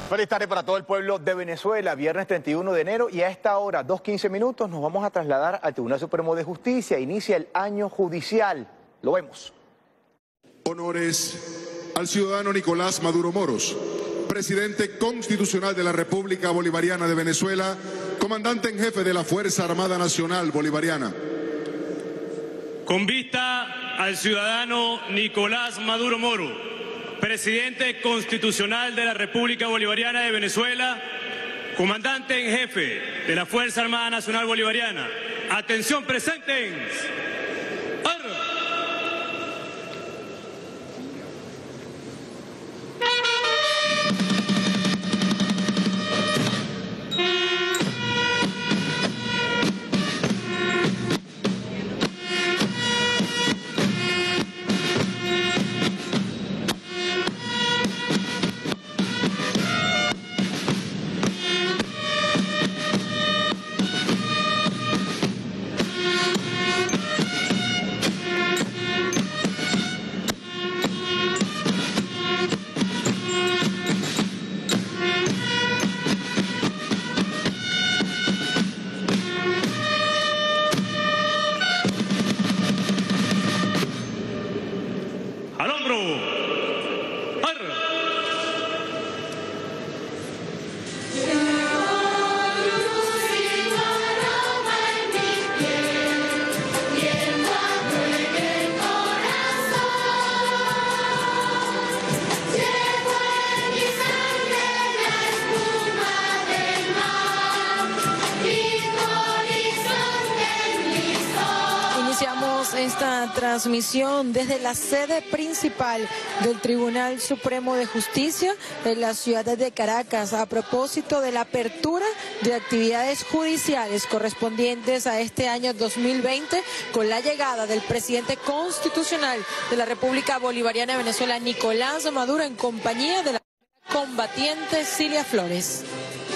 Feliz tarde para todo el pueblo de Venezuela, viernes 31 de enero y a esta hora, 2:15, nos vamos a trasladar al Tribunal Supremo de Justicia. Inicia el año judicial. Lo vemos. Honores al ciudadano Nicolás Maduro Moros, presidente constitucional de la República Bolivariana de Venezuela, comandante en jefe de la Fuerza Armada Nacional Bolivariana. Con vista al ciudadano Nicolás Maduro Moro, presidente constitucional de la República Bolivariana de Venezuela, comandante en jefe de la Fuerza Armada Nacional Bolivariana. Atención, presentes. Al hombro. Iniciamos esta transmisión desde la sede principal del Tribunal Supremo de Justicia en la ciudad de Caracas a propósito de la apertura de actividades judiciales correspondientes a este año 2020 con la llegada del presidente constitucional de la República Bolivariana de Venezuela, Nicolás Maduro, en compañía de la combatiente Cilia Flores.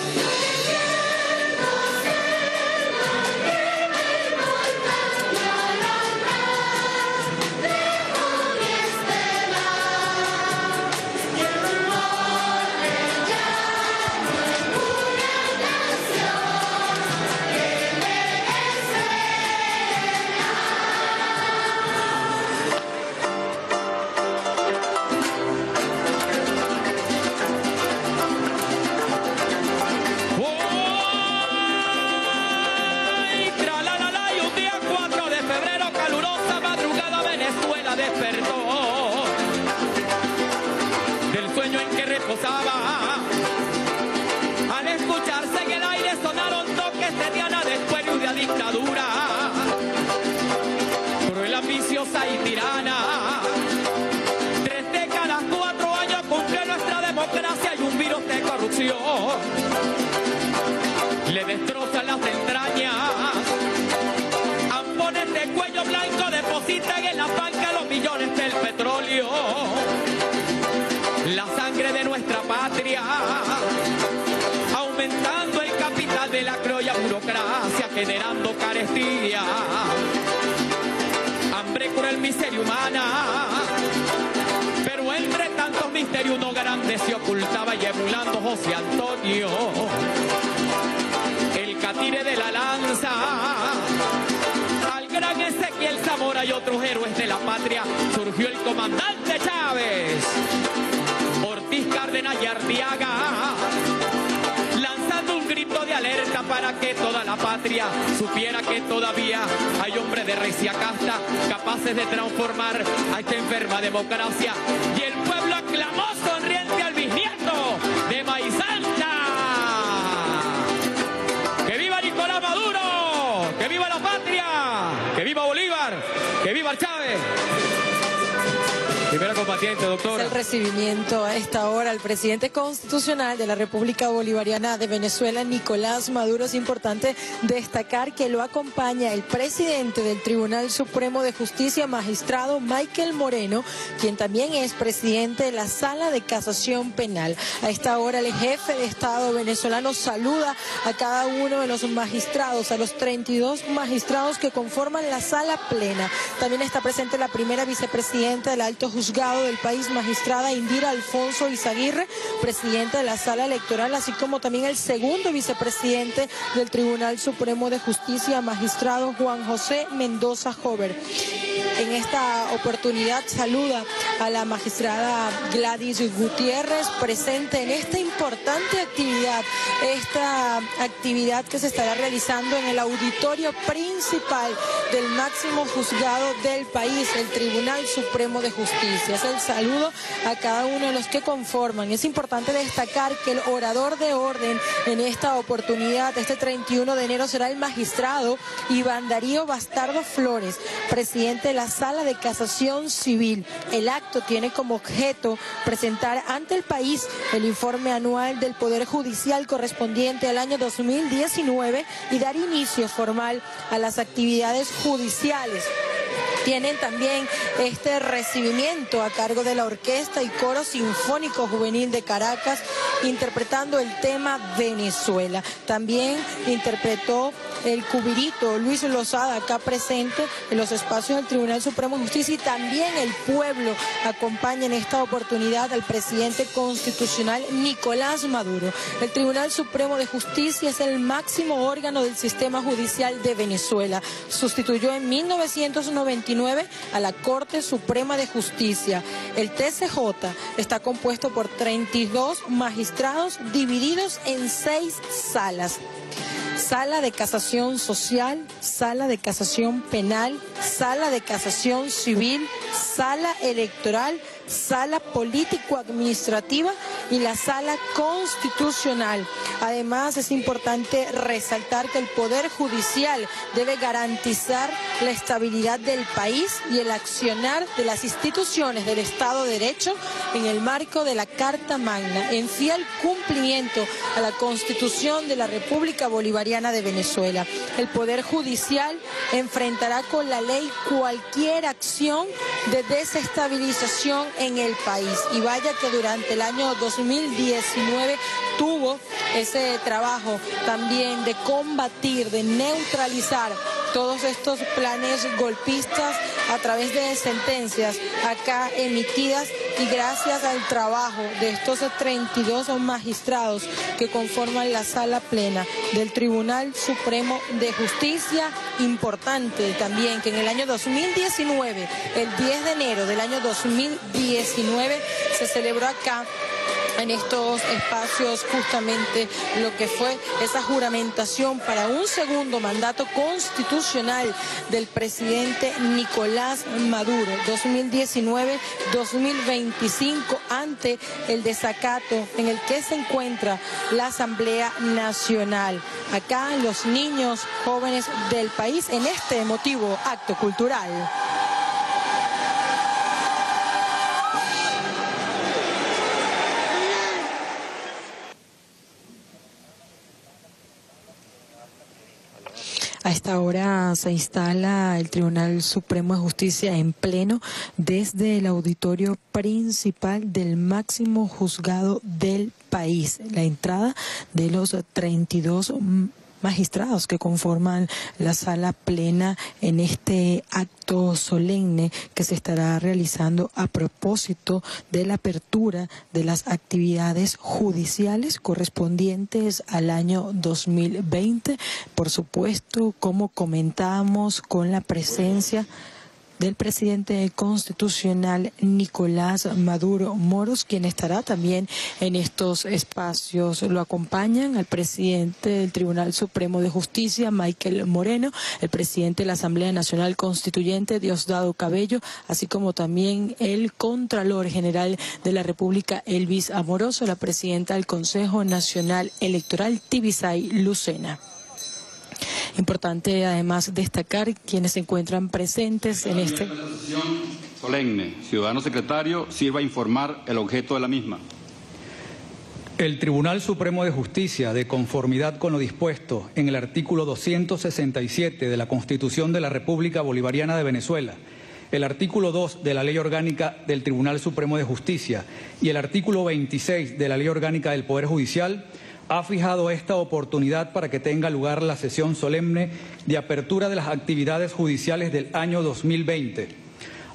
Del sueño en que reposaba, al escucharse en el aire sonaron toques de Diana del pueblo y de dictadura, cruel, ambiciosa y tirana. 3 décadas, 4 años cumplió nuestra democracia y un virus de corrupción le destroza las entrañas. Ampones de cuello blanco depositan en la banca los millones del petróleo, la sangre de nuestra patria, aumentando el capital de la criolla burocracia, generando carestía, hambre, cruel, miseria humana. Pero entre tantos misterios uno grande se ocultaba y emulando José Antonio, el catire de la lanza, al gran Ezequiel Zamora y otros héroes de la patria, surgió el comandante Chávez, Ortiz, Cárdenas y Arteaga, lanzando un grito de alerta para que toda la patria supiera que todavía hay hombres de recia casta capaces de transformar a esta enferma democracia. Y el pueblo aclamó sonriente al bisnieto de Maíz Alta. ¡Que viva Nicolás Maduro! ¡Que viva la patria! ¡Que viva Bolívar! ¡Que viva Chávez! Primera combatiente, doctora. El recibimiento a esta hora al presidente constitucional de la República Bolivariana de Venezuela, Nicolás Maduro. Es importante destacar que lo acompaña el presidente del Tribunal Supremo de Justicia, magistrado Michael Moreno, quien también es presidente de la Sala de Casación Penal. A esta hora el jefe de Estado venezolano saluda a cada uno de los magistrados, a los 32 magistrados que conforman la sala plena. También está presente la primera vicepresidenta del Alto Juzgado juzgado del país, magistrada Indira Alfonso Izaguirre, presidenta de la Sala Electoral, así como también el segundo vicepresidente del Tribunal Supremo de Justicia, magistrado Juan José Mendoza Jover. En esta oportunidad saluda a la magistrada Gladys Gutiérrez, presente en esta importante actividad que se estará realizando en el auditorio principal del máximo juzgado del país, el Tribunal Supremo de Justicia. Es el saludo a cada uno de los que conforman. Es importante destacar que el orador de orden en esta oportunidad, este 31 de enero, será el magistrado Iván Darío Bastardo Flores, presidente de la Sala de Casación Civil. El acto tiene como objeto presentar ante el país el informe anual del Poder Judicial correspondiente al año 2019 y dar inicio formal a las actividades judiciales. Tienen también este recibimiento a cargo de la Orquesta y Coro Sinfónico Juvenil de Caracas, interpretando el tema Venezuela. También interpretó el cubirito Luis Lozada, acá presente en los espacios del Tribunal Supremo de Justicia, y también el pueblo acompaña en esta oportunidad al presidente constitucional Nicolás Maduro. El Tribunal Supremo de Justicia es el máximo órgano del sistema judicial de Venezuela. Sustituyó en 1999 a la Corte Suprema de Justicia. El TCJ está compuesto por 32 magistrados divididos en 6 salas. Sala de Casación Social, Sala de Casación Penal, Sala de Casación Civil, Sala Electoral, Sala Político-Administrativa y la Sala Constitucional. Además, es importante resaltar que el Poder Judicial debe garantizar la estabilidad del país y el accionar de las instituciones del Estado de Derecho en el marco de la Carta Magna, en fiel cumplimiento a la Constitución de la República Bolivariana de Venezuela. El Poder Judicial enfrentará con la ley cualquier acción de desestabilización en el país. Y vaya que durante el año 2019 tuvo ese trabajo también de combatir, de neutralizar todos estos planes golpistas a través de sentencias acá emitidas, y gracias al trabajo de estos 32 magistrados que conforman la sala plena del Tribunal Supremo de Justicia. Importante también que en el año 2019, el 10 de enero del año 2019, se celebró acá en estos espacios justamente lo que fue esa juramentación para un segundo mandato constitucional del presidente Nicolás Maduro, 2019-2025, ante el desacato en el que se encuentra la Asamblea Nacional. Acá los niños jóvenes del país en este emotivo acto cultural. A esta hora se instala el Tribunal Supremo de Justicia en pleno desde el auditorio principal del máximo juzgado del país. La entrada de los 32 magistrados que conforman la sala plena en este acto solemne que se estará realizando a propósito de la apertura de las actividades judiciales correspondientes al año 2020. Por supuesto, como comentábamos, con la presencia del presidente constitucional Nicolás Maduro Moros, quien estará también en estos espacios. Lo acompañan al presidente del Tribunal Supremo de Justicia, Michael Moreno, el presidente de la Asamblea Nacional Constituyente, Diosdado Cabello, así como también el Contralor General de la República, Elvis Amoroso, la presidenta del Consejo Nacional Electoral, Tibisay Lucena. Importante además destacar quienes se encuentran presentes en este solemne. Ciudadano secretario, sirva a informar el objeto de la misma. El Tribunal Supremo de Justicia, de conformidad con lo dispuesto en el artículo 267 de la Constitución de la República Bolivariana de Venezuela, el artículo 2 de la Ley Orgánica del Tribunal Supremo de Justicia y el artículo 26 de la Ley Orgánica del Poder Judicial, ha fijado esta oportunidad para que tenga lugar la sesión solemne de apertura de las actividades judiciales del año 2020.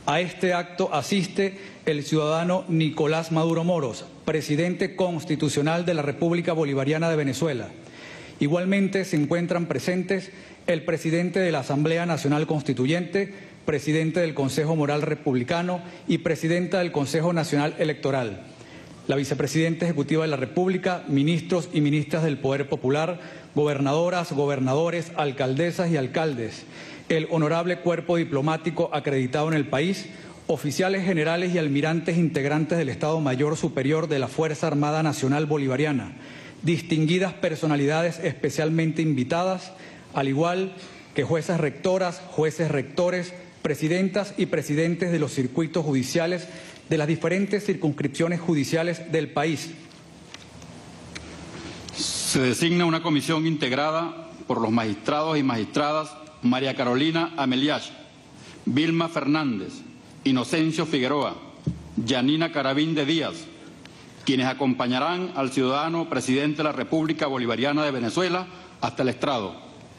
A este acto asiste el ciudadano Nicolás Maduro Moros, presidente constitucional de la República Bolivariana de Venezuela. Igualmente se encuentran presentes el presidente de la Asamblea Nacional Constituyente, presidente del Consejo Moral Republicano y presidenta del Consejo Nacional Electoral, la vicepresidenta ejecutiva de la República, ministros y ministras del Poder Popular, gobernadoras, gobernadores, alcaldesas y alcaldes, el honorable cuerpo diplomático acreditado en el país, oficiales generales y almirantes integrantes del Estado Mayor Superior de la Fuerza Armada Nacional Bolivariana, distinguidas personalidades especialmente invitadas, al igual que juezas rectoras, jueces rectores, presidentas y presidentes de los circuitos judiciales de las diferentes circunscripciones judiciales del país. Se designa una comisión integrada por los magistrados y magistradas María Carolina Ameliach, Vilma Fernández, Inocencio Figueroa, Yanina Caravín de Díaz, quienes acompañarán al ciudadano presidente de la República Bolivariana de Venezuela hasta el estrado.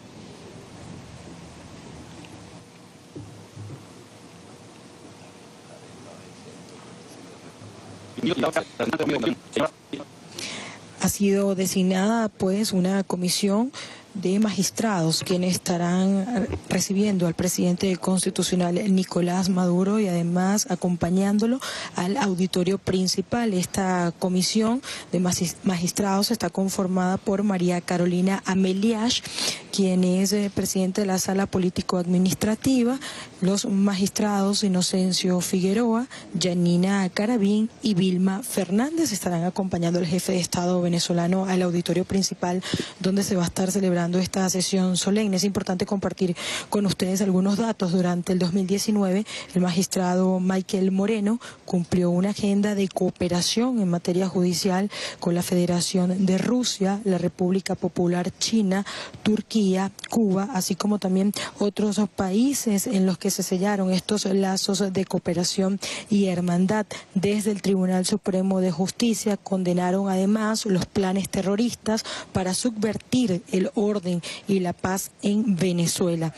Ha sido designada pues una comisión de magistrados quienes estarán recibiendo al presidente constitucional Nicolás Maduro y además acompañándolo al auditorio principal. Esta comisión de magistrados está conformada por María Carolina Ameliach, quien es presidente de la Sala Político-Administrativa, los magistrados Inocencio Figueroa, Yanina Caravín y Vilma Fernández estarán acompañando al jefe de Estado venezolano al auditorio principal donde se va a estar celebrando esta sesión solemne. Es importante compartir con ustedes algunos datos. Durante el 2019, el magistrado Michael Moreno cumplió una agenda de cooperación en materia judicial con la Federación de Rusia, la República Popular China, Turquía, Cuba, así como también otros países en los que se sellaron estos lazos de cooperación y hermandad. Desde el Tribunal Supremo de Justicia condenaron además los planes terroristas para subvertir el orden y la paz en Venezuela.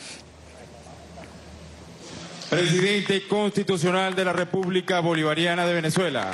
Presidente constitucional de la República Bolivariana de Venezuela.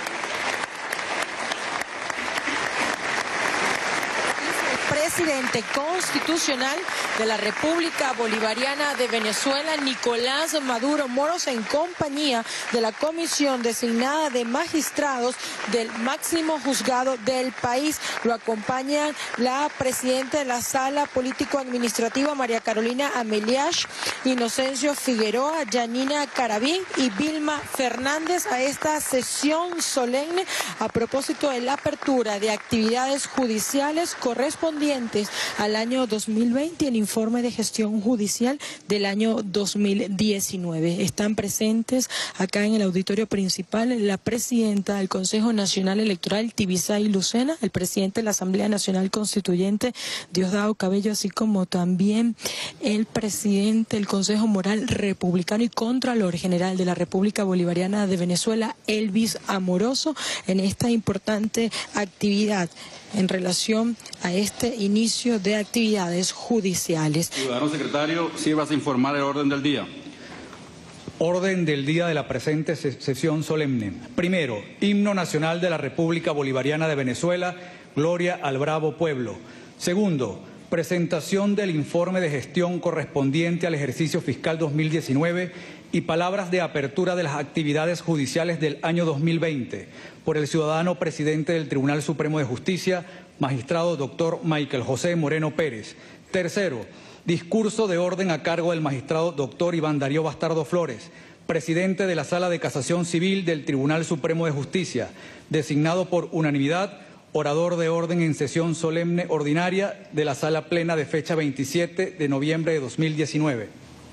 Presidente constitucional de la República Bolivariana de Venezuela, Nicolás Maduro Moros, en compañía de la comisión designada de magistrados del máximo juzgado del país. Lo acompañan la presidenta de la Sala Político-Administrativa, María Carolina Ameliach, Inocencio Figueroa, Yanina Caravín y Vilma Fernández a esta sesión solemne a propósito de la apertura de actividades judiciales correspondientes al año 2020 y el informe de gestión judicial del año 2019. Están presentes acá en el auditorio principal la presidenta del Consejo Nacional Electoral, Tibisay Lucena, el presidente de la Asamblea Nacional Constituyente, Diosdado Cabello, así como también el presidente del Consejo Moral Republicano y Contralor General de la República Bolivariana de Venezuela, Elvis Amoroso, en esta importante actividad en relación a este inicio de actividades judiciales. Ciudadano secretario, sírvase a informar el orden del día. Orden del día de la presente sesión solemne. Primero, himno nacional de la República Bolivariana de Venezuela, Gloria al Bravo Pueblo. Segundo, presentación del informe de gestión correspondiente al ejercicio fiscal 2019 y palabras de apertura de las actividades judiciales del año 2020 por el ciudadano presidente del Tribunal Supremo de Justicia, magistrado doctor Michael José Moreno Pérez. Tercero, discurso de orden a cargo del magistrado doctor Iván Darío Bastardo Flores, presidente de la Sala de Casación Civil del Tribunal Supremo de Justicia, designado por unanimidad orador de orden en sesión solemne ordinaria de la Sala Plena de fecha 27 de noviembre de 2019.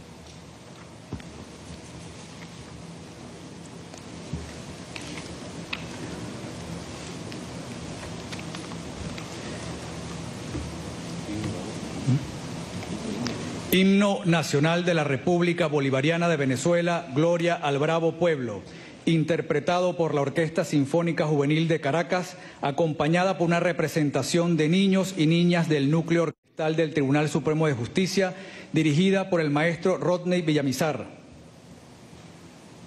Himno nacional de la República Bolivariana de Venezuela, Gloria al Bravo Pueblo, interpretado por la Orquesta Sinfónica Juvenil de Caracas, acompañada por una representación de niños y niñas del núcleo orquestal del Tribunal Supremo de Justicia, dirigida por el maestro Rodney Villamizar.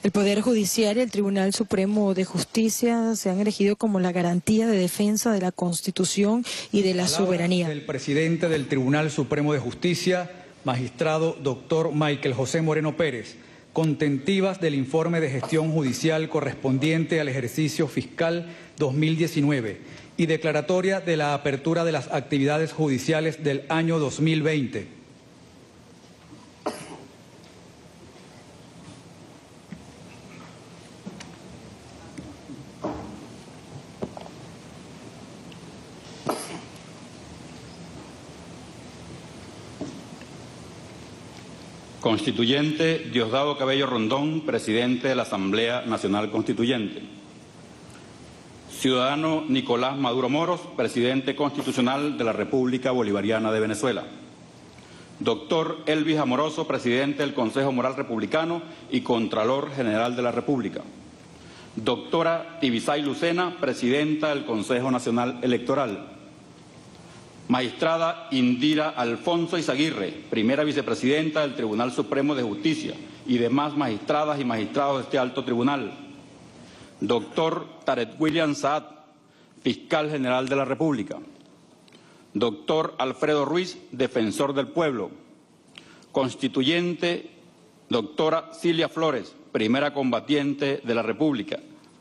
El Poder Judicial y el Tribunal Supremo de Justicia se han erigido como la garantía de defensa de la Constitución y de la soberanía. El presidente del Tribunal Supremo de Justicia, magistrado doctor Michael José Moreno Pérez, contentivas del informe de gestión judicial correspondiente al ejercicio fiscal 2019 y declaratoria de la apertura de las actividades judiciales del año 2020. Constituyente Diosdado Cabello Rondón, presidente de la Asamblea Nacional Constituyente. Ciudadano Nicolás Maduro Moros, presidente constitucional de la República Bolivariana de Venezuela. Doctor Elvis Amoroso, presidente del Consejo Moral Republicano y Contralor General de la República. Doctora Tibisay Lucena, presidenta del Consejo Nacional Electoral. Magistrada Indira Alfonso Izaguirre, primera vicepresidenta del Tribunal Supremo de Justicia y demás magistradas y magistrados de este alto tribunal. Doctor Tarek William Saad, fiscal general de la República. Doctor Alfredo Ruiz, defensor del pueblo. Constituyente, doctora Cilia Flores, primera combatiente de la República.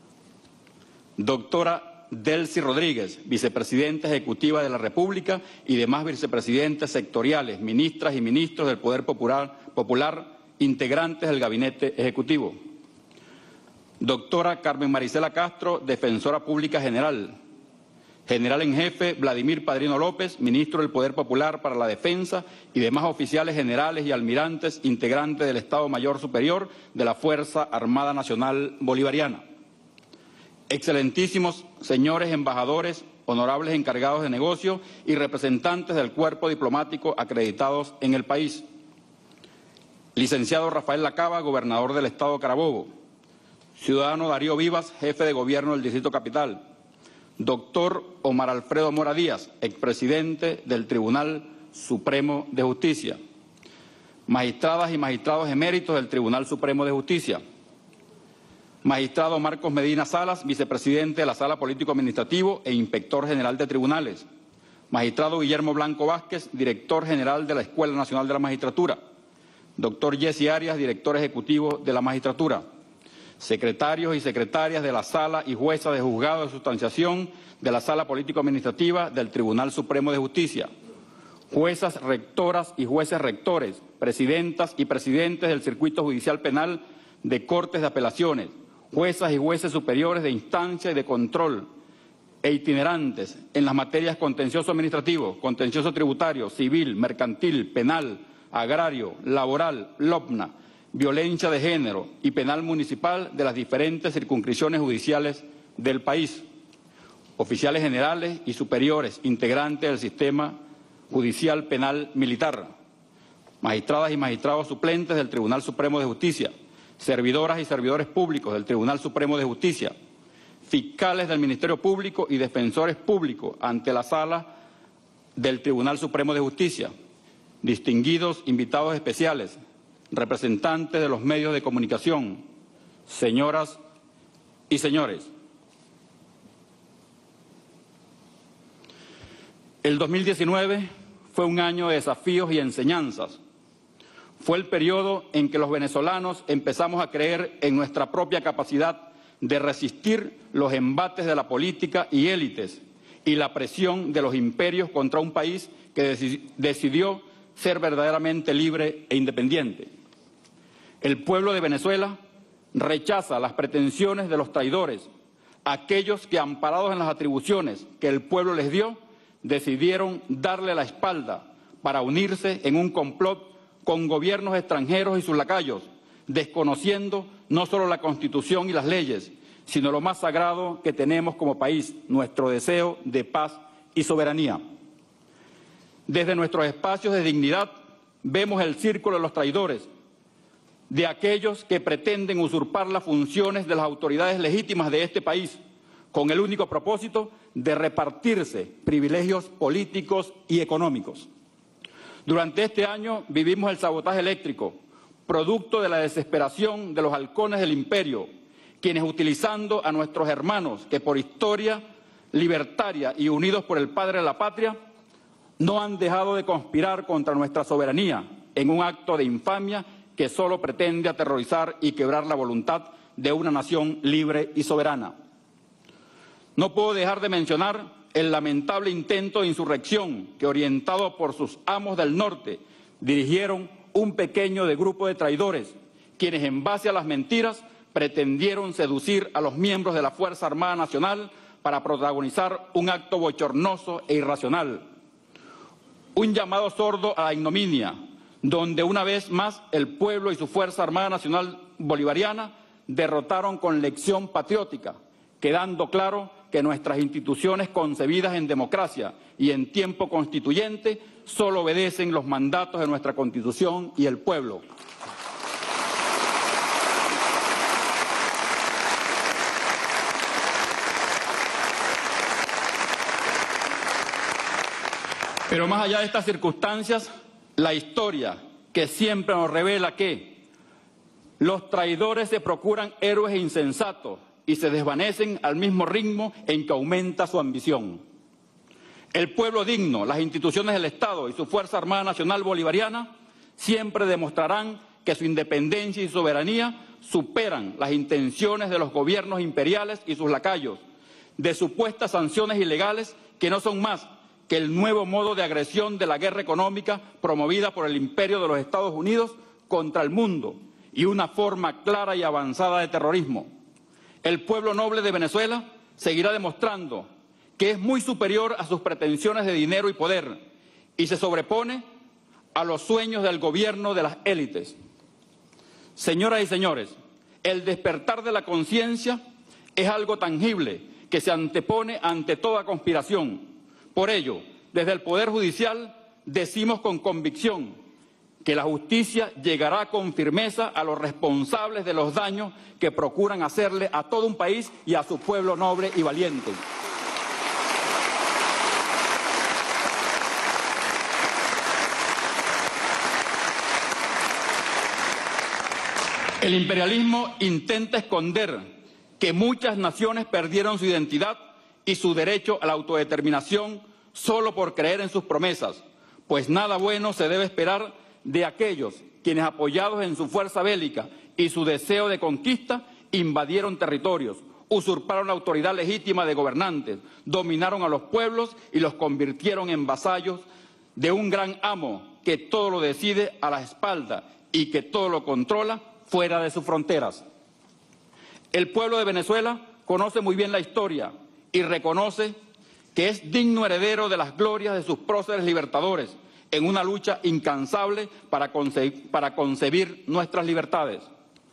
Doctora Delcy Rodríguez, vicepresidenta ejecutiva de la República y demás vicepresidentes sectoriales, ministras y ministros del Poder Popular, integrantes del Gabinete Ejecutivo. Doctora Carmen Marisela Castro, defensora pública general. General en jefe Vladimir Padrino López, ministro del Poder Popular para la Defensa y demás oficiales generales y almirantes integrantes del Estado Mayor Superior de la Fuerza Armada Nacional Bolivariana. Excelentísimos señores embajadores, honorables encargados de negocio y representantes del cuerpo diplomático acreditados en el país. Licenciado Rafael Lacaba, gobernador del Estado Carabobo. Ciudadano Darío Vivas, jefe de gobierno del Distrito Capital. Doctor Omar Alfredo Mora Díaz, expresidente del Tribunal Supremo de Justicia. Magistradas y magistrados eméritos del Tribunal Supremo de Justicia. Magistrado Marcos Medina Salas, vicepresidente de la Sala Político Administrativo e inspector general de tribunales. Magistrado Guillermo Blanco Vázquez, director general de la Escuela Nacional de la Magistratura. Doctor Jesse Arias, director ejecutivo de la Magistratura. Secretarios y secretarias de la Sala y juezas de juzgado de sustanciación de la Sala Político Administrativa del Tribunal Supremo de Justicia. Juezas rectoras y jueces rectores, presidentas y presidentes del Circuito Judicial Penal de Cortes de Apelaciones, juezas y jueces superiores de instancia y de control e itinerantes en las materias contencioso administrativo, contencioso tributario, civil, mercantil, penal, agrario, laboral, LOPNA, violencia de género y penal municipal de las diferentes circunscripciones judiciales del país. Oficiales generales y superiores integrantes del sistema judicial penal militar. Magistradas y magistrados suplentes del Tribunal Supremo de Justicia. Servidoras y servidores públicos del Tribunal Supremo de Justicia, fiscales del Ministerio Público y defensores públicos ante la Sala del Tribunal Supremo de Justicia, distinguidos invitados especiales, representantes de los medios de comunicación, señoras y señores. El 2019 fue un año de desafíos y enseñanzas. Fue el periodo en que los venezolanos empezamos a creer en nuestra propia capacidad de resistir los embates de la política y élites y la presión de los imperios contra un país que decidió ser verdaderamente libre e independiente. El pueblo de Venezuela rechaza las pretensiones de los traidores, aquellos que, amparados en las atribuciones que el pueblo les dio, decidieron darle la espalda para unirse en un complot con gobiernos extranjeros y sus lacayos, desconociendo no solo la Constitución y las leyes, sino lo más sagrado que tenemos como país, nuestro deseo de paz y soberanía. Desde nuestros espacios de dignidad vemos el círculo de los traidores, de aquellos que pretenden usurpar las funciones de las autoridades legítimas de este país, con el único propósito de repartirse privilegios políticos y económicos. Durante este año vivimos el sabotaje eléctrico, producto de la desesperación de los halcones del imperio, quienes utilizando a nuestros hermanos que por historia libertaria y unidos por el Padre de la Patria, no han dejado de conspirar contra nuestra soberanía en un acto de infamia que solo pretende aterrorizar y quebrar la voluntad de una nación libre y soberana. No puedo dejar de mencionar el lamentable intento de insurrección que, orientado por sus amos del norte, dirigieron un pequeño grupo de traidores, quienes en base a las mentiras pretendieron seducir a los miembros de la Fuerza Armada Nacional para protagonizar un acto bochornoso e irracional. Un llamado sordo a la ignominia, donde una vez más el pueblo y su Fuerza Armada Nacional Bolivariana derrotaron con lección patriótica, quedando claro que nuestras instituciones concebidas en democracia y en tiempo constituyente solo obedecen los mandatos de nuestra Constitución y el pueblo. Pero más allá de estas circunstancias, la historia que siempre nos revela que los traidores se procuran héroes insensatos y se desvanecen al mismo ritmo en que aumenta su ambición. El pueblo digno, las instituciones del Estado y su Fuerza Armada Nacional Bolivariana siempre demostrarán que su independencia y soberanía superan las intenciones de los gobiernos imperiales y sus lacayos, de supuestas sanciones ilegales que no son más que el nuevo modo de agresión de la guerra económica promovida por el imperio de los Estados Unidos contra el mundo y una forma clara y avanzada de terrorismo. El pueblo noble de Venezuela seguirá demostrando que es muy superior a sus pretensiones de dinero y poder y se sobrepone a los sueños del gobierno de las élites. Señoras y señores, el despertar de la conciencia es algo tangible que se antepone ante toda conspiración. Por ello, desde el Poder Judicial decimos con convicción que la justicia llegará con firmeza a los responsables de los daños que procuran hacerle a todo un país y a su pueblo noble y valiente. El imperialismo intenta esconder que muchas naciones perdieron su identidad y su derecho a la autodeterminación solo por creer en sus promesas, pues nada bueno se debe esperar de aquellos quienes, apoyados en su fuerza bélica y su deseo de conquista, invadieron territorios, usurparon la autoridad legítima de gobernantes, dominaron a los pueblos y los convirtieron en vasallos de un gran amo que todo lo decide a la espalda y que todo lo controla fuera de sus fronteras. El pueblo de Venezuela conoce muy bien la historia y reconoce que es digno heredero de las glorias de sus próceres libertadores en una lucha incansable para concebir nuestras libertades.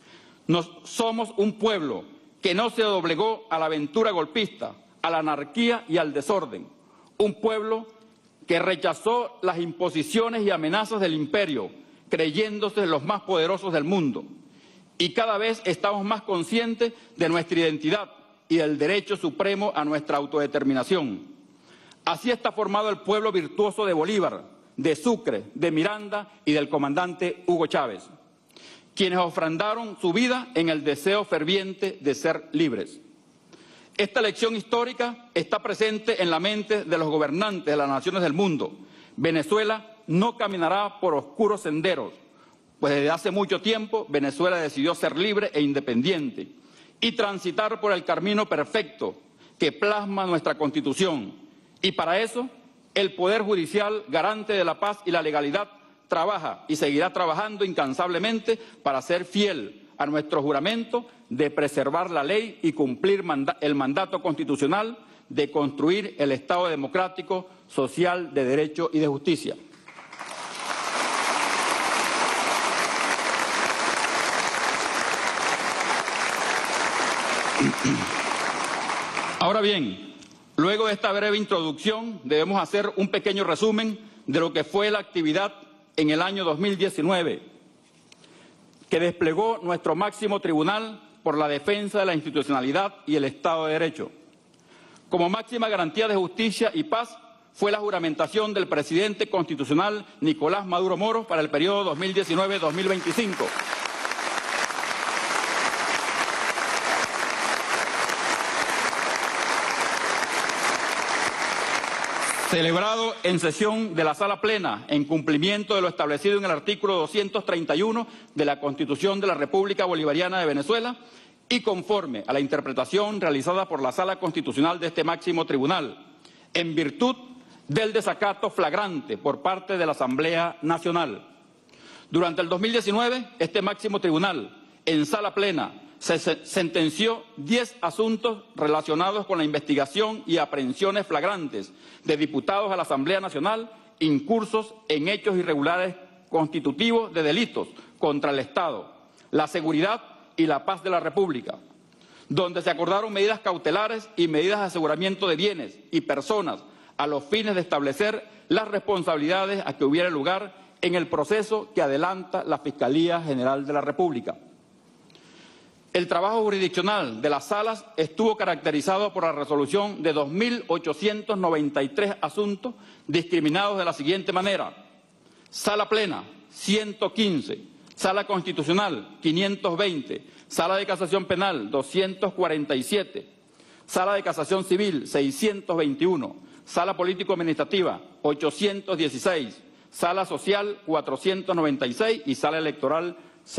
Somos un pueblo que no se doblegó a la aventura golpista, a la anarquía y al desorden. Un pueblo que rechazó las imposiciones y amenazas del imperio, creyéndose los más poderosos del mundo. Y cada vez estamos más conscientes de nuestra identidad y del derecho supremo a nuestra autodeterminación. Así está formado el pueblo virtuoso de Bolívar, de Sucre, de Miranda y del comandante Hugo Chávez, quienes ofrendaron su vida en el deseo ferviente de ser libres. Esta lección histórica está presente en la mente de los gobernantes de las naciones del mundo. Venezuela no caminará por oscuros senderos, pues desde hace mucho tiempo Venezuela decidió ser libre e independiente y transitar por el camino perfecto que plasma nuestra Constitución. Y para eso, el Poder Judicial, garante de la paz y la legalidad, trabaja y seguirá trabajando incansablemente para ser fiel a nuestro juramento de preservar la ley y cumplir el mandato constitucional de construir el Estado democrático, social, de derecho y de justicia. Ahora bien, luego de esta breve introducción, debemos hacer un pequeño resumen de lo que fue la actividad en el año 2019, que desplegó nuestro máximo tribunal por la defensa de la institucionalidad y el Estado de Derecho. Como máxima garantía de justicia y paz, fue la juramentación del presidente constitucional Nicolás Maduro Moros para el periodo 2019-2025. Celebrado en sesión de la Sala Plena, en cumplimiento de lo establecido en el artículo 231 de la Constitución de la República Bolivariana de Venezuela y conforme a la interpretación realizada por la Sala Constitucional de este máximo tribunal, en virtud del desacato flagrante por parte de la Asamblea Nacional. Durante el 2019, este máximo tribunal, en Sala Plena, se sentenció 10 asuntos relacionados con la investigación y aprehensiones flagrantes de diputados a la Asamblea Nacional incursos en hechos irregulares constitutivos de delitos contra el Estado, la seguridad y la paz de la República, donde se acordaron medidas cautelares y medidas de aseguramiento de bienes y personas a los fines de establecer las responsabilidades a que hubiera lugar en el proceso que adelanta la Fiscalía General de la República. El trabajo jurisdiccional de las salas estuvo caracterizado por la resolución de 2.893 asuntos discriminados de la siguiente manera: Sala Plena, 115, Sala Constitucional, 520, Sala de Casación Penal, 247, Sala de Casación Civil, 621, Sala Político-Administrativa, 816, Sala Social, 496 y Sala Electoral,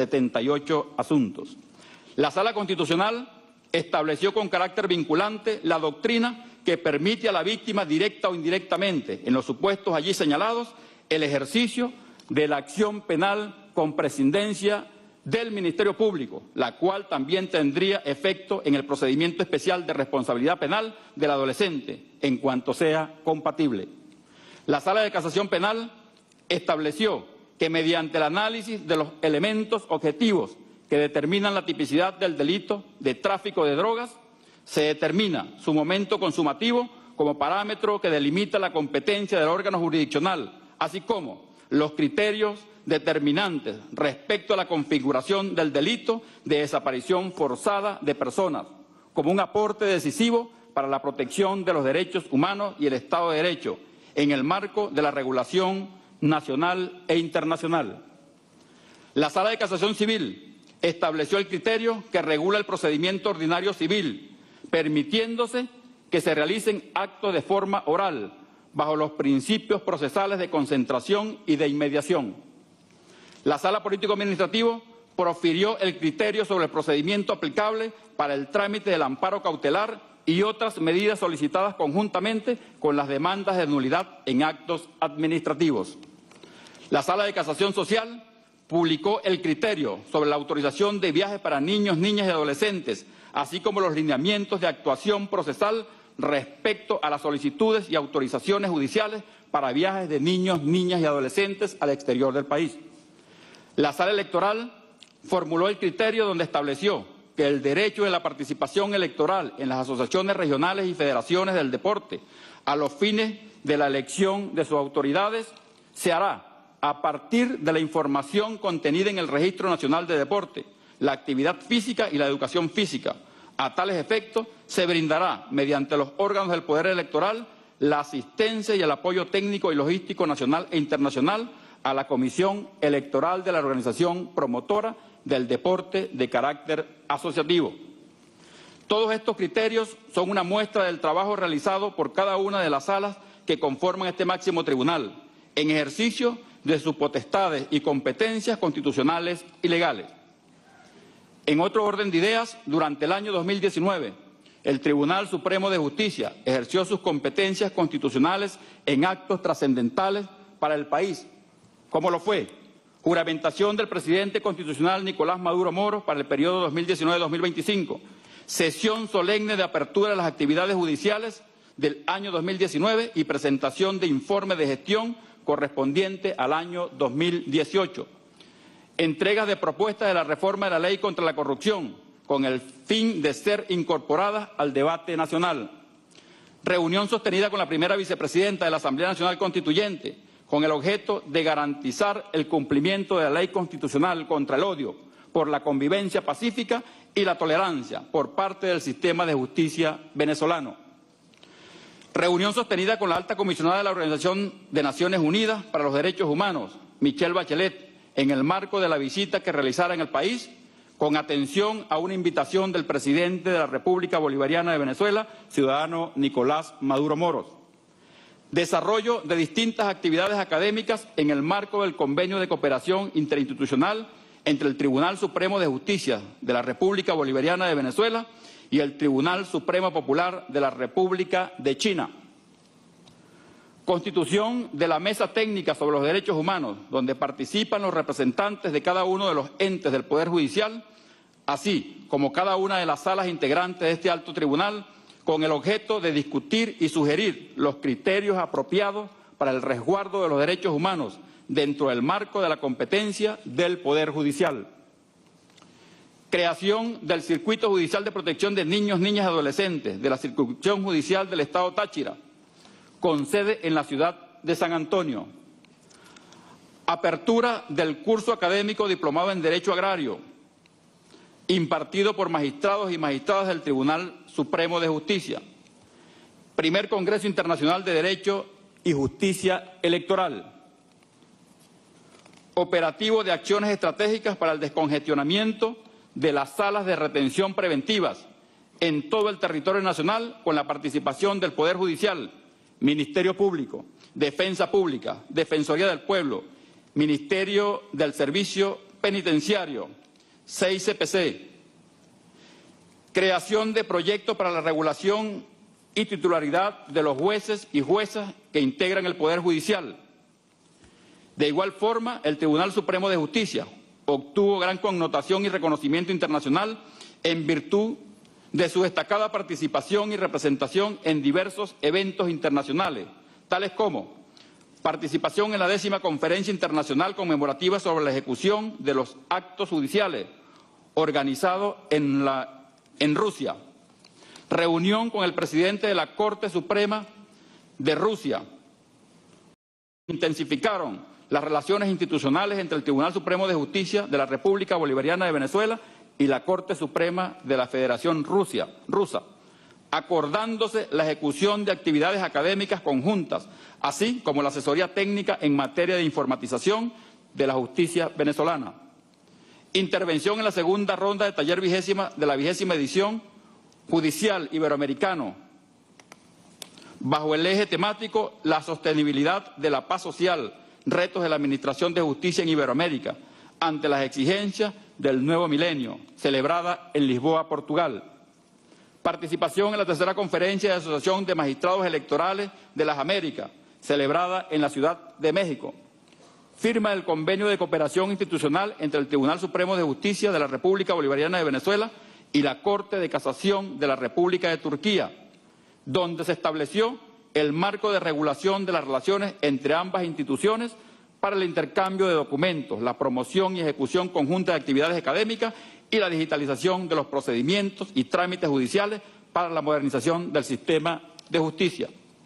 78 asuntos. La Sala Constitucional estableció con carácter vinculante la doctrina que permite a la víctima, directa o indirectamente, en los supuestos allí señalados, el ejercicio de la acción penal con prescindencia del Ministerio Público, la cual también tendría efecto en el procedimiento especial de responsabilidad penal del adolescente, en cuanto sea compatible. La Sala de Casación Penal estableció que mediante el análisis de los elementos objetivos que determinan la tipicidad del delito de tráfico de drogas, se determina su momento consumativo como parámetro que delimita la competencia del órgano jurisdiccional, así como los criterios determinantes respecto a la configuración del delito de desaparición forzada de personas, como un aporte decisivo para la protección de los derechos humanos y el Estado de Derecho, en el marco de la regulación nacional e internacional. La Sala de Casación Civil estableció el criterio que regula el procedimiento ordinario civil, permitiéndose que se realicen actos de forma oral, bajo los principios procesales de concentración y de inmediación. La Sala Político-Administrativo profirió el criterio sobre el procedimiento aplicable para el trámite del amparo cautelar y otras medidas solicitadas conjuntamente con las demandas de nulidad en actos administrativos. La Sala de Casación Social publicó el criterio sobre la autorización de viajes para niños, niñas y adolescentes, así como los lineamientos de actuación procesal respecto a las solicitudes y autorizaciones judiciales para viajes de niños, niñas y adolescentes al exterior del país. La Sala Electoral formuló el criterio donde estableció que el derecho de la participación electoral en las asociaciones regionales y federaciones del deporte a los fines de la elección de sus autoridades se hará a partir de la información contenida en el Registro Nacional de Deporte, la actividad física y la educación física. A tales efectos, se brindará, mediante los órganos del Poder Electoral, la asistencia y el apoyo técnico y logístico nacional e internacional a la Comisión Electoral de la organización promotora del deporte de carácter asociativo. Todos estos criterios son una muestra del trabajo realizado por cada una de las salas que conforman este máximo tribunal, en ejercicio de sus potestades y competencias constitucionales y legales. En otro orden de ideas, durante el año 2019, el Tribunal Supremo de Justicia ejerció sus competencias constitucionales en actos trascendentales para el país, como lo fue juramentación del presidente constitucional Nicolás Maduro Moros para el periodo 2019-2025, sesión solemne de apertura de las actividades judiciales del año 2019 y presentación de informe de gestión correspondiente al año 2018. Entregas de propuestas de la reforma de la ley contra la corrupción, con el fin de ser incorporadas al debate nacional. Reunión sostenida con la primera vicepresidenta de la Asamblea Nacional Constituyente, con el objeto de garantizar el cumplimiento de la ley constitucional contra el odio, por la convivencia pacífica y la tolerancia por parte del sistema de justicia venezolano. Reunión sostenida con la alta comisionada de la Organización de Naciones Unidas para los Derechos Humanos, Michelle Bachelet, en el marco de la visita que realizara en el país, con atención a una invitación del presidente de la República Bolivariana de Venezuela, ciudadano Nicolás Maduro Moros. Desarrollo de distintas actividades académicas en el marco del Convenio de Cooperación Interinstitucional entre el Tribunal Supremo de Justicia de la República Bolivariana de Venezuela y el Tribunal Supremo Popular de la República de China. Constitución de la Mesa Técnica sobre los Derechos Humanos, donde participan los representantes de cada uno de los entes del Poder Judicial, así como cada una de las salas integrantes de este alto tribunal, con el objeto de discutir y sugerir los criterios apropiados para el resguardo de los derechos humanos dentro del marco de la competencia del Poder Judicial. Creación del Circuito Judicial de Protección de Niños, Niñas y Adolescentes de la Circunscripción Judicial del Estado Táchira, con sede en la ciudad de San Antonio. Apertura del curso académico diplomado en Derecho Agrario, impartido por magistrados y magistradas del Tribunal Supremo de Justicia. Primer Congreso Internacional de Derecho y Justicia Electoral. Operativo de acciones estratégicas para el descongestionamiento de las salas de retención preventivas en todo el territorio nacional, con la participación del Poder Judicial, Ministerio Público, Defensa Pública, Defensoría del Pueblo, Ministerio del Servicio Penitenciario, 6CPC. Creación de proyectos para la regulación y titularidad de los jueces y juezas que integran el Poder Judicial. De igual forma, el Tribunal Supremo de Justicia obtuvo gran connotación y reconocimiento internacional en virtud de su destacada participación y representación en diversos eventos internacionales, tales como participación en la 10ª Conferencia Internacional Conmemorativa sobre la Ejecución de los Actos Judiciales, organizado en Rusia, reunión con el presidente de la Corte Suprema de Rusia. Intensificaron las relaciones institucionales entre el Tribunal Supremo de Justicia de la República Bolivariana de Venezuela y la Corte Suprema de la Federación Rusa, acordándose la ejecución de actividades académicas conjuntas, así como la asesoría técnica en materia de informatización de la justicia venezolana. Intervención en la segunda ronda de taller de la 20ª edición judicial iberoamericano, bajo el eje temático la sostenibilidad de la paz social, retos de la Administración de Justicia en Iberoamérica, ante las exigencias del nuevo milenio, celebrada en Lisboa, Portugal. Participación en la 3ª Conferencia de Asociación de Magistrados Electorales de las Américas, celebrada en la Ciudad de México. Firma del Convenio de Cooperación Institucional entre el Tribunal Supremo de Justicia de la República Bolivariana de Venezuela y la Corte de Casación de la República de Turquía, donde se estableció el marco de regulación de las relaciones entre ambas instituciones para el intercambio de documentos, la promoción y ejecución conjunta de actividades académicas y la digitalización de los procedimientos y trámites judiciales para la modernización del sistema de justicia.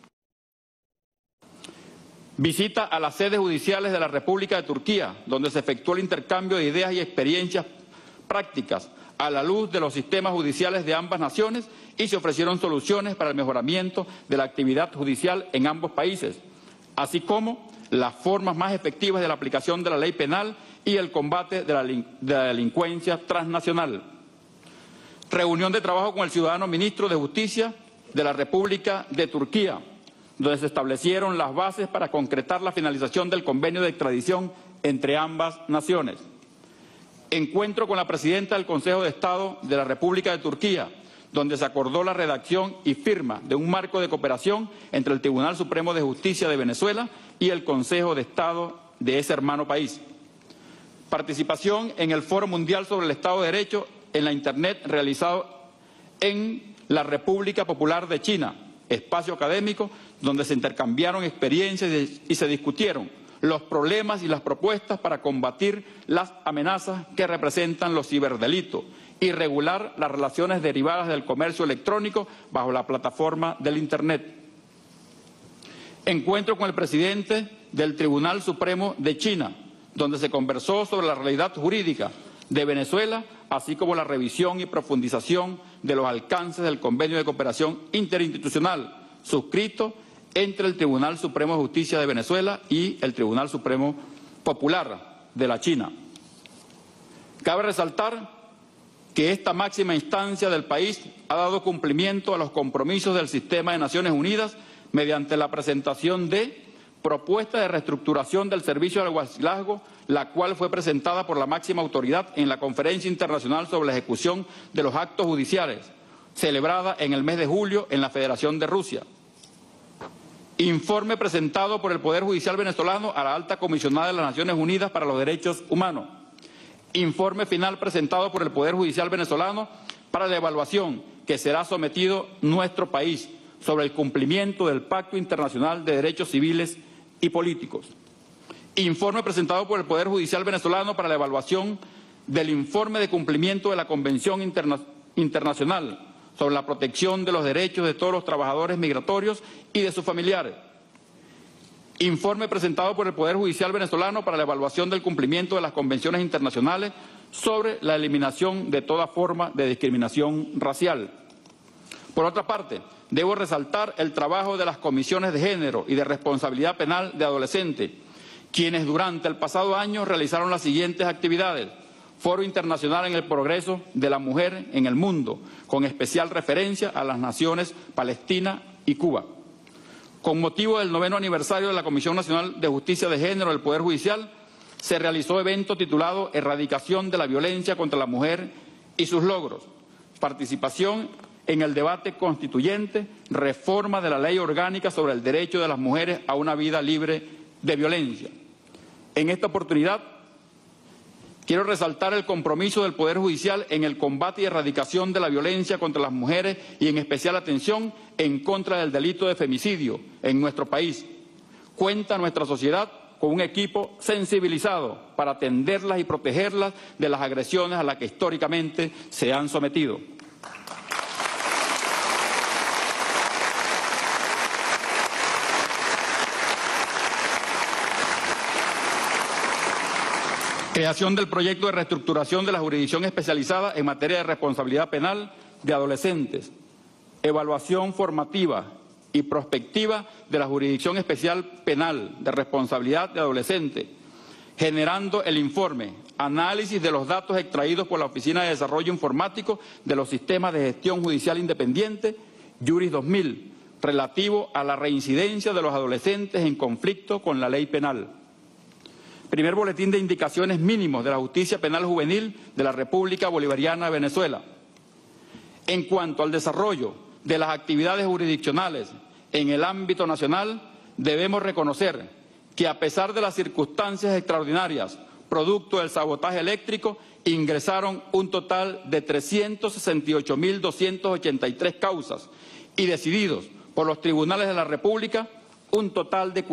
Visita a las sedes judiciales de la República de Turquía, donde se efectuó el intercambio de ideas y experiencias prácticas a la luz de los sistemas judiciales de ambas naciones y se ofrecieron soluciones para el mejoramiento de la actividad judicial en ambos países, así como las formas más efectivas de la aplicación de la ley penal y el combate de la delincuencia transnacional. Reunión de trabajo con el ciudadano ministro de Justicia de la República de Turquía, donde se establecieron las bases para concretar la finalización del convenio de extradición entre ambas naciones. Encuentro con la presidenta del Consejo de Estado de la República de Turquía, donde se acordó la redacción y firma de un marco de cooperación entre el Tribunal Supremo de Justicia de Venezuela y el Consejo de Estado de ese hermano país. Participación en el Foro Mundial sobre el Estado de Derecho en la Internet realizado en la República Popular de China, espacio académico donde se intercambiaron experiencias y se discutieron los problemas y las propuestas para combatir las amenazas que representan los ciberdelitos y regular las relaciones derivadas del comercio electrónico bajo la plataforma del Internet. Encuentro con el presidente del Tribunal Supremo de China, donde se conversó sobre la realidad jurídica de Venezuela, así como la revisión y profundización de los alcances del Convenio de Cooperación Interinstitucional suscrito entre el Tribunal Supremo de Justicia de Venezuela y el Tribunal Supremo Popular de la China. Cabe resaltar que esta máxima instancia del país ha dado cumplimiento a los compromisos del Sistema de Naciones Unidas mediante la presentación de propuesta de reestructuración del servicio de alguacilazgo, la cual fue presentada por la máxima autoridad en la Conferencia Internacional sobre la Ejecución de los Actos Judiciales, celebrada en el mes de julio en la Federación de Rusia. Informe presentado por el Poder Judicial venezolano a la Alta Comisionada de las Naciones Unidas para los Derechos Humanos. Informe final presentado por el Poder Judicial venezolano para la evaluación que será sometido nuestro país sobre el cumplimiento del Pacto Internacional de Derechos Civiles y Políticos. Informe presentado por el Poder Judicial venezolano para la evaluación del informe de cumplimiento de la Convención Internacional sobre la protección de los derechos de todos los trabajadores migratorios y de sus familiares. Informe presentado por el Poder Judicial venezolano para la evaluación del cumplimiento de las convenciones internacionales sobre la eliminación de toda forma de discriminación racial. Por otra parte, debo resaltar el trabajo de las comisiones de género y de responsabilidad penal de adolescentes, quienes durante el pasado año realizaron las siguientes actividades: Foro Internacional en el Progreso de la Mujer en el Mundo, con especial referencia a las naciones Palestina y Cuba. Con motivo del 9º aniversario de la Comisión Nacional de Justicia de Género del Poder Judicial, se realizó evento titulado Erradicación de la Violencia contra la Mujer y sus logros. Participación en el debate constituyente, reforma de la Ley Orgánica sobre el derecho de las mujeres a una vida libre de violencia. En esta oportunidad, quiero resaltar el compromiso del Poder Judicial en el combate y erradicación de la violencia contra las mujeres y en especial atención en contra del delito de femicidio en nuestro país. Cuenta nuestra sociedad con un equipo sensibilizado para atenderlas y protegerlas de las agresiones a las que históricamente se han sometido. Creación del proyecto de reestructuración de la jurisdicción especializada en materia de responsabilidad penal de adolescentes. Evaluación formativa y prospectiva de la Jurisdicción Especial Penal de Responsabilidad de Adolescentes, generando el informe, análisis de los datos extraídos por la Oficina de Desarrollo Informático de los Sistemas de Gestión Judicial Independiente, Juris 2000, relativo a la reincidencia de los adolescentes en conflicto con la ley penal. Primer boletín de indicaciones mínimos de la Justicia Penal Juvenil de la República Bolivariana de Venezuela. En cuanto al desarrollo de las actividades jurisdiccionales en el ámbito nacional, debemos reconocer que a pesar de las circunstancias extraordinarias, producto del sabotaje eléctrico, ingresaron un total de 368.283 causas y decididos por los tribunales de la República un total de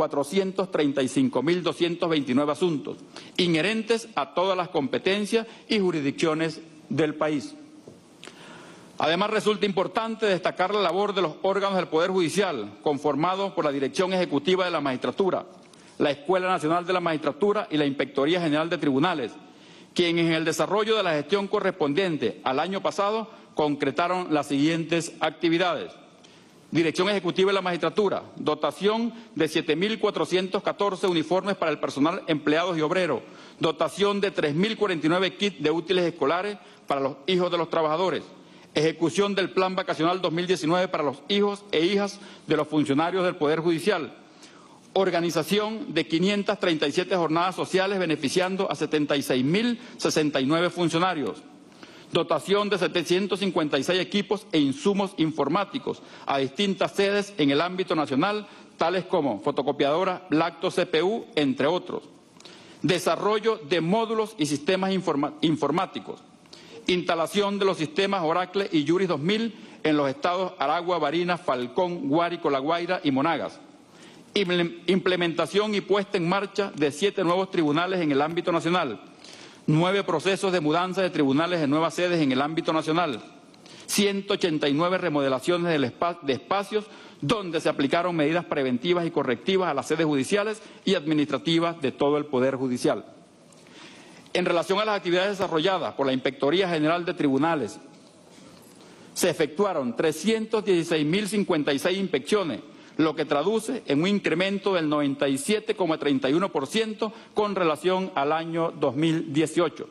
435.229 asuntos, inherentes a todas las competencias y jurisdicciones del país. Además, resulta importante destacar la labor de los órganos del Poder Judicial, conformados por la Dirección Ejecutiva de la Magistratura, la Escuela Nacional de la Magistratura y la Inspectoría General de Tribunales, quienes en el desarrollo de la gestión correspondiente al año pasado concretaron las siguientes actividades. Dirección Ejecutiva de la Magistratura, dotación de 7.414 uniformes para el personal, empleados y obreros, dotación de 3.049 kits de útiles escolares para los hijos de los trabajadores, ejecución del Plan Vacacional 2019 para los hijos e hijas de los funcionarios del Poder Judicial, organización de 537 jornadas sociales beneficiando a 76.069 funcionarios, dotación de 756 equipos e insumos informáticos a distintas sedes en el ámbito nacional, tales como fotocopiadora, lacto CPU, entre otros. Desarrollo de módulos y sistemas informáticos. Instalación de los sistemas Oracle y Juris 2000 en los estados Aragua, Barinas, Falcón, Guárico, La Guaira y Monagas. Implementación y puesta en marcha de 7 nuevos tribunales en el ámbito nacional. 9 procesos de mudanza de tribunales en nuevas sedes en el ámbito nacional, 189 remodelaciones de espacios donde se aplicaron medidas preventivas y correctivas a las sedes judiciales y administrativas de todo el Poder Judicial. En relación a las actividades desarrolladas por la Inspectoría General de Tribunales, Se efectuaron 316.056 inspecciones, lo que traduce en un incremento del 97,31% con relación al año 2018.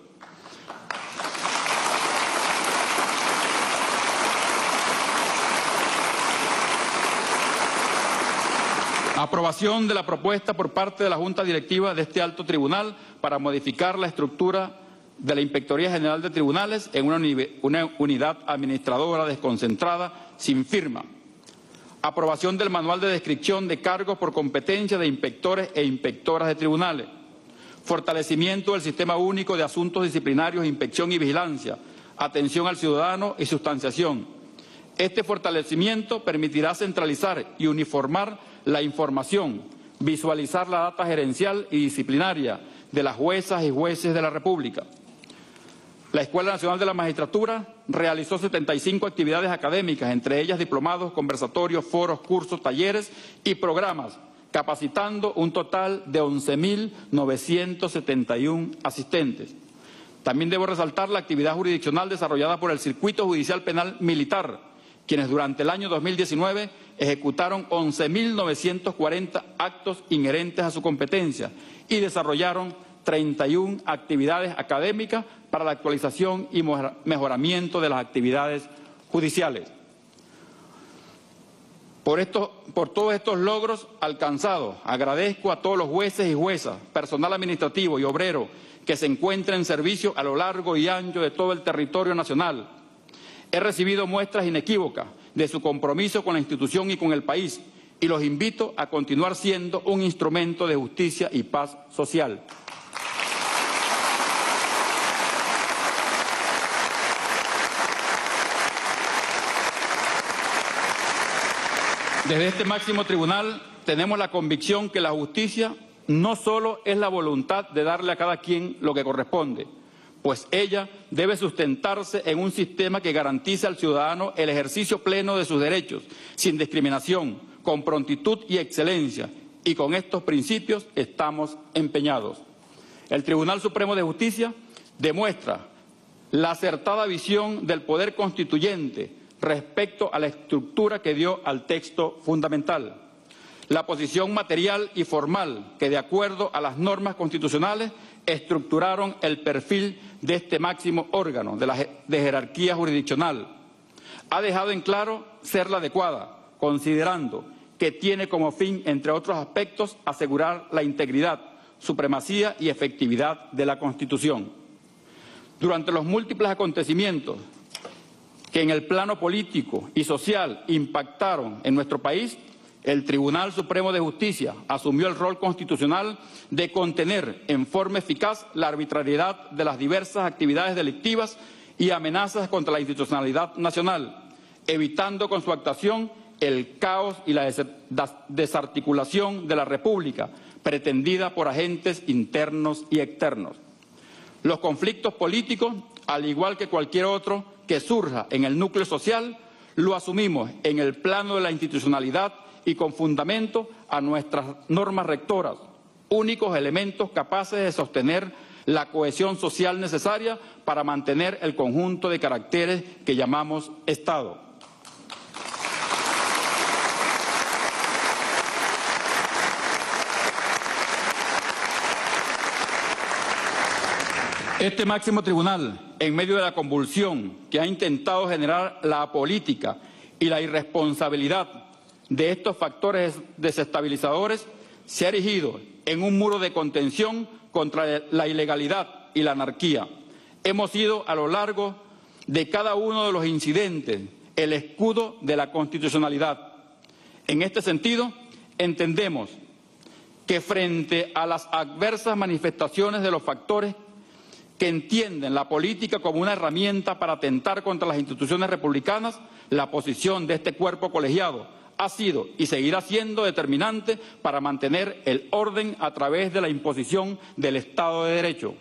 Aprobación de la propuesta por parte de la Junta Directiva de este alto tribunal para modificar la estructura de la Inspectoría General de Tribunales en una unidad administradora desconcentrada sin firma. Aprobación del manual de descripción de cargos por competencia de inspectores e inspectoras de tribunales. Fortalecimiento del Sistema Único de Asuntos Disciplinarios, Inspección y Vigilancia. Atención al ciudadano y sustanciación. Este fortalecimiento permitirá centralizar y uniformar la información, visualizar la data gerencial y disciplinaria de las juezas y jueces de la República. La Escuela Nacional de la Magistratura realizó 75 actividades académicas, entre ellas diplomados, conversatorios, foros, cursos, talleres y programas, capacitando un total de 11.971 asistentes. También debo resaltar la actividad jurisdiccional desarrollada por el Circuito Judicial Penal Militar, quienes durante el año 2019 ejecutaron 11.940 actos inherentes a su competencia y desarrollaron 31 actividades académicas para la actualización y mejoramiento de las actividades judiciales. Por todos estos logros alcanzados, agradezco a todos los jueces y juezas, personal administrativo y obrero que se encuentran en servicio a lo largo y ancho de todo el territorio nacional. He recibido muestras inequívocas de su compromiso con la institución y con el país y los invito a continuar siendo un instrumento de justicia y paz social. Desde este máximo tribunal tenemos la convicción que la justicia no solo es la voluntad de darle a cada quien lo que corresponde, pues ella debe sustentarse en un sistema que garantice al ciudadano el ejercicio pleno de sus derechos, sin discriminación, con prontitud y excelencia, y con estos principios estamos empeñados. El Tribunal Supremo de Justicia demuestra la acertada visión del Poder Constituyente respecto a la estructura que dio al texto fundamental, la posición material y formal que, de acuerdo a las normas constitucionales, estructuraron el perfil de este máximo órgano de jerarquía jurisdiccional. Ha dejado en claro ser la adecuada, considerando que tiene como fin, entre otros aspectos, asegurar la integridad, supremacía y efectividad de la Constitución. Durante los múltiples acontecimientos que en el plano político y social impactaron en nuestro país, el Tribunal Supremo de Justicia asumió el rol constitucional de contener en forma eficaz la arbitrariedad de las diversas actividades delictivas y amenazas contra la institucionalidad nacional, evitando con su actuación el caos y la desarticulación de la República, pretendida por agentes internos y externos. Los conflictos políticos, al igual que cualquier otro que surja en el núcleo social, lo asumimos en el plano de la institucionalidad y con fundamento a nuestras normas rectoras, únicos elementos capaces de sostener la cohesión social necesaria para mantener el conjunto de caracteres que llamamos Estado. Este máximo tribunal, en medio de la convulsión que ha intentado generar la política y la irresponsabilidad de estos factores desestabilizadores, se ha erigido en un muro de contención contra la ilegalidad y la anarquía. Hemos sido a lo largo de cada uno de los incidentes el escudo de la constitucionalidad. En este sentido, entendemos que frente a las adversas manifestaciones de los factores que entienden la política como una herramienta para atentar contra las instituciones republicanas, la posición de este cuerpo colegiado ha sido y seguirá siendo determinante para mantener el orden a través de la imposición del Estado de Derecho.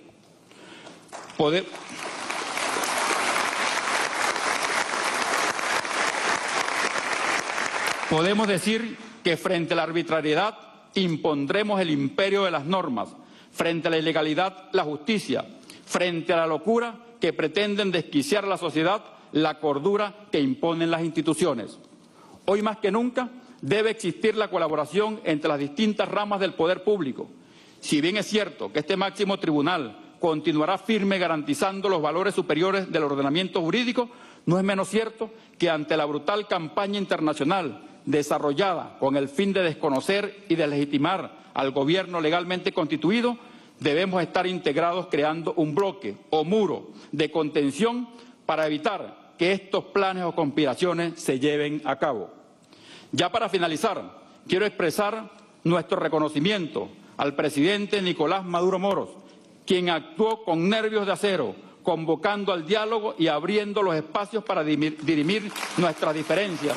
Podemos decir que frente a la arbitrariedad impondremos el imperio de las normas, frente a la ilegalidad la justicia, frente a la locura que pretenden desquiciar a la sociedad la cordura que imponen las instituciones. Hoy más que nunca debe existir la colaboración entre las distintas ramas del poder público. Si bien es cierto que este máximo tribunal continuará firme garantizando los valores superiores del ordenamiento jurídico, no es menos cierto que ante la brutal campaña internacional desarrollada con el fin de desconocer y deslegitimar al gobierno legalmente constituido, debemos estar integrados creando un bloque o muro de contención para evitar que estos planes o conspiraciones se lleven a cabo. Ya para finalizar, quiero expresar nuestro reconocimiento al presidente Nicolás Maduro Moros, quien actuó con nervios de acero, convocando al diálogo y abriendo los espacios para dirimir nuestras diferencias.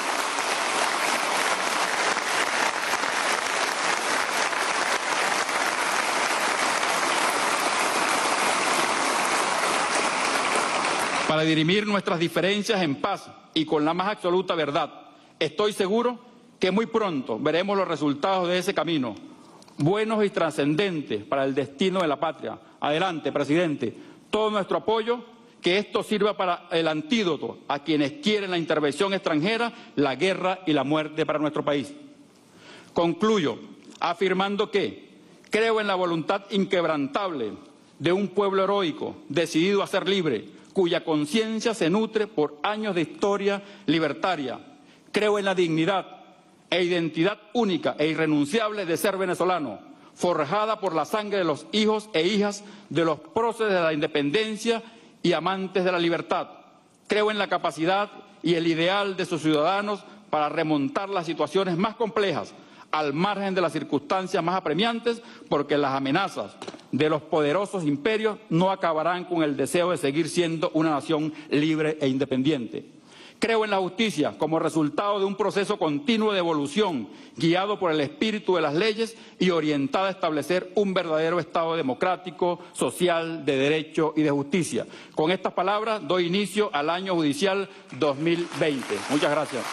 Para dirimir nuestras diferencias en paz y con la más absoluta verdad. Estoy seguro que muy pronto veremos los resultados de ese camino, buenos y trascendentes para el destino de la patria. Adelante, presidente, todo nuestro apoyo, que esto sirva para el antídoto a quienes quieren la intervención extranjera, la guerra y la muerte para nuestro país. Concluyo afirmando que creo en la voluntad inquebrantable de un pueblo heroico, decidido a ser libre, cuya conciencia se nutre por años de historia libertaria. Creo en la dignidad e identidad única e irrenunciable de ser venezolano, forjada por la sangre de los hijos e hijas de los próceres de la independencia y amantes de la libertad. Creo en la capacidad y el ideal de sus ciudadanos para remontar las situaciones más complejas, al margen de las circunstancias más apremiantes, porque las amenazas de los poderosos imperios no acabarán con el deseo de seguir siendo una nación libre e independiente. Creo en la justicia como resultado de un proceso continuo de evolución, guiado por el espíritu de las leyes y orientada a establecer un verdadero Estado democrático, social, de derecho y de justicia. Con estas palabras doy inicio al año judicial 2020. Muchas gracias.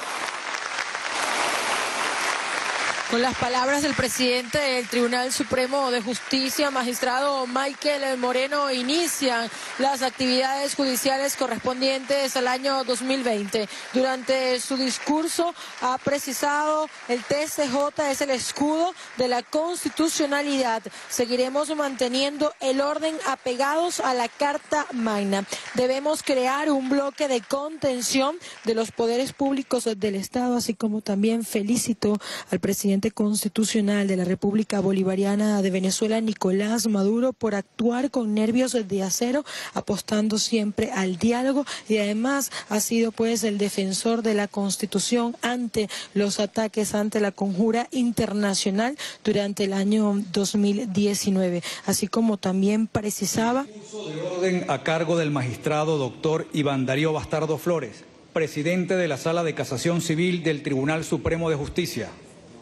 Con las palabras del presidente del Tribunal Supremo de Justicia, magistrado Michael Moreno, inician las actividades judiciales correspondientes al año 2020. Durante su discurso ha precisado el TCJ es el escudo de la constitucionalidad. Seguiremos manteniendo el orden apegados a la Carta Magna. Debemos crear un bloque de contención de los poderes públicos del Estado, así como también felicito al presidente constitucional de la República Bolivariana de Venezuela, Nicolás Maduro, por actuar con nervios de acero, apostando siempre al diálogo, y además ha sido pues el defensor de la Constitución ante los ataques, ante la conjura internacional durante el año 2019, así como también precisaba de orden a cargo del magistrado doctor Iván Darío Bastardo Flores, presidente de la Sala de Casación Civil del Tribunal Supremo de Justicia.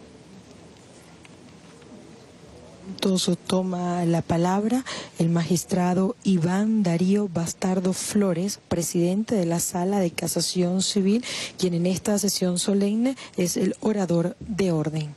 Toma la palabra el magistrado Iván Darío Bastardo Flores, presidente de la Sala de Casación Civil, quien en esta sesión solemne es el orador de orden.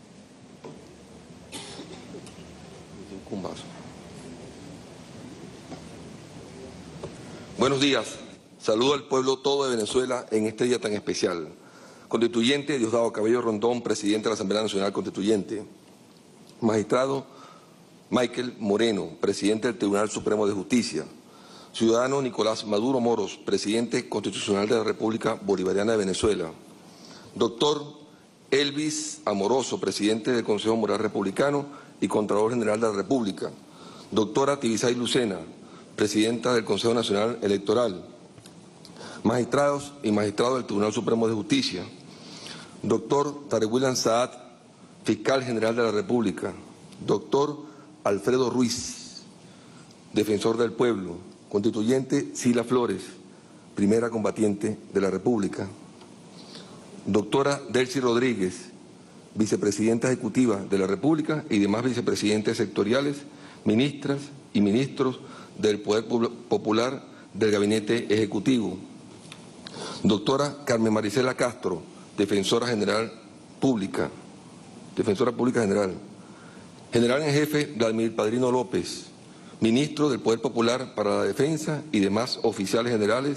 Buenos días. Saludo al pueblo todo de Venezuela en este día tan especial. Constituyente Diosdado Cabello Rondón, presidente de la Asamblea Nacional Constituyente. Magistrado Michael Moreno, presidente del Tribunal Supremo de Justicia. Ciudadano Nicolás Maduro Moros, presidente constitucional de la República Bolivariana de Venezuela. Doctor Elvis Amoroso, presidente del Consejo Moral Republicano y Contralor General de la República. Doctora Tibisay Lucena, presidenta del Consejo Nacional Electoral. Magistrados y magistrados del Tribunal Supremo de Justicia. Doctor Tarek William Saad, fiscal general de la República. Doctor Alfredo Ruiz, defensor del pueblo. Constituyente Sila Flores, primera combatiente de la República. Doctora Delcy Rodríguez, vicepresidenta ejecutiva de la República y demás vicepresidentes sectoriales, ministras y ministros del Poder Popular del Gabinete Ejecutivo. Doctora Carmen Marisela Castro, defensora pública general. General en jefe Vladimir Padrino López, ministro del Poder Popular para la Defensa y demás oficiales generales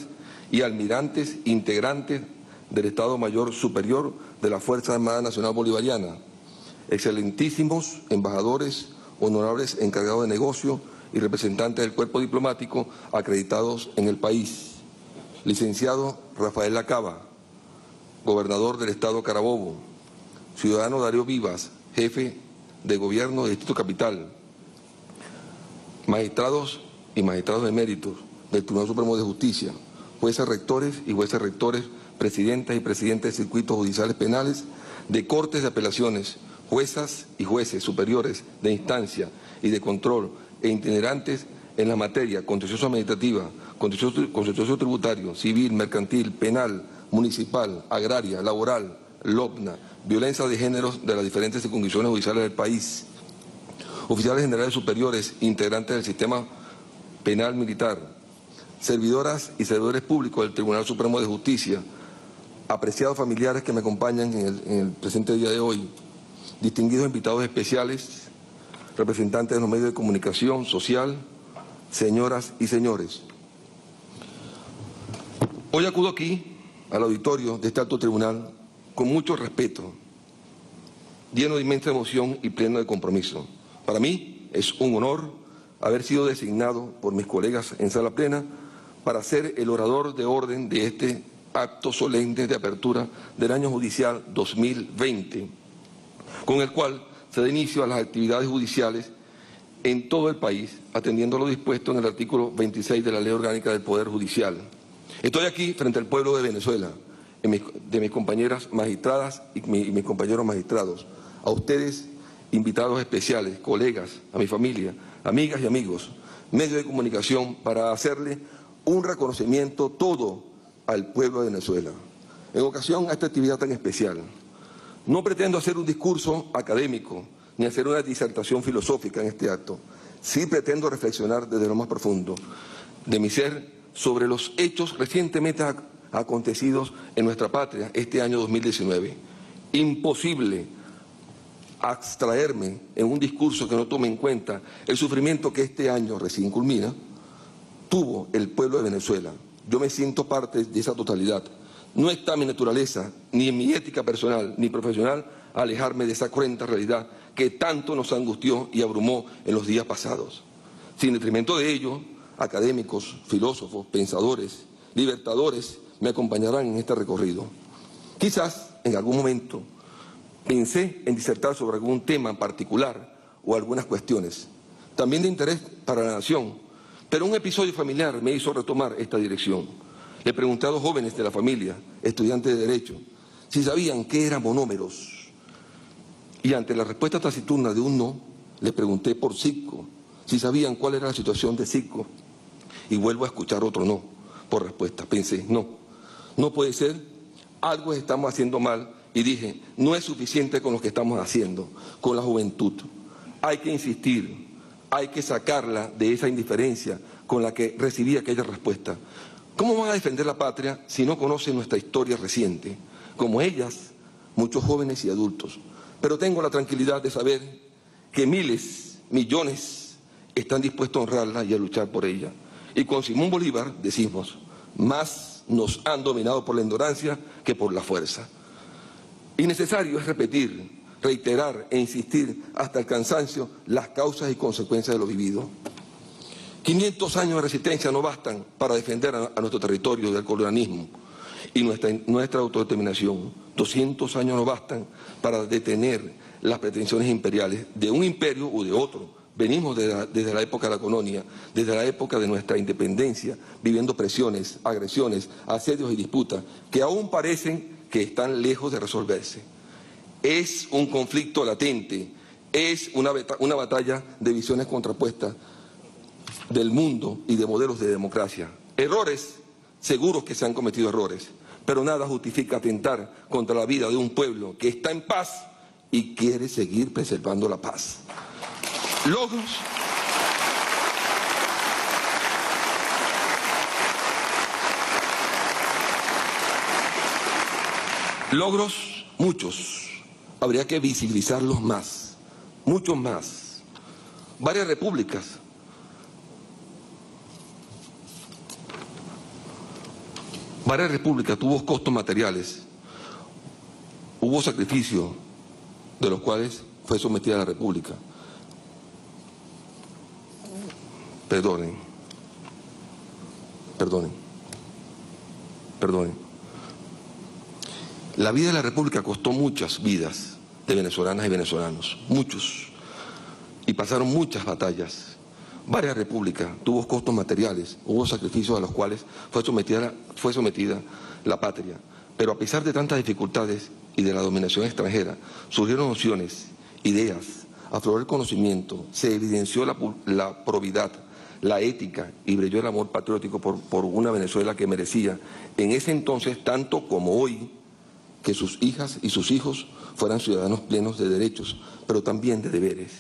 y almirantes integrantes del Estado Mayor Superior de la Fuerza Armada Nacional Bolivariana, excelentísimos embajadores, honorables encargados de negocio y representantes del cuerpo diplomático acreditados en el país, licenciado Rafael Lacaba, gobernador del Estado Carabobo, ciudadano Darío Vivas, jefe de gobierno del Distrito Capital, magistrados y magistrados eméritos del Tribunal Supremo de Justicia, jueces rectores y jueces rectores, presidentas y presidentes de circuitos judiciales penales, de cortes de apelaciones, juezas y jueces superiores de instancia y de control e itinerantes en la materia contencioso administrativa, contencioso tributario, civil, mercantil, penal, municipal, agraria, laboral, LOPNA, violencia de géneros de las diferentes circunscripciones judiciales del país, oficiales generales superiores, integrantes del sistema penal militar, servidoras y servidores públicos del Tribunal Supremo de Justicia, apreciados familiares que me acompañan en el presente día de hoy, distinguidos invitados especiales, representantes de los medios de comunicación social, señoras y señores. Hoy acudo aquí al auditorio de este alto tribunal con mucho respeto, lleno de inmensa emoción y pleno de compromiso. Para mí es un honor haber sido designado por mis colegas en sala plena para ser el orador de orden de este acto solemne de apertura del año judicial 2020, con el cual se da inicio a las actividades judiciales en todo el país, atendiendo lo dispuesto en el artículo 26 de la Ley Orgánica del Poder Judicial. Estoy aquí frente al pueblo de Venezuela, de mis compañeras magistradas y mis compañeros magistrados, a ustedes, invitados especiales, colegas, a mi familia, amigas y amigos, medios de comunicación, para hacerle un reconocimiento todo al pueblo de Venezuela. En ocasión a esta actividad tan especial, no pretendo hacer un discurso académico ni hacer una disertación filosófica en este acto. Sí pretendo reflexionar desde lo más profundo de mi ser sobre los hechos recientemente acontecidos en nuestra patria este año 2019. Imposible abstraerme en un discurso que no tome en cuenta el sufrimiento que este año recién culmina tuvo el pueblo de Venezuela. Yo me siento parte de esa totalidad. No está en mi naturaleza, ni en mi ética personal, ni profesional, alejarme de esa cruenta realidad que tanto nos angustió y abrumó en los días pasados. Sin detrimento de ello, académicos, filósofos, pensadores, libertadores me acompañarán en este recorrido. Quizás en algún momento pensé en disertar sobre algún tema en particular o algunas cuestiones, también de interés para la nación, pero un episodio familiar me hizo retomar esta dirección. Le pregunté a dos jóvenes de la familia, estudiantes de Derecho, si sabían qué eran monómeros. Y ante la respuesta taciturna de un no, les pregunté por Citgo, si sabían cuál era la situación de Citgo. Y vuelvo a escuchar otro no por respuesta. Pensé, no puede ser, algo estamos haciendo mal. Y dije, no es suficiente con lo que estamos haciendo, con la juventud. Hay que insistir, hay que sacarla de esa indiferencia con la que recibí aquella respuesta. ¿Cómo van a defender la patria si no conocen nuestra historia reciente? Como ellas, muchos jóvenes y adultos. Pero tengo la tranquilidad de saber que miles, millones están dispuestos a honrarla y a luchar por ella. Y con Simón Bolívar decimos, más nos han dominado por la ignorancia que por la fuerza. Y necesario es repetir, reiterar e insistir hasta el cansancio las causas y consecuencias de lo vivido. 500 años de resistencia no bastan para defender a nuestro territorio del colonialismo y nuestra autodeterminación. 200 años no bastan para detener las pretensiones imperiales de un imperio u de otro. Venimos desde la época de la colonia, desde la época de nuestra independencia, viviendo presiones, agresiones, asedios y disputas que aún parecen que están lejos de resolverse. Es un conflicto latente, es una batalla de visiones contrapuestas del mundo y de modelos de democracia. Errores, seguros que se han cometido errores, pero nada justifica atentar contra la vida de un pueblo que está en paz y quiere seguir preservando la paz. Logros muchos, habría que visibilizarlos más, muchos más. Varias repúblicas. Varias repúblicas tuvo costos materiales, hubo sacrificios de los cuales fue sometida la república. Perdonen. La vida de la república costó muchas vidas de venezolanas y venezolanos, muchos, y pasaron muchas batallas. Varias repúblicas tuvo costos materiales, hubo sacrificios a los cuales fue sometida la patria. Pero a pesar de tantas dificultades y de la dominación extranjera, surgieron nociones, ideas, afloró el conocimiento, se evidenció la probidad, la ética y brilló el amor patriótico por una Venezuela que merecía en ese entonces, tanto como hoy, que sus hijas y sus hijos fueran ciudadanos plenos de derechos, pero también de deberes.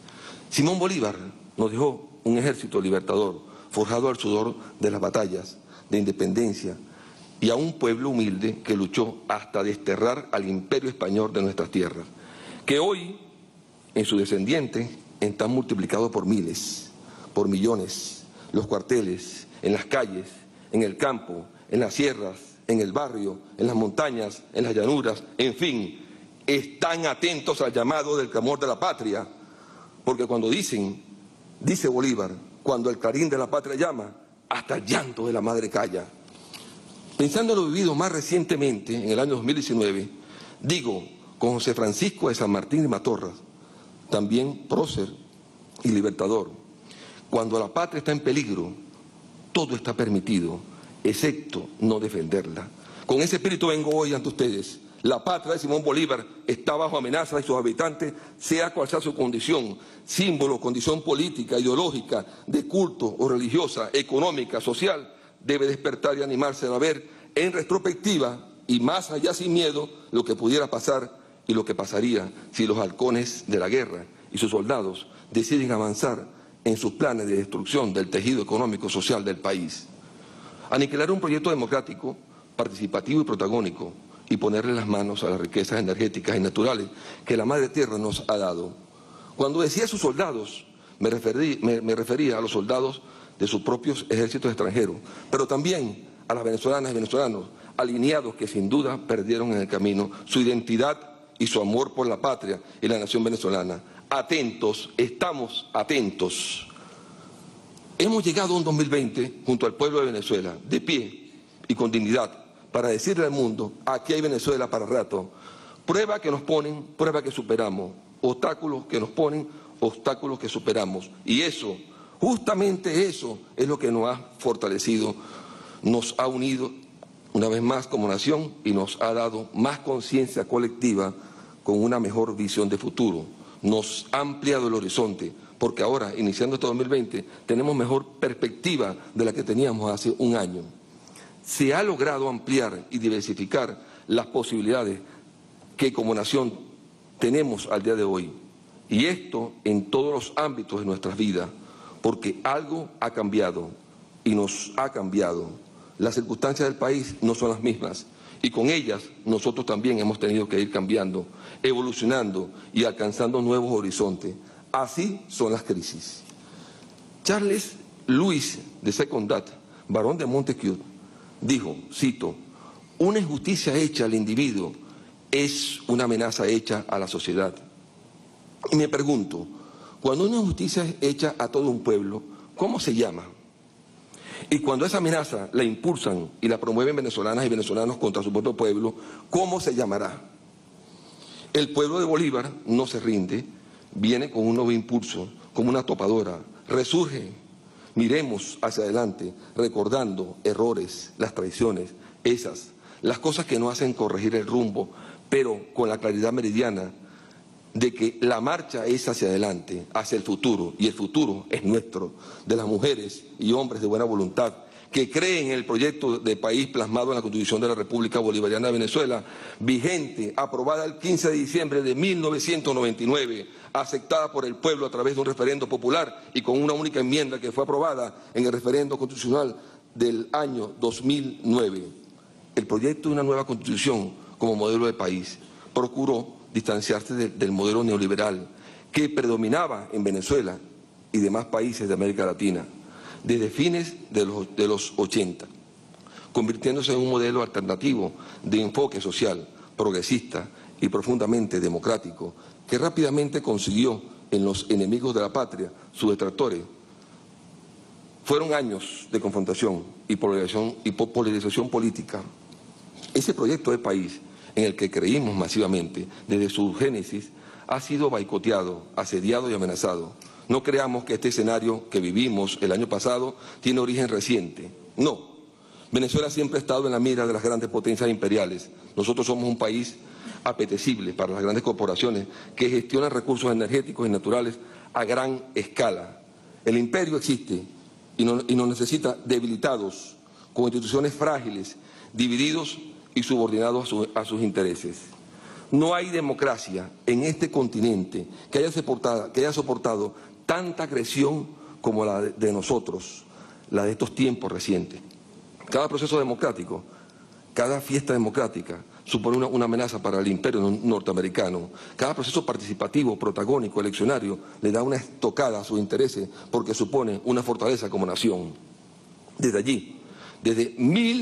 Simón Bolívar nos dejó un ejército libertador, forjado al sudor de las batallas de independencia, y a un pueblo humilde que luchó hasta desterrar al imperio español de nuestras tierras, que hoy, en sus descendientes, están multiplicados por miles, por millones, los cuarteles, en las calles, en el campo, en las sierras, en el barrio, en las montañas, en las llanuras, en fin, están atentos al llamado del clamor de la patria, porque cuando dice Bolívar, cuando el clarín de la patria llama, hasta el llanto de la madre calla. Pensando en lo vivido más recientemente, en el año 2019, digo, con José Francisco de San Martín y Matorras, también prócer y libertador, cuando la patria está en peligro, todo está permitido, excepto no defenderla. Con ese espíritu vengo hoy ante ustedes. La patria de Simón Bolívar está bajo amenaza y sus habitantes, sea cual sea su condición, símbolo, condición política, ideológica, de culto o religiosa, económica, social, debe despertar y animarse a ver en retrospectiva y más allá sin miedo lo que pudiera pasar y lo que pasaría si los halcones de la guerra y sus soldados deciden avanzar en sus planes de destrucción del tejido económico social del país. Aniquilar un proyecto democrático, participativo y protagónico y ponerle las manos a las riquezas energéticas y naturales que la Madre Tierra nos ha dado. Cuando decía sus soldados, me refería a los soldados de sus propios ejércitos extranjeros, pero también a las venezolanas y venezolanos alineados que sin duda perdieron en el camino su identidad y su amor por la patria y la nación venezolana. Atentos, estamos atentos. Hemos llegado a un 2020 junto al pueblo de Venezuela, de pie y con dignidad, para decirle al mundo, aquí hay Venezuela para rato. Prueba que nos ponen, prueba que superamos. Obstáculos que nos ponen, obstáculos que superamos. Y eso, justamente eso, es lo que nos ha fortalecido, nos ha unido una vez más como nación y nos ha dado más conciencia colectiva con una mejor visión de futuro. Nos ha ampliado el horizonte, porque ahora, iniciando este 2020, tenemos mejor perspectiva de la que teníamos hace un año. Se ha logrado ampliar y diversificar las posibilidades que como nación tenemos al día de hoy. Y esto en todos los ámbitos de nuestras vidas, porque algo ha cambiado y nos ha cambiado. Las circunstancias del país no son las mismas y con ellas nosotros también hemos tenido que ir cambiando, evolucionando y alcanzando nuevos horizontes. Así son las crisis. Charles Louis de Secondat, barón de Montesquieu, dijo, cito, una injusticia hecha al individuo es una amenaza hecha a la sociedad. Y me pregunto, cuando una injusticia es hecha a todo un pueblo, ¿cómo se llama? Y cuando esa amenaza la impulsan y la promueven venezolanas y venezolanos contra su propio pueblo, ¿cómo se llamará? El pueblo de Bolívar no se rinde, viene con un nuevo impulso, como una topadora, resurge. Miremos hacia adelante, recordando errores, las traiciones, las cosas que no hacen corregir el rumbo, pero con la claridad meridiana de que la marcha es hacia adelante, hacia el futuro, y el futuro es nuestro, de las mujeres y hombres de buena voluntad, que creen en el proyecto de país plasmado en la Constitución de la República Bolivariana de Venezuela, vigente, aprobada el 15 de diciembre de 1999, aceptada por el pueblo a través de un referendo popular y con una única enmienda que fue aprobada en el referendo constitucional del año 2009. El proyecto de una nueva Constitución como modelo de país procuró distanciarse del modelo neoliberal que predominaba en Venezuela y demás países de América Latina desde fines de los 80, convirtiéndose en un modelo alternativo de enfoque social, progresista y profundamente democrático, que rápidamente consiguió en los enemigos de la patria, sus detractores. Fueron años de confrontación y polarización política. Ese proyecto de país en el que creímos masivamente desde su génesis ha sido boicoteado, asediado y amenazado. No creamos que este escenario que vivimos el año pasado tiene origen reciente. No. Venezuela siempre ha estado en la mira de las grandes potencias imperiales. Nosotros somos un país apetecible para las grandes corporaciones que gestionan recursos energéticos y naturales a gran escala. El imperio existe y nos necesita debilitados, con instituciones frágiles, divididos y subordinados a sus intereses. No hay democracia en este continente que haya soportado tanta agresión como la de nosotros, la de estos tiempos recientes. Cada proceso democrático, cada fiesta democrática supone una amenaza para el imperio norteamericano. Cada proceso participativo, protagónico, eleccionario, le da una estocada a sus intereses porque supone una fortaleza como nación. Desde allí, desde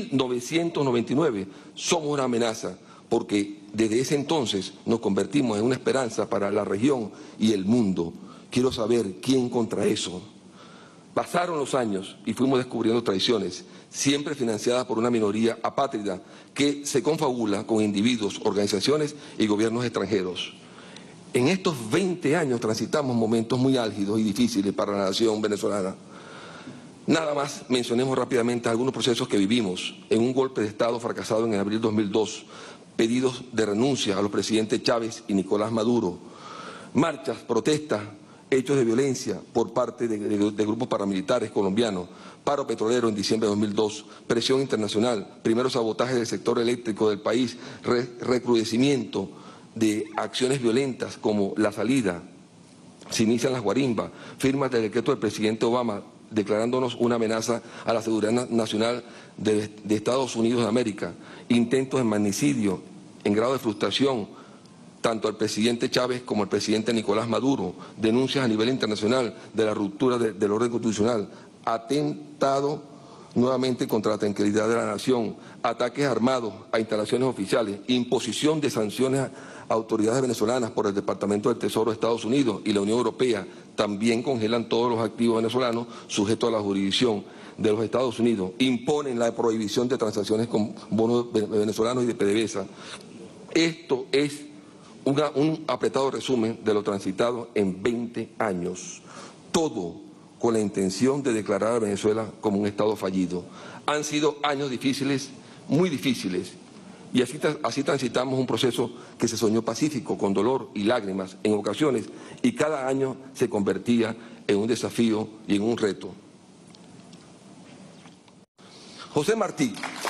1999, somos una amenaza porque desde ese entonces nos convertimos en una esperanza para la región y el mundo. Quiero saber quién contra eso. Pasaron los años y fuimos descubriendo traiciones, siempre financiadas por una minoría apátrida que se confabula con individuos, organizaciones y gobiernos extranjeros. En estos 20 años transitamos momentos muy álgidos y difíciles para la nación venezolana. Nada más mencionemos rápidamente algunos procesos que vivimos en un golpe de Estado fracasado en abril de 2002, pedidos de renuncia a los presidentes Chávez y Nicolás Maduro, marchas, protestas, hechos de violencia por parte de grupos paramilitares colombianos, paro petrolero en diciembre de 2002, presión internacional, primero sabotaje del sector eléctrico del país, recrudecimiento de acciones violentas como la salida, se inician las guarimbas, firmas del decreto del presidente Obama declarándonos una amenaza a la seguridad nacional de Estados Unidos de América, intentos de magnicidio en grado de frustración, tanto al presidente Chávez como al presidente Nicolás Maduro, denuncias a nivel internacional de la ruptura del orden constitucional, atentado nuevamente contra la tranquilidad de la nación, ataques armados a instalaciones oficiales, imposición de sanciones a autoridades venezolanas por el Departamento del Tesoro de Estados Unidos y la Unión Europea. También congelan todos los activos venezolanos sujetos a la jurisdicción de los Estados Unidos. Imponen la prohibición de transacciones con bonos venezolanos y de PDVSA. Esto es un apretado resumen de lo transitado en 20 años. Todo con la intención de declarar a Venezuela como un Estado fallido. Han sido años difíciles, muy difíciles, y así transitamos un proceso que se soñó pacífico, con dolor y lágrimas en ocasiones, y cada año se convertía en un desafío y en un reto. José Martí.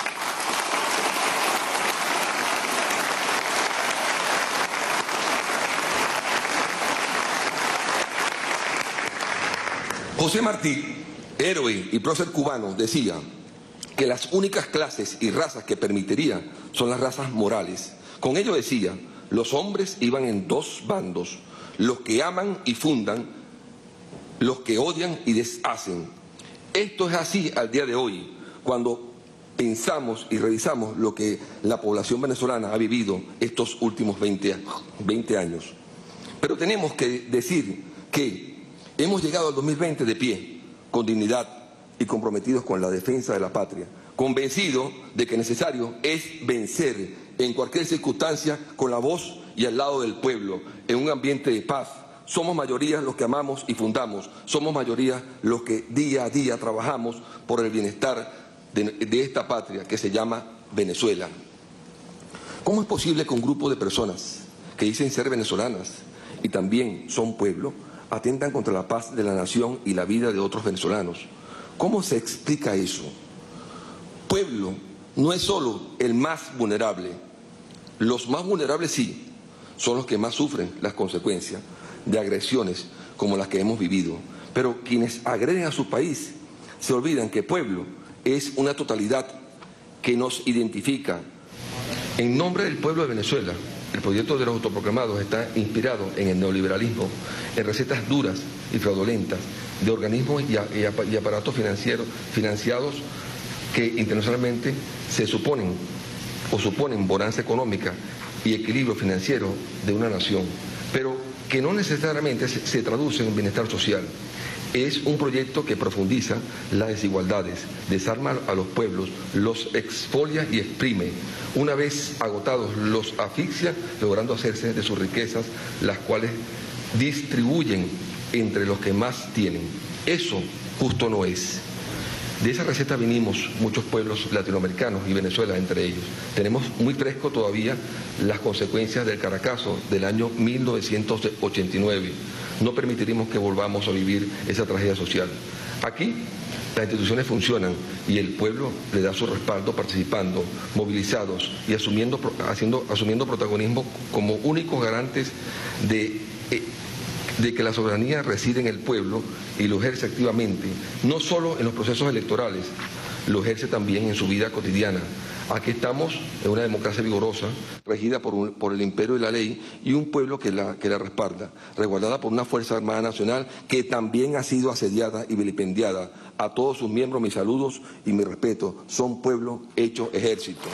José Martí, héroe y prócer cubano, decía que las únicas clases y razas que permitiría son las razas morales. Con ello decía, los hombres iban en dos bandos, los que aman y fundan, los que odian y deshacen. Esto es así al día de hoy, cuando pensamos y revisamos lo que la población venezolana ha vivido estos últimos 20 años. Pero tenemos que decir que hemos llegado al 2020 de pie, con dignidad y comprometidos con la defensa de la patria, convencidos de que necesario es vencer en cualquier circunstancia con la voz y al lado del pueblo, en un ambiente de paz. Somos mayoría los que amamos y fundamos, somos mayoría los que día a día trabajamos por el bienestar de esta patria que se llama Venezuela. ¿Cómo es posible que un grupo de personas que dicen ser venezolanas y también son pueblo atentan contra la paz de la nación y la vida de otros venezolanos? ¿Cómo se explica eso? Pueblo no es solo el más vulnerable. Los más vulnerables sí, son los que más sufren las consecuencias de agresiones como las que hemos vivido. Pero quienes agreden a su país se olvidan que pueblo es una totalidad que nos identifica. En nombre del pueblo de Venezuela, el proyecto de los autoproclamados está inspirado en el neoliberalismo, en recetas duras y fraudulentas de organismos y aparatos financieros financiados que internacionalmente se suponen bonanza económica y equilibrio financiero de una nación, pero que no necesariamente se traduce en bienestar social. Es un proyecto que profundiza las desigualdades, desarma a los pueblos, los exfolia y exprime. Una vez agotados, los asfixia, logrando hacerse de sus riquezas, las cuales distribuyen entre los que más tienen. Eso justo no es. De esa receta vinimos muchos pueblos latinoamericanos y Venezuela entre ellos. Tenemos muy fresco todavía las consecuencias del Caracazo del año 1989. No permitiremos que volvamos a vivir esa tragedia social. Aquí las instituciones funcionan y el pueblo le da su respaldo participando, movilizados y asumiendo protagonismo como únicos garantes de que la soberanía reside en el pueblo y lo ejerce activamente, no solo en los procesos electorales, lo ejerce también en su vida cotidiana. Aquí estamos en una democracia vigorosa, regida por el imperio de la ley y un pueblo que la respalda, resguardada por una Fuerza Armada Nacional que también ha sido asediada y vilipendiada. A todos sus miembros mis saludos y mi respeto. Son pueblo hecho ejército.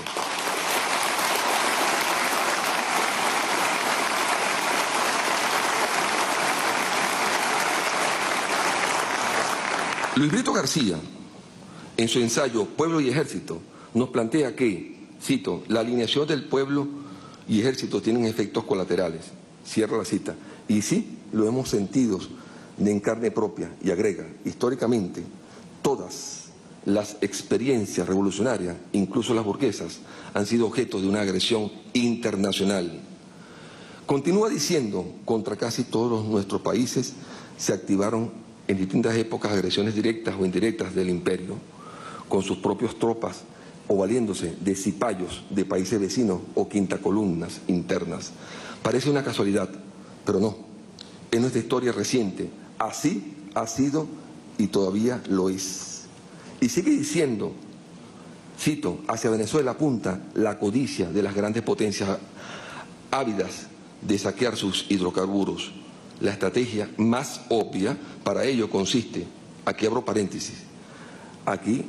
Luis Brito García, en su ensayo Pueblo y Ejército, nos plantea que, cito, la alineación del pueblo y ejército tienen efectos colaterales. Cierra la cita. Y sí, lo hemos sentido en carne propia, y agrega, históricamente, todas las experiencias revolucionarias, incluso las burguesas, han sido objeto de una agresión internacional. Continúa diciendo, contra casi todos nuestros países se activaron en distintas épocas agresiones directas o indirectas del imperio, con sus propias tropas o valiéndose de cipayos de países vecinos o quintacolumnas internas. Parece una casualidad, pero no. En nuestra historia reciente, así ha sido y todavía lo es. Y sigue diciendo, cito, hacia Venezuela apunta la codicia de las grandes potencias ávidas de saquear sus hidrocarburos. La estrategia más obvia para ello consiste, aquí abro paréntesis, aquí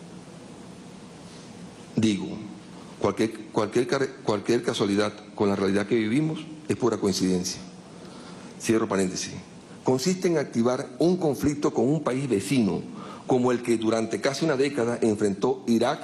digo, cualquier casualidad con la realidad que vivimos es pura coincidencia. Cierro paréntesis. Consiste en activar un conflicto con un país vecino, como el que durante casi una década enfrentó Irak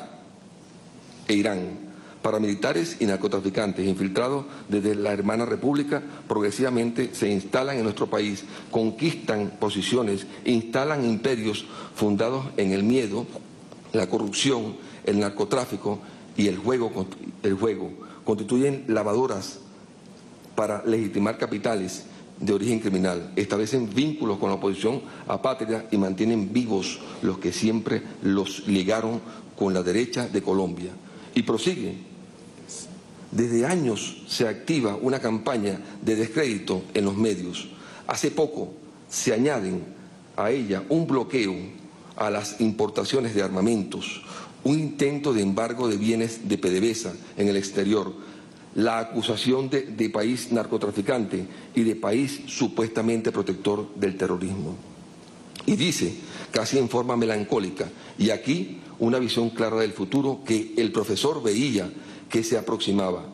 e Irán. Paramilitares y narcotraficantes infiltrados desde la hermana república progresivamente se instalan en nuestro país, conquistan posiciones, instalan imperios fundados en el miedo, la corrupción, el narcotráfico y el juego. Constituyen lavadoras para legitimar capitales de origen criminal, establecen vínculos con la oposición apátrida y mantienen vivos los que siempre los ligaron con la derecha de Colombia. Y prosigue. Desde años se activa una campaña de descrédito en los medios. Hace poco se añaden a ella un bloqueo a las importaciones de armamentos, un intento de embargo de bienes de PDVSA en el exterior, la acusación de país narcotraficante y de país supuestamente protector del terrorismo. Y dice, casi en forma melancólica, y aquí una visión clara del futuro que el profesor veía que se aproximaba.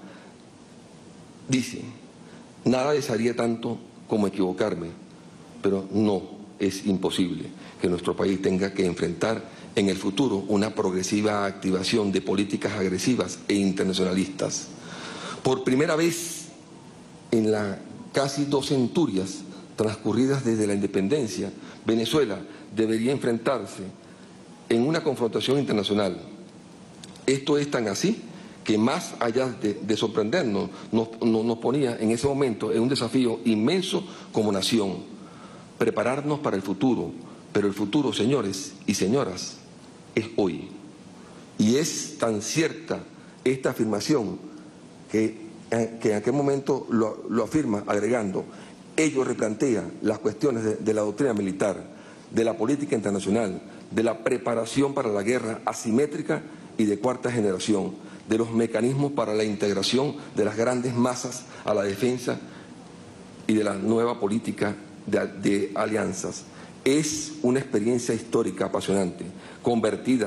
Dice, nada desearía tanto como equivocarme, pero no es imposible que nuestro país tenga que enfrentar en el futuro una progresiva activación de políticas agresivas e internacionalistas. Por primera vez en las casi 2 centurias transcurridas desde la independencia, Venezuela debería enfrentarse en una confrontación internacional. Esto es tan así que más allá de sorprendernos, nos ponía en ese momento en un desafío inmenso como nación, prepararnos para el futuro, pero el futuro, señores y señoras, es hoy. Y es tan cierta esta afirmación que en aquel momento lo afirma agregando, ello replantea las cuestiones de la doctrina militar, de la política internacional, de la preparación para la guerra asimétrica y de cuarta generación, de los mecanismos para la integración de las grandes masas a la defensa y de la nueva política de alianzas. Es una experiencia histórica apasionante, convertida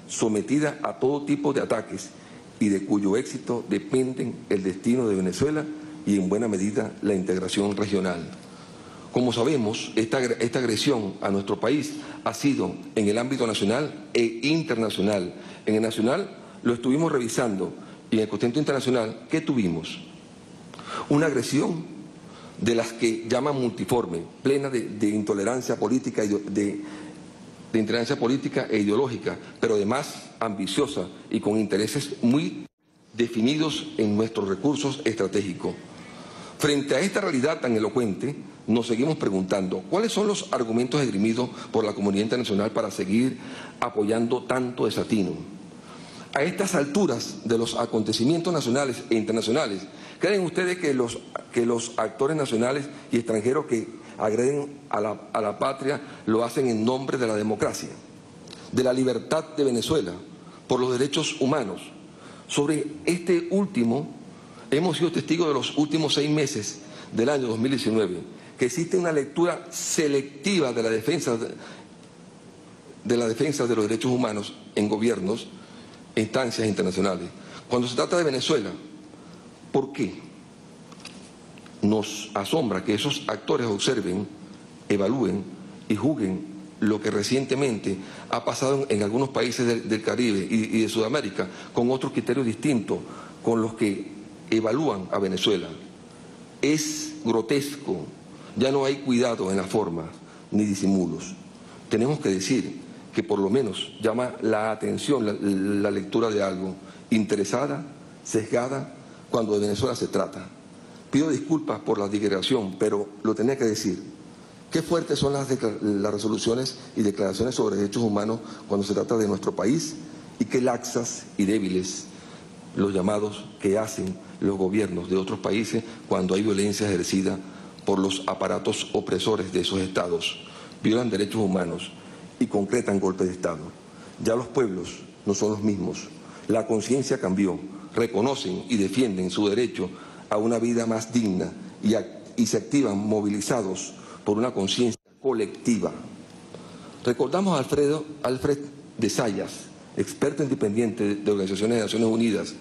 sometida a todo tipo de ataques y de cuyo éxito dependen el destino de Venezuela y en buena medida la integración regional. Como sabemos, esta agresión a nuestro país ha sido en el ámbito nacional e internacional. En el nacional lo estuvimos revisando y en el contexto internacional, ¿qué tuvimos? Una agresión de las que llaman multiforme, plena de intolerancia política, de intolerancia política e ideológica, pero además ambiciosa y con intereses muy definidos en nuestros recursos estratégicos. Frente a esta realidad tan elocuente, nos seguimos preguntando cuáles son los argumentos esgrimidos por la comunidad internacional para seguir apoyando tanto desatino. A estas alturas de los acontecimientos nacionales e internacionales, ¿creen ustedes que los actores nacionales y extranjeros que agreden a la patria lo hacen en nombre de la democracia, de la libertad de Venezuela, por los derechos humanos? Sobre este último, hemos sido testigos de los últimos 6 meses del año 2019, que existe una lectura selectiva de la defensa de los derechos humanos en gobiernos e instancias internacionales. Cuando se trata de Venezuela, ¿por qué? Nos asombra que esos actores observen, evalúen y juzguen lo que recientemente ha pasado en algunos países del Caribe y de Sudamérica con otros criterios distintos con los que evalúan a Venezuela. Es grotesco, ya no hay cuidado en la forma ni disimulos. Tenemos que decir que por lo menos llama la atención la lectura de algo interesada, sesgada, cuando de Venezuela se trata. Pido disculpas por la digregación, pero lo tenía que decir. Qué fuertes son las resoluciones y declaraciones sobre derechos humanos cuando se trata de nuestro país y qué laxas y débiles los llamados que hacen los gobiernos de otros países cuando hay violencia ejercida por los aparatos opresores de esos estados. Violan derechos humanos y concretan golpes de Estado. Ya los pueblos no son los mismos. La conciencia cambió, reconocen y defienden su derecho a una vida más digna y se activan movilizados por una conciencia colectiva. Recordamos a Alfred de Zayas, experto independiente de Organizaciones de Naciones Unidas,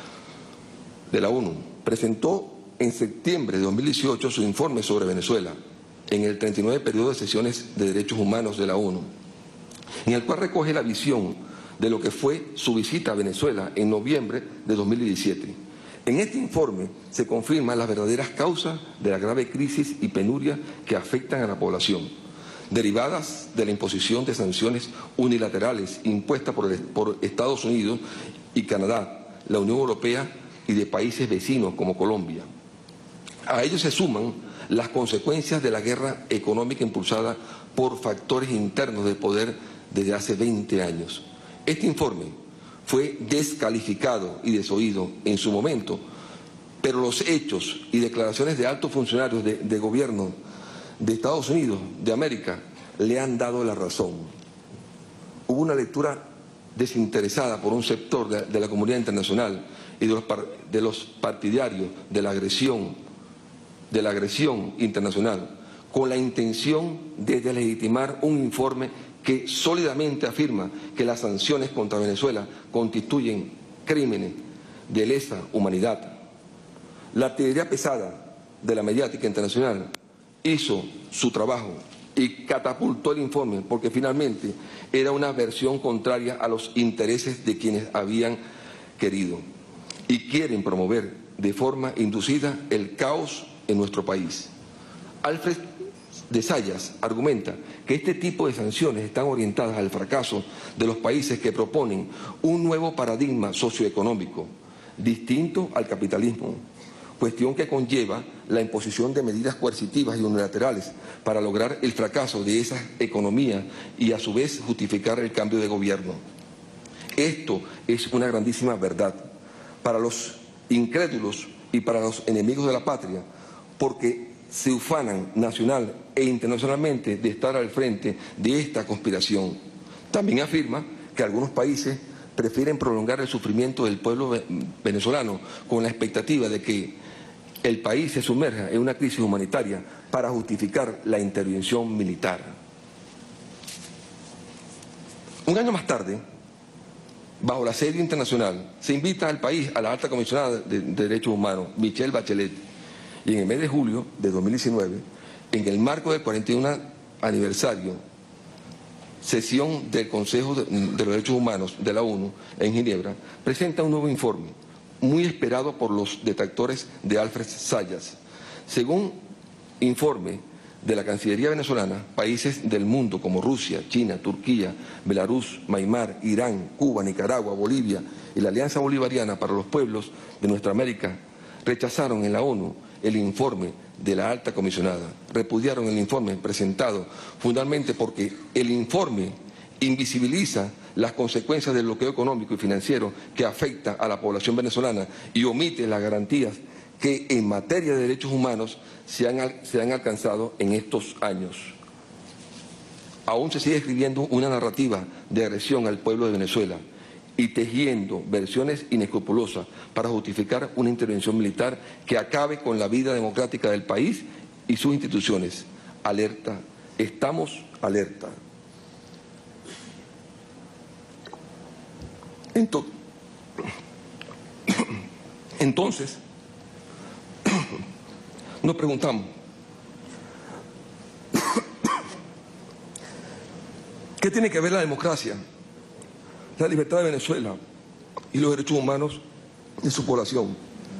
de la ONU, presentó en septiembre de 2018 su informe sobre Venezuela en el 39 periodo de sesiones de derechos humanos de la ONU, en el cual recoge la visión de lo que fue su visita a Venezuela en noviembre de 2017. En este informe se confirman las verdaderas causas de la grave crisis y penuria que afectan a la población, derivadas de la imposición de sanciones unilaterales impuestas por Estados Unidos y Canadá, la Unión Europea y de países vecinos como Colombia. A ello se suman las consecuencias de la guerra económica impulsada por factores internos de poder desde hace 20 años. Este informe fue descalificado y desoído en su momento, pero los hechos y declaraciones de altos funcionarios de gobierno de Estados Unidos de América le han dado la razón. Hubo una lectura desinteresada por un sector de la comunidad internacional y de los partidarios de la agresión internacional, con la intención de deslegitimar un informe que sólidamente afirma que las sanciones contra Venezuela constituyen crímenes de lesa humanidad. La artillería pesada de la mediática internacional hizo su trabajo y catapultó el informe porque finalmente era una versión contraria a los intereses de quienes habían querido y quieren promover de forma inducida el caos en nuestro país. Alfred de Zayas argumenta que este tipo de sanciones están orientadas al fracaso de los países que proponen un nuevo paradigma socioeconómico distinto al capitalismo, cuestión que conlleva la imposición de medidas coercitivas y unilaterales para lograr el fracaso de esa economía y a su vez justificar el cambio de gobierno. Esto es una grandísima verdad para los incrédulos y para los enemigos de la patria, porque se ufanan nacional e internacionalmente de estar al frente de esta conspiración. También afirma que algunos países prefieren prolongar el sufrimiento del pueblo venezolano con la expectativa de que el país se sumerja en una crisis humanitaria para justificar la intervención militar. Un año más tarde, bajo la sede internacional, se invita al país a la alta comisionada de Derechos Humanos, Michelle Bachelet, y en el mes de julio de 2019, en el marco del 41 aniversario, sesión del Consejo de los Derechos Humanos de la ONU en Ginebra, presenta un nuevo informe, muy esperado por los detractores de Alfred Sayas. Según informe de la Cancillería venezolana, países del mundo como Rusia, China, Turquía, Belarus, Myanmar, Irán, Cuba, Nicaragua, Bolivia y la Alianza Bolivariana para los Pueblos de nuestra América rechazaron en la ONU el informe de la alta comisionada. Repudiaron el informe presentado fundamentalmente porque el informe invisibiliza las consecuencias del bloqueo económico y financiero que afecta a la población venezolana y omite las garantías que en materia de derechos humanos se han alcanzado en estos años. Aún se sigue escribiendo una narrativa de agresión al pueblo de Venezuela y tejiendo versiones inescrupulosas para justificar una intervención militar que acabe con la vida democrática del país y sus instituciones. Alerta, estamos alerta. Entonces, nos preguntamos, ¿qué tiene que ver la democracia, la libertad de Venezuela y los derechos humanos de su población?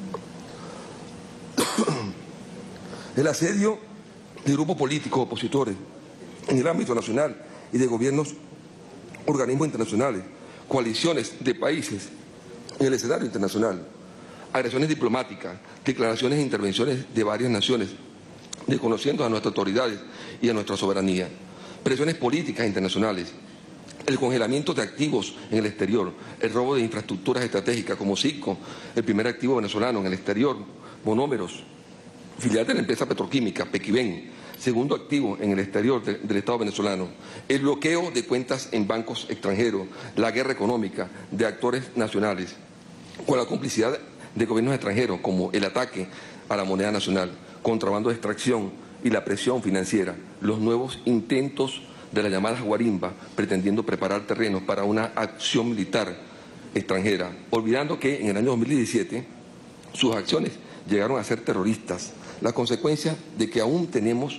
El asedio de grupos políticos opositores en el ámbito nacional y de gobiernos, organismos internacionales, coaliciones de países en el escenario internacional, agresiones diplomáticas, declaraciones e intervenciones de varias naciones, desconociendo a nuestras autoridades y a nuestra soberanía, presiones políticas internacionales, el congelamiento de activos en el exterior, el robo de infraestructuras estratégicas como Cisco, el primer activo venezolano en el exterior, Monómeros, filial de la empresa petroquímica Pequibén, segundo activo en el exterior del Estado venezolano, el bloqueo de cuentas en bancos extranjeros, la guerra económica de actores nacionales, con la complicidad de gobiernos extranjeros como el ataque a la moneda nacional, contrabando de extracción y la presión financiera, los nuevos intentos de las llamadas guarimbas pretendiendo preparar terrenos para una acción militar extranjera, olvidando que en el año 2017 sus acciones llegaron a ser terroristas, la consecuencia de que aún tenemos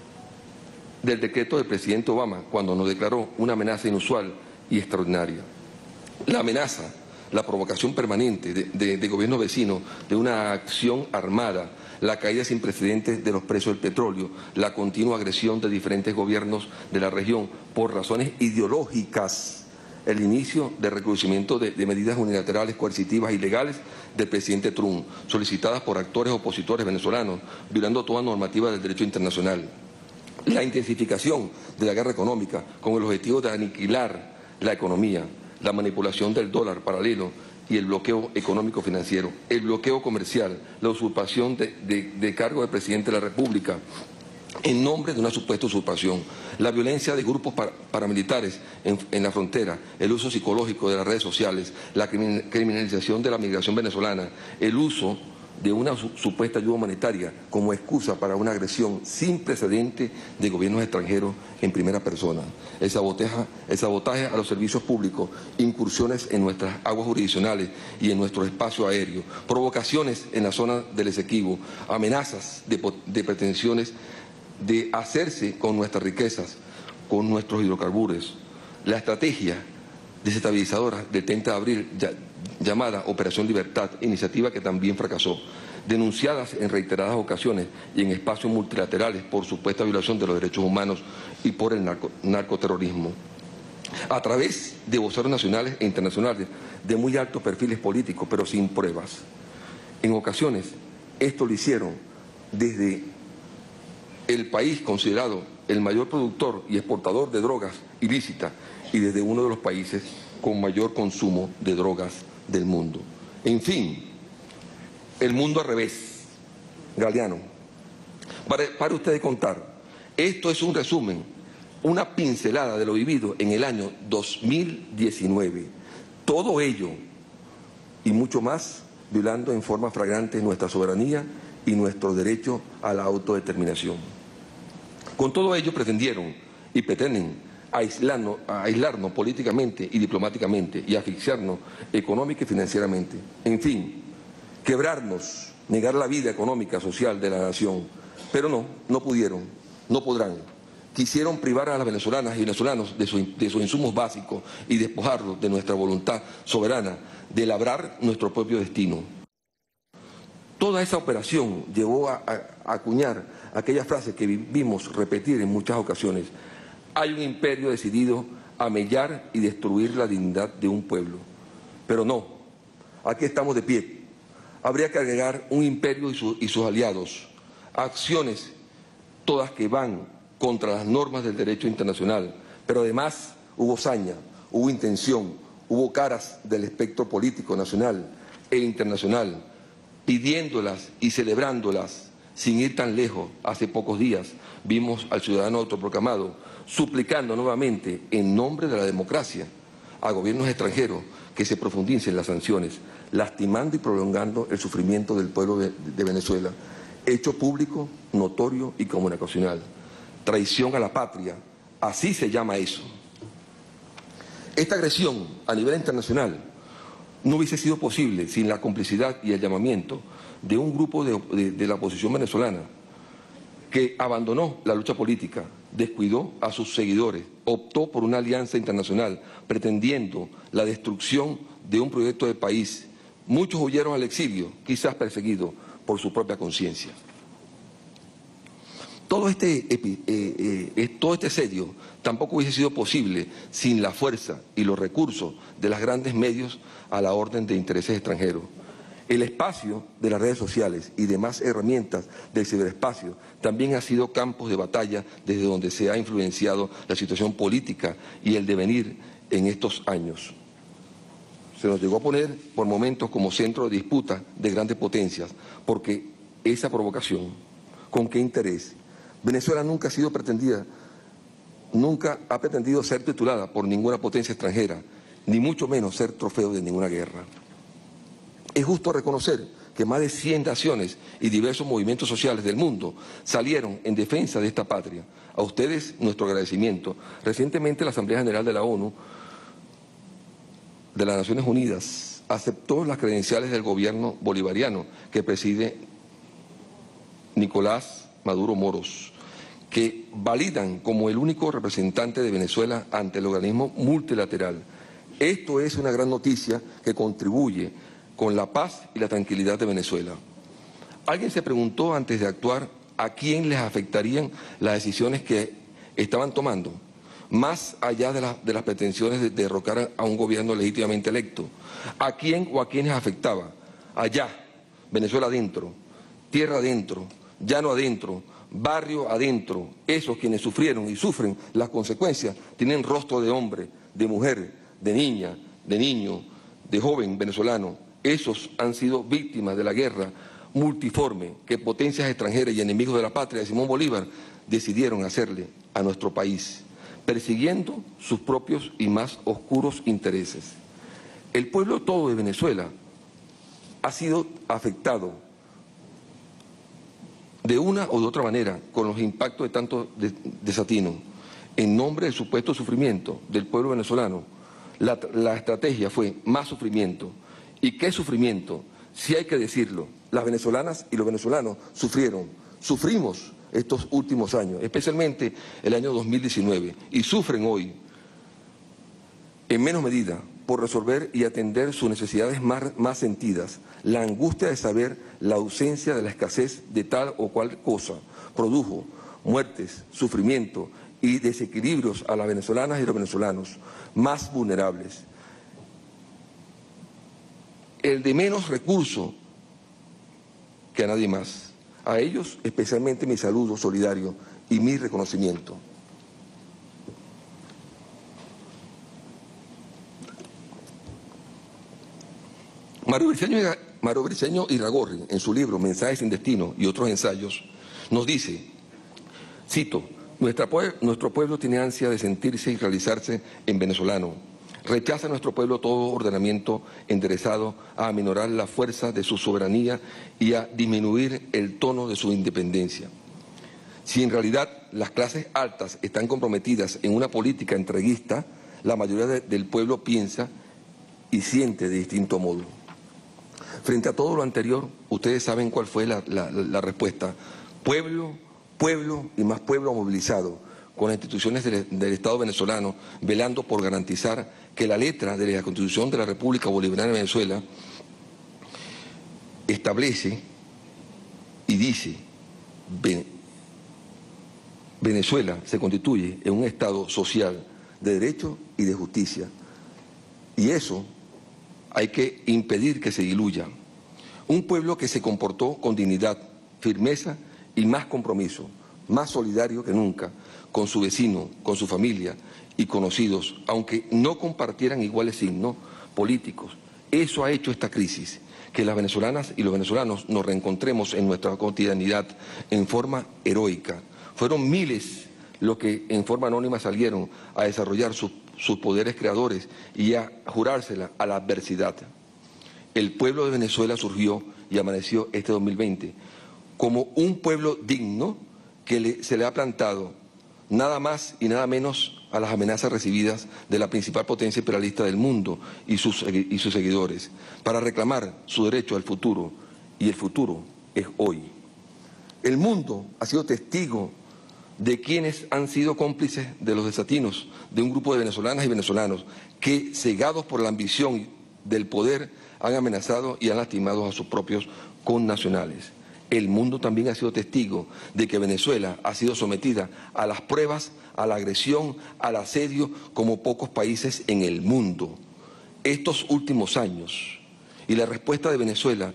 del decreto del presidente Obama cuando nos declaró una amenaza inusual y extraordinaria. La amenaza, la provocación permanente de gobiernos vecinos de una acción armada, la caída sin precedentes de los precios del petróleo, la continua agresión de diferentes gobiernos de la región por razones ideológicas, el inicio del recrudecimiento de medidas unilaterales, coercitivas y legales del presidente Trump, solicitadas por actores opositores venezolanos, violando toda normativa del derecho internacional. La intensificación de la guerra económica con el objetivo de aniquilar la economía, la manipulación del dólar paralelo y el bloqueo económico financiero, el bloqueo comercial, la usurpación de cargo del presidente de la República en nombre de una supuesta usurpación, la violencia de grupos paramilitares en la frontera, el uso psicológico de las redes sociales, la criminalización de la migración venezolana, el uso de una supuesta ayuda humanitaria como excusa para una agresión sin precedente de gobiernos extranjeros en primera persona, el sabotaje a los servicios públicos, incursiones en nuestras aguas jurisdiccionales y en nuestro espacio aéreo, provocaciones en la zona del Esequibo, amenazas de pretensiones de hacerse con nuestras riquezas, con nuestros hidrocarburos, la estrategia desestabilizadora del 30 de abril llamada Operación Libertad, iniciativa que también fracasó, denunciadas en reiteradas ocasiones y en espacios multilaterales por supuesta violación de los derechos humanos y por el narcoterrorismo. A través de voceros nacionales e internacionales de muy altos perfiles políticos, pero sin pruebas. En ocasiones, esto lo hicieron desde el país considerado el mayor productor y exportador de drogas ilícitas y desde uno de los países con mayor consumo de drogas del mundo. En fin, el mundo al revés. Galeano, para usted de contar, esto es un resumen, una pincelada de lo vivido en el año 2019. Todo ello y mucho más violando en forma flagrante nuestra soberanía y nuestro derecho a la autodeterminación. Con todo ello pretendieron y pretenden a aislarnos políticamente y diplomáticamente y asfixiarnos económica y financieramente. En fin, quebrarnos, negar la vida económica, social de la nación. Pero no pudieron, no podrán. Quisieron privar a las venezolanas y venezolanos de sus insumos básicos y despojarlos de nuestra voluntad soberana de labrar nuestro propio destino. Toda esa operación llevó a acuñar aquella frase que vimos repetir en muchas ocasiones: hay un imperio decidido a mellar y destruir la dignidad de un pueblo. Pero no, aquí estamos de pie. Habría que agregar un imperio y sus aliados, acciones todas que van contra las normas del derecho internacional, pero además hubo saña, hubo intención, hubo caras del espectro político nacional e internacional, pidiéndolas y celebrándolas sin ir tan lejos. Hace pocos días vimos al ciudadano autoproclamado suplicando nuevamente en nombre de la democracia a gobiernos extranjeros que se profundicen las sanciones, lastimando y prolongando el sufrimiento del pueblo de Venezuela. Hecho público, notorio y comunicacional. Traición a la patria, así se llama eso. Esta agresión a nivel internacional no hubiese sido posible sin la complicidad y el llamamiento de un grupo de la oposición venezolana que abandonó la lucha política, descuidó a sus seguidores, optó por una alianza internacional pretendiendo la destrucción de un proyecto de país. Muchos huyeron al exilio, quizás perseguidos por su propia conciencia. Todo este asedio tampoco hubiese sido posible sin la fuerza y los recursos de los grandes medios a la orden de intereses extranjeros. El espacio de las redes sociales y demás herramientas del ciberespacio también ha sido campos de batalla desde donde se ha influenciado la situación política y el devenir en estos años. Se nos llegó a poner por momentos como centro de disputa de grandes potencias, porque esa provocación, ¿con qué interés? Venezuela nunca ha sido pretendida, nunca ha pretendido ser titulada por ninguna potencia extranjera, ni mucho menos ser trofeo de ninguna guerra. Es justo reconocer que más de 100 naciones y diversos movimientos sociales del mundo salieron en defensa de esta patria. A ustedes nuestro agradecimiento. Recientemente la Asamblea General de la ONU, de las Naciones Unidas, aceptó las credenciales del gobierno bolivariano que preside Nicolás Maduro Moros, que validan como el único representante de Venezuela ante el organismo multilateral. Esto es una gran noticia que contribuye con la paz y la tranquilidad de Venezuela. Alguien se preguntó antes de actuar a quién les afectarían las decisiones que estaban tomando, más allá de las pretensiones de derrocar a un gobierno legítimamente electo. ¿A quién o a quiénes afectaba? Allá, Venezuela adentro, tierra adentro, llano adentro, barrio adentro. Esos quienes sufrieron y sufren las consecuencias tienen rostro de hombre, de mujer, de niña, de niño, de joven venezolano. Esos han sido víctimas de la guerra multiforme que potencias extranjeras y enemigos de la patria de Simón Bolívar decidieron hacerle a nuestro país, persiguiendo sus propios y más oscuros intereses. El pueblo todo de Venezuela ha sido afectado de una o de otra manera con los impactos de tanto desatino. En nombre del supuesto sufrimiento del pueblo venezolano, la estrategia fue más sufrimiento. ¿Y qué sufrimiento? Si hay que decirlo, las venezolanas y los venezolanos sufrimos estos últimos años, especialmente el año 2019, y sufren hoy, en menos medida, por resolver y atender sus necesidades más sentidas. La angustia de saber la ausencia de la escasez de tal o cual cosa produjo muertes, sufrimiento y desequilibrios a las venezolanas y los venezolanos más vulnerables. El de menos recursos que a nadie más. A ellos especialmente mi saludo solidario y mi reconocimiento. Mario Briceño Iragorri, en su libro Mensajes sin Destino y otros ensayos, nos dice, cito, nuestro pueblo tiene ansia de sentirse y realizarse en venezolano. Rechaza nuestro pueblo todo ordenamiento enderezado a aminorar la fuerza de su soberanía y a disminuir el tono de su independencia. Si en realidad las clases altas están comprometidas en una política entreguista, la mayoría del pueblo piensa y siente de distinto modo. Frente a todo lo anterior, ustedes saben cuál fue la respuesta. Pueblo, pueblo y más pueblo movilizado, con las instituciones del Estado venezolano, velando por garantizar que la letra de la Constitución de la República Bolivariana de Venezuela establece y dice: Venezuela se constituye en un Estado social de derecho y de justicia. Y eso hay que impedir que se diluya. Un pueblo que se comportó con dignidad, firmeza y más compromiso, más solidario que nunca, con su vecino, con su familia y conocidos, aunque no compartieran iguales signos políticos. Eso ha hecho esta crisis, que las venezolanas y los venezolanos nos reencontremos en nuestra cotidianidad en forma heroica. Fueron miles los que en forma anónima salieron a desarrollar sus poderes creadores y a jurársela a la adversidad. El pueblo de Venezuela surgió y amaneció este 2020 como un pueblo digno que se le ha plantado nada más y nada menos a las amenazas recibidas de la principal potencia imperialista del mundo y sus seguidores, para reclamar su derecho al futuro, y el futuro es hoy. El mundo ha sido testigo de quienes han sido cómplices de los desatinos de un grupo de venezolanas y venezolanos que, cegados por la ambición del poder, han amenazado y han lastimado a sus propios connacionales. El mundo también ha sido testigo de que Venezuela ha sido sometida a las pruebas, a la agresión, al asedio, como pocos países en el mundo. Estos últimos años, y la respuesta de Venezuela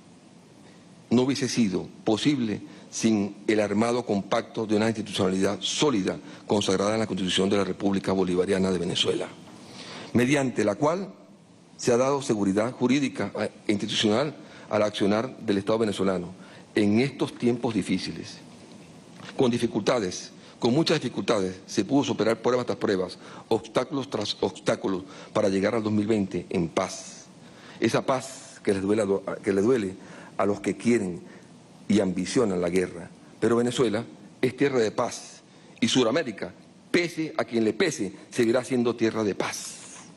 no hubiese sido posible sin el armado compacto de una institucionalidad sólida consagrada en la Constitución de la República Bolivariana de Venezuela, mediante la cual se ha dado seguridad jurídica e institucional al accionar del Estado venezolano en estos tiempos difíciles. Con dificultades, con muchas dificultades, se pudo superar pruebas tras pruebas, obstáculos tras obstáculos, para llegar al 2020 en paz. Esa paz que les duele a los que quieren y ambicionan la guerra. Pero Venezuela es tierra de paz, y Sudamérica, pese a quien le pese, seguirá siendo tierra de paz.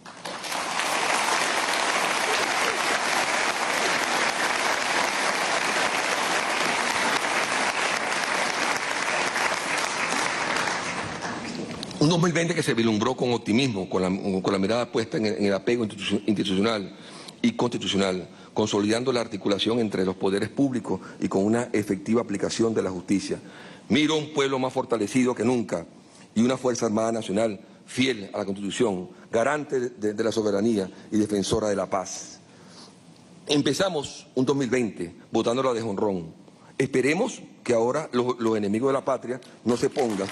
Un 2020 que se vislumbró con optimismo, con la mirada puesta en el apego institucional y constitucional, consolidando la articulación entre los poderes públicos y con una efectiva aplicación de la justicia. Miro un pueblo más fortalecido que nunca y una Fuerza Armada Nacional fiel a la Constitución, garante de la soberanía y defensora de la paz. Empezamos un 2020 votándola de jonrón. Esperemos que ahora los enemigos de la patria no se pongan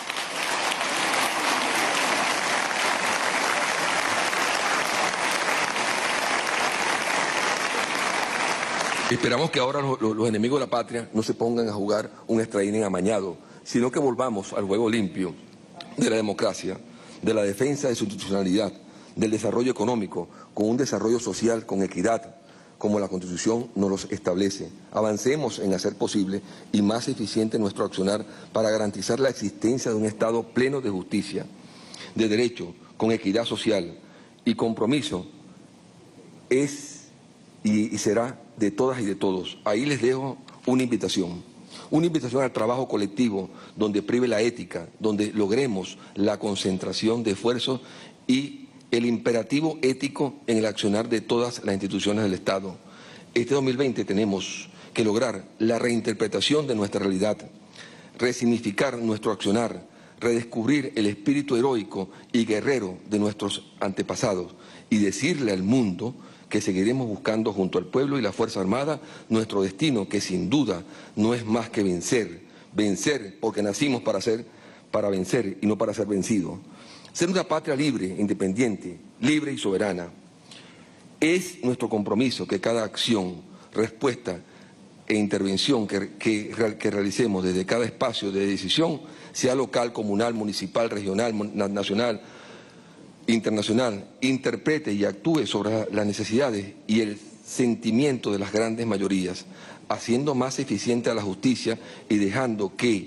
Esperamos que ahora los enemigos de la patria no se pongan a jugar un extra inning amañado, sino que volvamos al juego limpio de la democracia, de la defensa de su institucionalidad, del desarrollo económico, con un desarrollo social con equidad, como la Constitución nos los establece. Avancemos en hacer posible y más eficiente nuestro accionar para garantizar la existencia de un Estado pleno de justicia, de derecho, con equidad social y compromiso es y será de todas y de todos. Ahí les dejo una invitación al trabajo colectivo donde prive la ética, donde logremos la concentración de esfuerzos y el imperativo ético en el accionar de todas las instituciones del Estado. Este 2020 tenemos que lograr la reinterpretación de nuestra realidad, resignificar nuestro accionar, redescubrir el espíritu heroico y guerrero de nuestros antepasados y decirle al mundo que seguiremos buscando junto al pueblo y la Fuerza Armada nuestro destino, que sin duda no es más que vencer porque nacimos para vencer y no para ser vencidos. Ser una patria libre, independiente, libre y soberana. Es nuestro compromiso que cada acción, respuesta e intervención que realicemos desde cada espacio de decisión, sea local, comunal, municipal, regional, nacional, internacional, interprete y actúe sobre las necesidades y el sentimiento de las grandes mayorías, haciendo más eficiente a la justicia y dejando que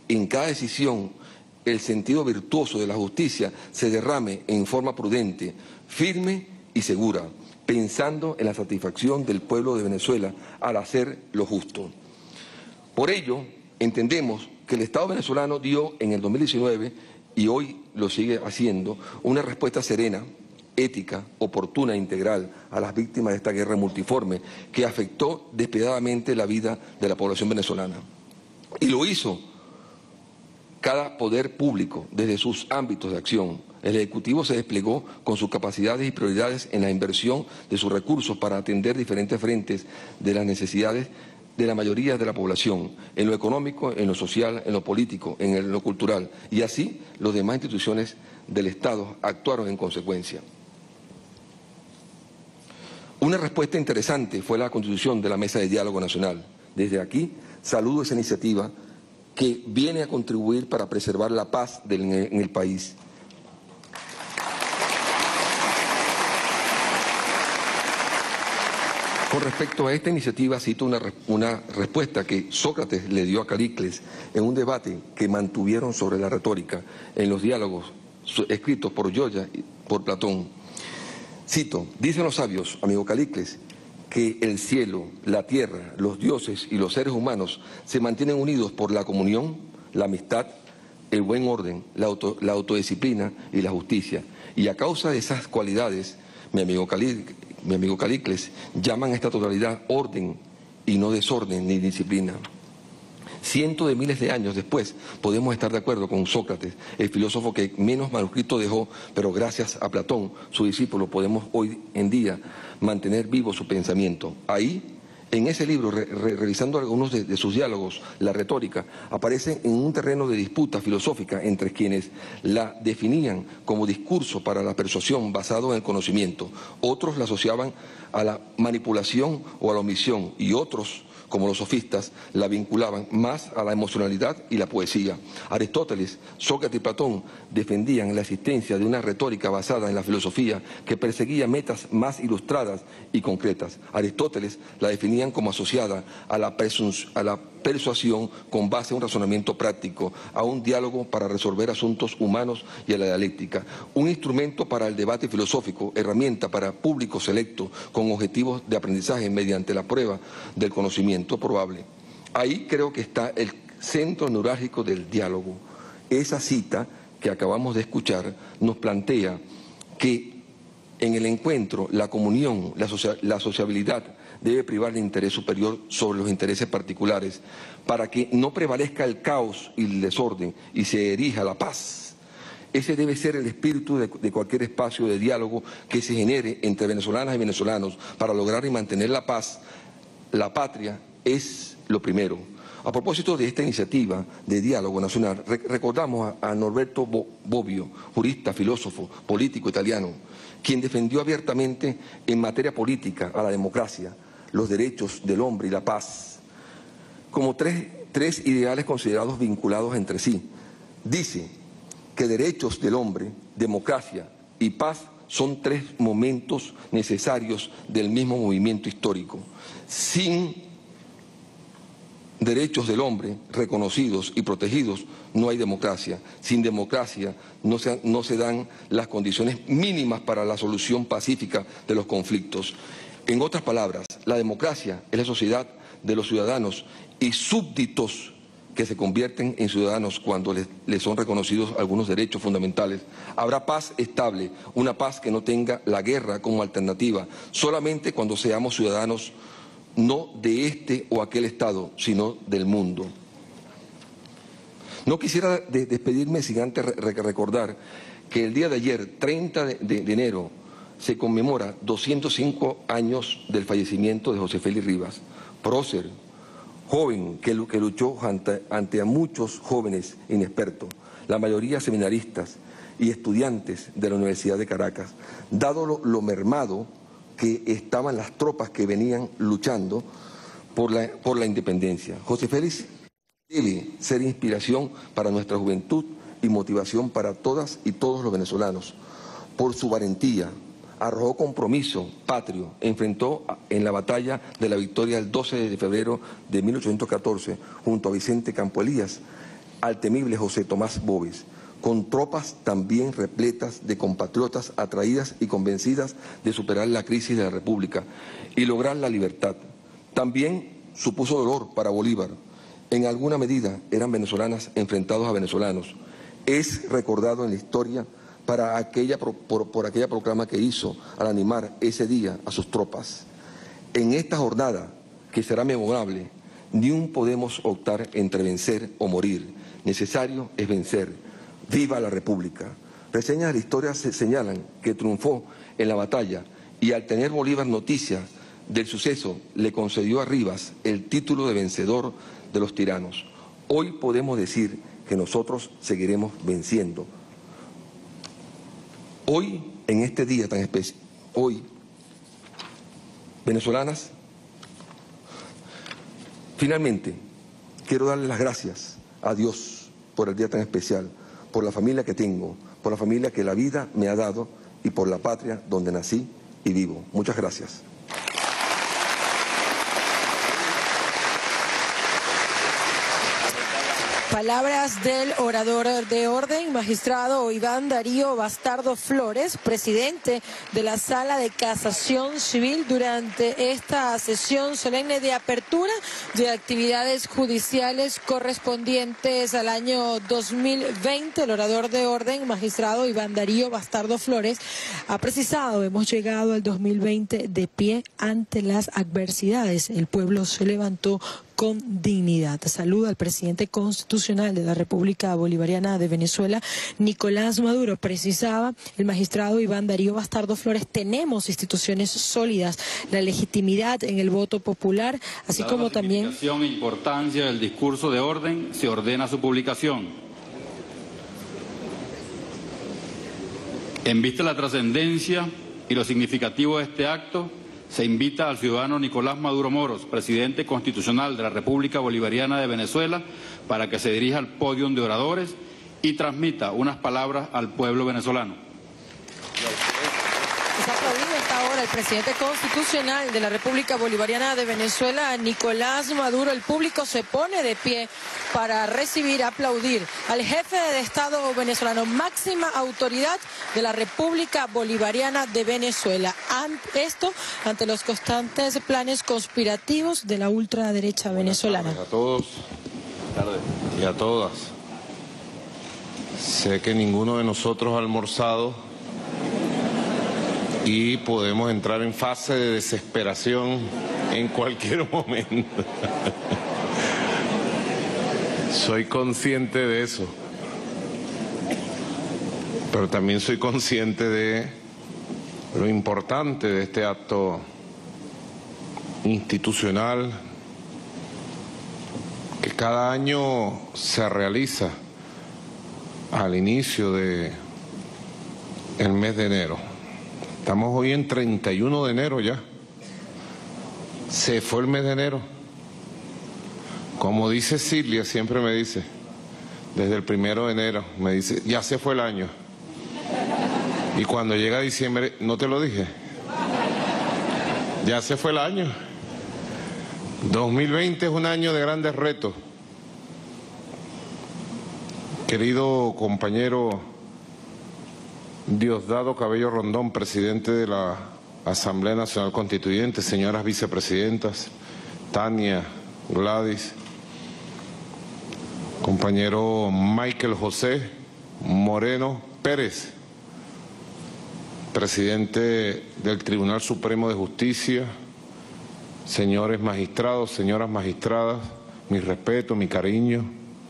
en cada decisión el sentido virtuoso de la justicia se derrame en forma prudente, firme y segura, pensando en la satisfacción del pueblo de Venezuela al hacer lo justo. Por ello, entendemos que el Estado venezolano dio en el 2019, y hoy lo sigue haciendo, una respuesta serena, ética, oportuna e integral a las víctimas de esta guerra multiforme que afectó despiadadamente la vida de la población venezolana. Y lo hizo cada poder público desde sus ámbitos de acción. El Ejecutivo se desplegó con sus capacidades y prioridades en la inversión de sus recursos para atender diferentes frentes de las necesidades de la mayoría de la población, en lo económico, en lo social, en lo político, en lo cultural. Y así las demás instituciones del Estado actuaron en consecuencia. Una respuesta interesante fue la constitución de la Mesa de Diálogo Nacional. Desde aquí saludo esa iniciativa que viene a contribuir para preservar la paz en el país. Con respecto a esta iniciativa, cito una respuesta que Sócrates le dio a Calícles en un debate que mantuvieron sobre la retórica en los diálogos escritos por Yoya y por Platón. Cito, dicen los sabios, amigo Calícles, que el cielo, la tierra, los dioses y los seres humanos se mantienen unidos por la comunión, la amistad, el buen orden, la autodisciplina y la justicia. Y a causa de esas cualidades, mi amigo Calícles, llaman a esta totalidad orden y no desorden ni disciplina. Cientos de miles de años después podemos estar de acuerdo con Sócrates, el filósofo que menos manuscrito dejó, pero gracias a Platón, su discípulo, podemos hoy en día mantener vivo su pensamiento. Ahí, en ese libro, revisando algunos de sus diálogos, la retórica, aparece en un terreno de disputa filosófica entre quienes la definían como discurso para la persuasión basado en el conocimiento. Otros la asociaban a la manipulación o a la omisión y otros, como los sofistas, la vinculaban más a la emocionalidad y la poesía. Aristóteles, Sócrates y Platón defendían la existencia de una retórica basada en la filosofía que perseguía metas más ilustradas y concretas. Aristóteles la definían como asociada a la persuasión con base en un razonamiento práctico, a un diálogo para resolver asuntos humanos y a la dialéctica, un instrumento para el debate filosófico, herramienta para público selecto con objetivos de aprendizaje mediante la prueba del conocimiento probable. Ahí creo que está el centro neurálgico del diálogo. Esa cita que acabamos de escuchar nos plantea que en el encuentro, la comunión, la sociabilidad debe privar de interés superior sobre los intereses particulares para que no prevalezca el caos y el desorden y se erija la paz. Ese debe ser el espíritu de cualquier espacio de diálogo que se genere entre venezolanas y venezolanos para lograr y mantener la paz. La patria es lo primero. A propósito de esta iniciativa de diálogo nacional, recordamos a Norberto Bobbio, jurista, filósofo, político italiano, quien defendió abiertamente en materia política a la democracia, los derechos del hombre y la paz, como tres ideales considerados vinculados entre sí. Dice que derechos del hombre, democracia y paz son tres momentos necesarios del mismo movimiento histórico. Sin derechos del hombre reconocidos y protegidos no hay democracia. Sin democracia no se dan las condiciones mínimas para la solución pacífica de los conflictos. En otras palabras, la democracia es la sociedad de los ciudadanos y súbditos que se convierten en ciudadanos cuando les son reconocidos algunos derechos fundamentales. Habrá paz estable, una paz que no tenga la guerra como alternativa, solamente cuando seamos ciudadanos no de este o aquel Estado, sino del mundo. No quisiera despedirme sin antes recordar que el día de ayer, 30 de enero, se conmemora 205 años del fallecimiento de José Félix Rivas, prócer, joven que luchó ante a muchos jóvenes inexpertos, la mayoría seminaristas y estudiantes de la Universidad de Caracas, dado lo mermado que estaban las tropas que venían luchando por la independencia. José Félix debe ser inspiración para nuestra juventud y motivación para todas y todos los venezolanos. Por su valentía, arrojó compromiso patrio, enfrentó en la batalla de la Victoria el 12 de febrero de 1814, junto a Vicente Campo Elías, al temible José Tomás Boves, con tropas también repletas de compatriotas atraídas y convencidas de superar la crisis de la República y lograr la libertad. También supuso dolor para Bolívar. En alguna medida eran venezolanas enfrentados a venezolanos. Es recordado en la historia por aquella proclama que hizo al animar ese día a sus tropas. En esta jornada, que será memorable, ni un podemos optar entre vencer o morir. Necesario es vencer. ¡Viva la República! Reseñas de la historia señalan que triunfó en la batalla y al tener Bolívar noticia del suceso le concedió a Rivas el título de vencedor de los tiranos. Hoy podemos decir que nosotros seguiremos venciendo. Hoy, en este día tan especial, hoy, venezolanas, finalmente quiero darle las gracias a Dios por el día tan especial, por la familia que tengo, por la familia que la vida me ha dado y por la patria donde nací y vivo. Muchas gracias. Palabras del orador de orden, magistrado Iván Darío Bastardo Flores, presidente de la Sala de Casación Civil durante esta sesión solemne de apertura de actividades judiciales correspondientes al año 2020. El orador de orden, magistrado Iván Darío Bastardo Flores, ha precisado: hemos llegado al 2020 de pie ante las adversidades. El pueblo se levantó con dignidad. Saluda al presidente constitucional de la República Bolivariana de Venezuela, Nicolás Maduro. Precisaba el magistrado Iván Darío Bastardo Flores: tenemos instituciones sólidas, la legitimidad en el voto popular, así como también... La significación e importancia del discurso de orden, se ordena su publicación. En vista de la trascendencia y lo significativo de este acto, se invita al ciudadano Nicolás Maduro Moros, presidente constitucional de la República Bolivariana de Venezuela, para que se dirija al podio de oradores y transmita unas palabras al pueblo venezolano. Está aplaudido hasta ahora el presidente constitucional de la República Bolivariana de Venezuela, Nicolás Maduro. El público se pone de pie para recibir, aplaudir al jefe de Estado venezolano, máxima autoridad de la República Bolivariana de Venezuela. Esto ante los constantes planes conspirativos de la ultraderecha venezolana. A todos y a todas. Sé que ninguno de nosotros ha almorzado y podemos entrar en fase de desesperación en cualquier momento. Soy consciente de eso, pero también soy consciente de lo importante de este acto institucional que cada año se realiza al inicio del mes de enero. Estamos hoy en 31 de enero ya. Se fue el mes de enero. Como dice Silvia, siempre me dice, desde el 1 de enero, me dice, ya se fue el año. Y cuando llega diciembre, ¿no te lo dije? Ya se fue el año. 2020 es un año de grandes retos. Querido compañero Diosdado Cabello Rondón, presidente de la Asamblea Nacional Constituyente, señoras vicepresidentas, Tania, Gladys, compañero Michael José Moreno Pérez, presidente del Tribunal Supremo de Justicia, señores magistrados, señoras magistradas, mi respeto, mi cariño,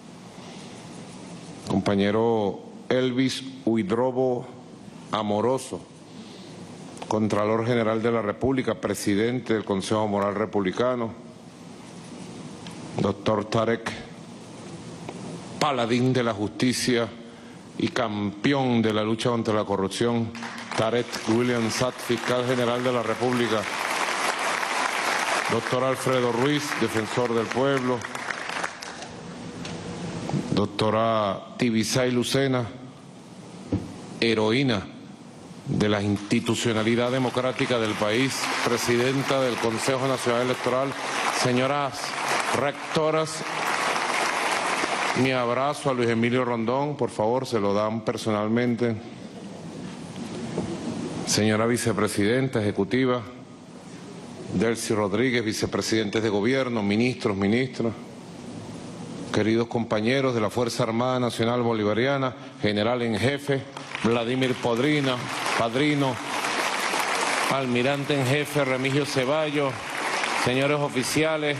compañero Elvis Huidrobo Amoroso, Contralor General de la República, presidente del Consejo Moral Republicano, doctor Tarek, paladín de la justicia y campeón de la lucha contra la corrupción, Tarek William Saad, fiscal general de la República, doctor Alfredo Ruiz, defensor del pueblo, doctora Tibisay Lucena, heroína de la institucionalidad democrática del país, presidenta del Consejo Nacional Electoral, señoras rectoras Mi abrazo a Luis Emilio Rondón, por favor, se lo dan personalmente. Señora Vicepresidenta Ejecutiva, Delcy Rodríguez, Vicepresidentes de Gobierno, ministros, ministras, queridos compañeros de la Fuerza Armada Nacional Bolivariana, General en Jefe, Vladimir Padrino, Almirante en Jefe Remigio Ceballos, señores oficiales,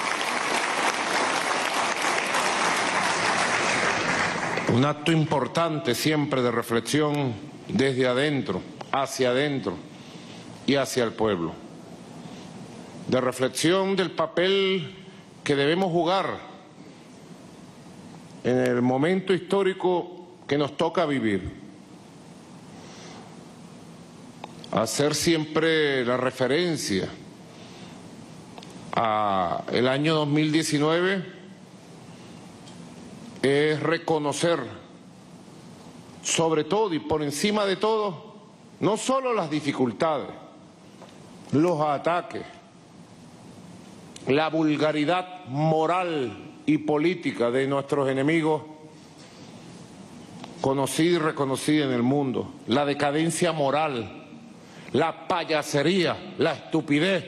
un acto importante siempre de reflexión desde adentro y hacia el pueblo. De reflexión del papel que debemos jugar en el momento histórico que nos toca vivir. Hacer siempre la referencia a el año 2019 es reconocer, sobre todo y por encima de todo, no solo las dificultades, los ataques, la vulgaridad moral y política de nuestros enemigos, conocida y reconocida en el mundo, la decadencia moral, la payasería, la estupidez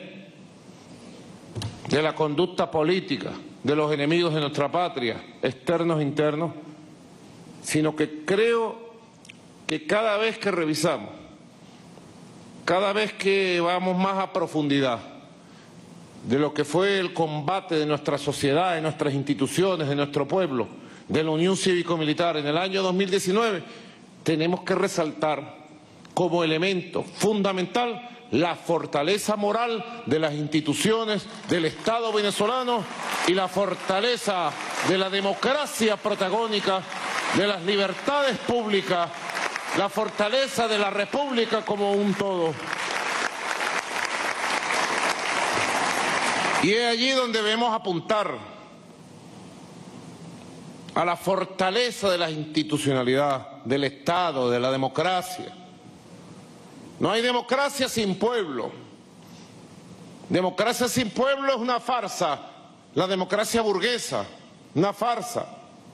de la conducta política de los enemigos de nuestra patria, externos e internos, sino que creo que cada vez que revisamos, cada vez que vamos más a profundidad de lo que fue el combate de nuestra sociedad, de nuestras instituciones, de nuestro pueblo, de la Unión Cívico-Militar en el año 2019, tenemos que resaltar como elemento fundamental la fortaleza moral de las instituciones del Estado venezolano y la fortaleza de la democracia protagónica, de las libertades públicas, la fortaleza de la República como un todo. Y es allí donde debemos apuntar a la fortaleza de la institucionalidad, del Estado, de la democracia. No hay democracia sin pueblo. Democracia sin pueblo es una farsa. La democracia burguesa, una farsa.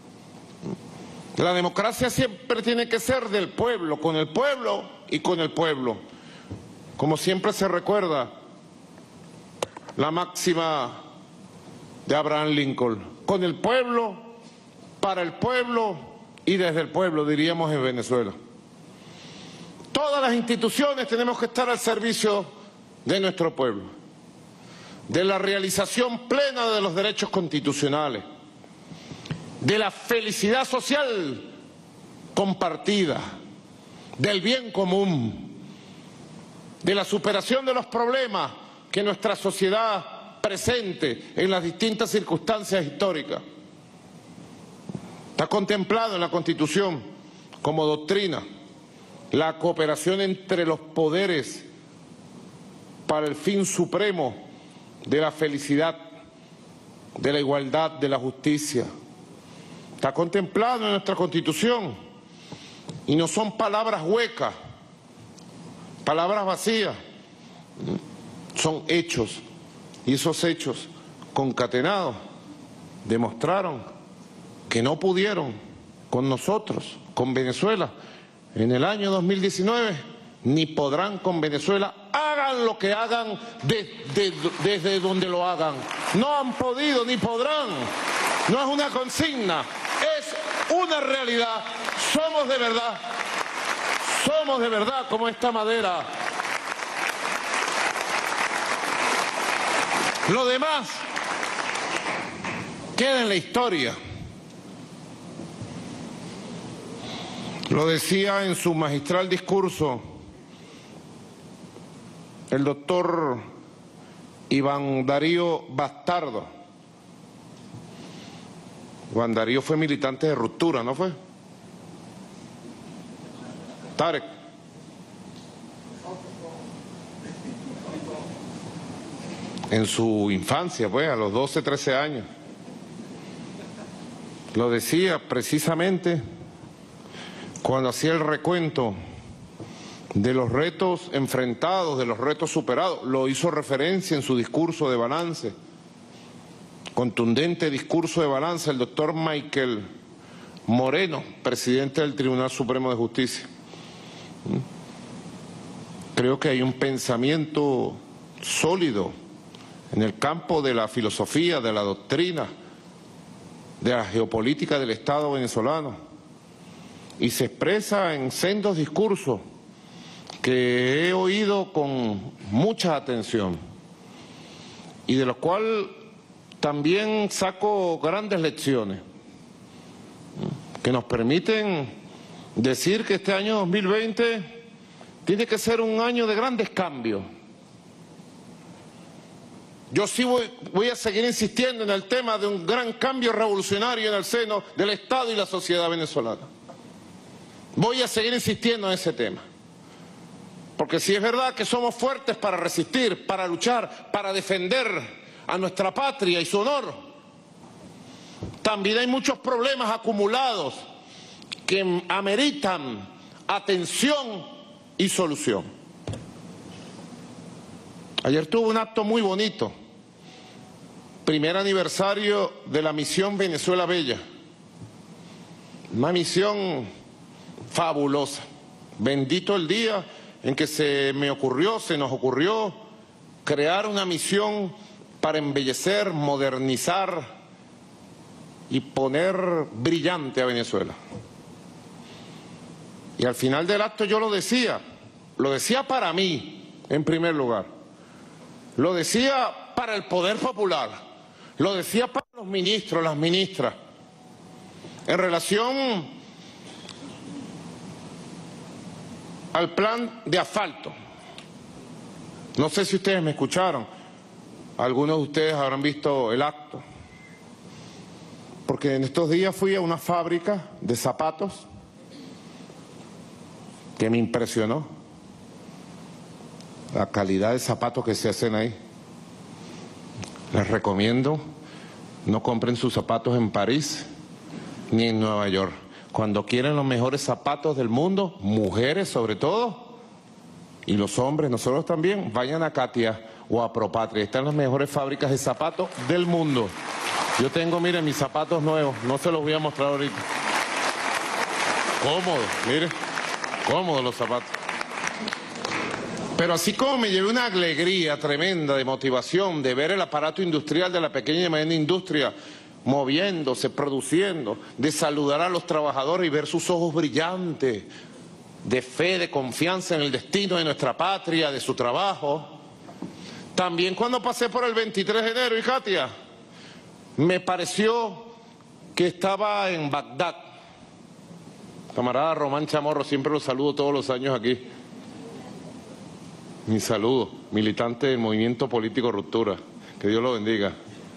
La democracia siempre tiene que ser del pueblo, con el pueblo y con el pueblo. Como siempre se recuerda la máxima de Abraham Lincoln, con el pueblo, para el pueblo y desde el pueblo, diríamos en Venezuela. Todas las instituciones tenemos que estar al servicio de nuestro pueblo, de la realización plena de los derechos constitucionales, de la felicidad social compartida, del bien común, de la superación de los problemas que nuestra sociedad presente en las distintas circunstancias históricas. Está contemplado en la Constitución como doctrina la cooperación entre los poderes para el fin supremo de la felicidad, de la igualdad, de la justicia. Está contemplado en nuestra Constitución y no son palabras huecas, palabras vacías, son hechos, y esos hechos concatenados demostraron que no pudieron con nosotros, con Venezuela, en el año 2019, ni podrán con Venezuela, hagan lo que hagan desde donde lo hagan. No han podido ni podrán, no es una consigna, es una realidad. Somos de verdad como esta madera. Lo demás queda en la historia. Lo decía en su magistral discurso el doctor Iván Darío Bastardo. Iván Darío fue militante de Ruptura, ¿no fue? Tarek. En su infancia, pues, a los 12, 13 años. Lo decía precisamente cuando hacía el recuento de los retos enfrentados, de los retos superados. Lo hizo referencia en su discurso de balance contundente discurso de balanza del doctor Michael Moreno, presidente del Tribunal Supremo de Justicia. Creo que hay un pensamiento sólido en el campo de la filosofía, de la doctrina, de la geopolítica del Estado venezolano, y se expresa en sendos discursos que he oído con mucha atención y de los cuales también saco grandes lecciones que nos permiten decir que este año 2020 tiene que ser un año de grandes cambios. Yo sí voy a seguir insistiendo en el tema de un gran cambio revolucionario en el seno del Estado y la sociedad venezolana. Voy a seguir insistiendo en ese tema. Porque si es verdad que somos fuertes para resistir, para luchar, para defender a nuestra patria y su honor, también hay muchos problemas acumulados que ameritan atención y solución. Ayer tuve un acto muy bonito, primer aniversario de la misión Venezuela Bella, una misión fabulosa. Bendito el día en que se nos ocurrió crear una misión para embellecer, modernizar y poner brillante a Venezuela. Y al final del acto yo lo decía para mí, en primer lugar, lo decía para el poder popular, lo decía para los ministros, las ministras, en relación al plan de asfalto. No sé si ustedes me escucharon, algunos de ustedes habrán visto el acto, porque en estos días fui a una fábrica de zapatos que me impresionó la calidad de zapatos que se hacen ahí. Les recomiendo, no compren sus zapatos en París ni en Nueva York. Cuando quieren los mejores zapatos del mundo, mujeres sobre todo, y los hombres, nosotros también, vayan a Katia o a Propatria. Están las mejores fábricas de zapatos del mundo. Yo tengo, miren, mis zapatos nuevos, no se los voy a mostrar ahorita. Cómodos, miren, cómodos los zapatos. Pero así como me llevé una alegría tremenda de motivación de ver el aparato industrial de la pequeña y mediana industria moviéndose, produciendo, de saludar a los trabajadores y ver sus ojos brillantes, de fe, de confianza en el destino de nuestra patria, de su trabajo. También cuando pasé por el 23 de enero, y Katia, me pareció que estaba en Bagdad. Camarada Román Chamorro, siempre lo saludo todos los años aquí. Mi saludo, militante del movimiento político Ruptura. Que Dios lo bendiga.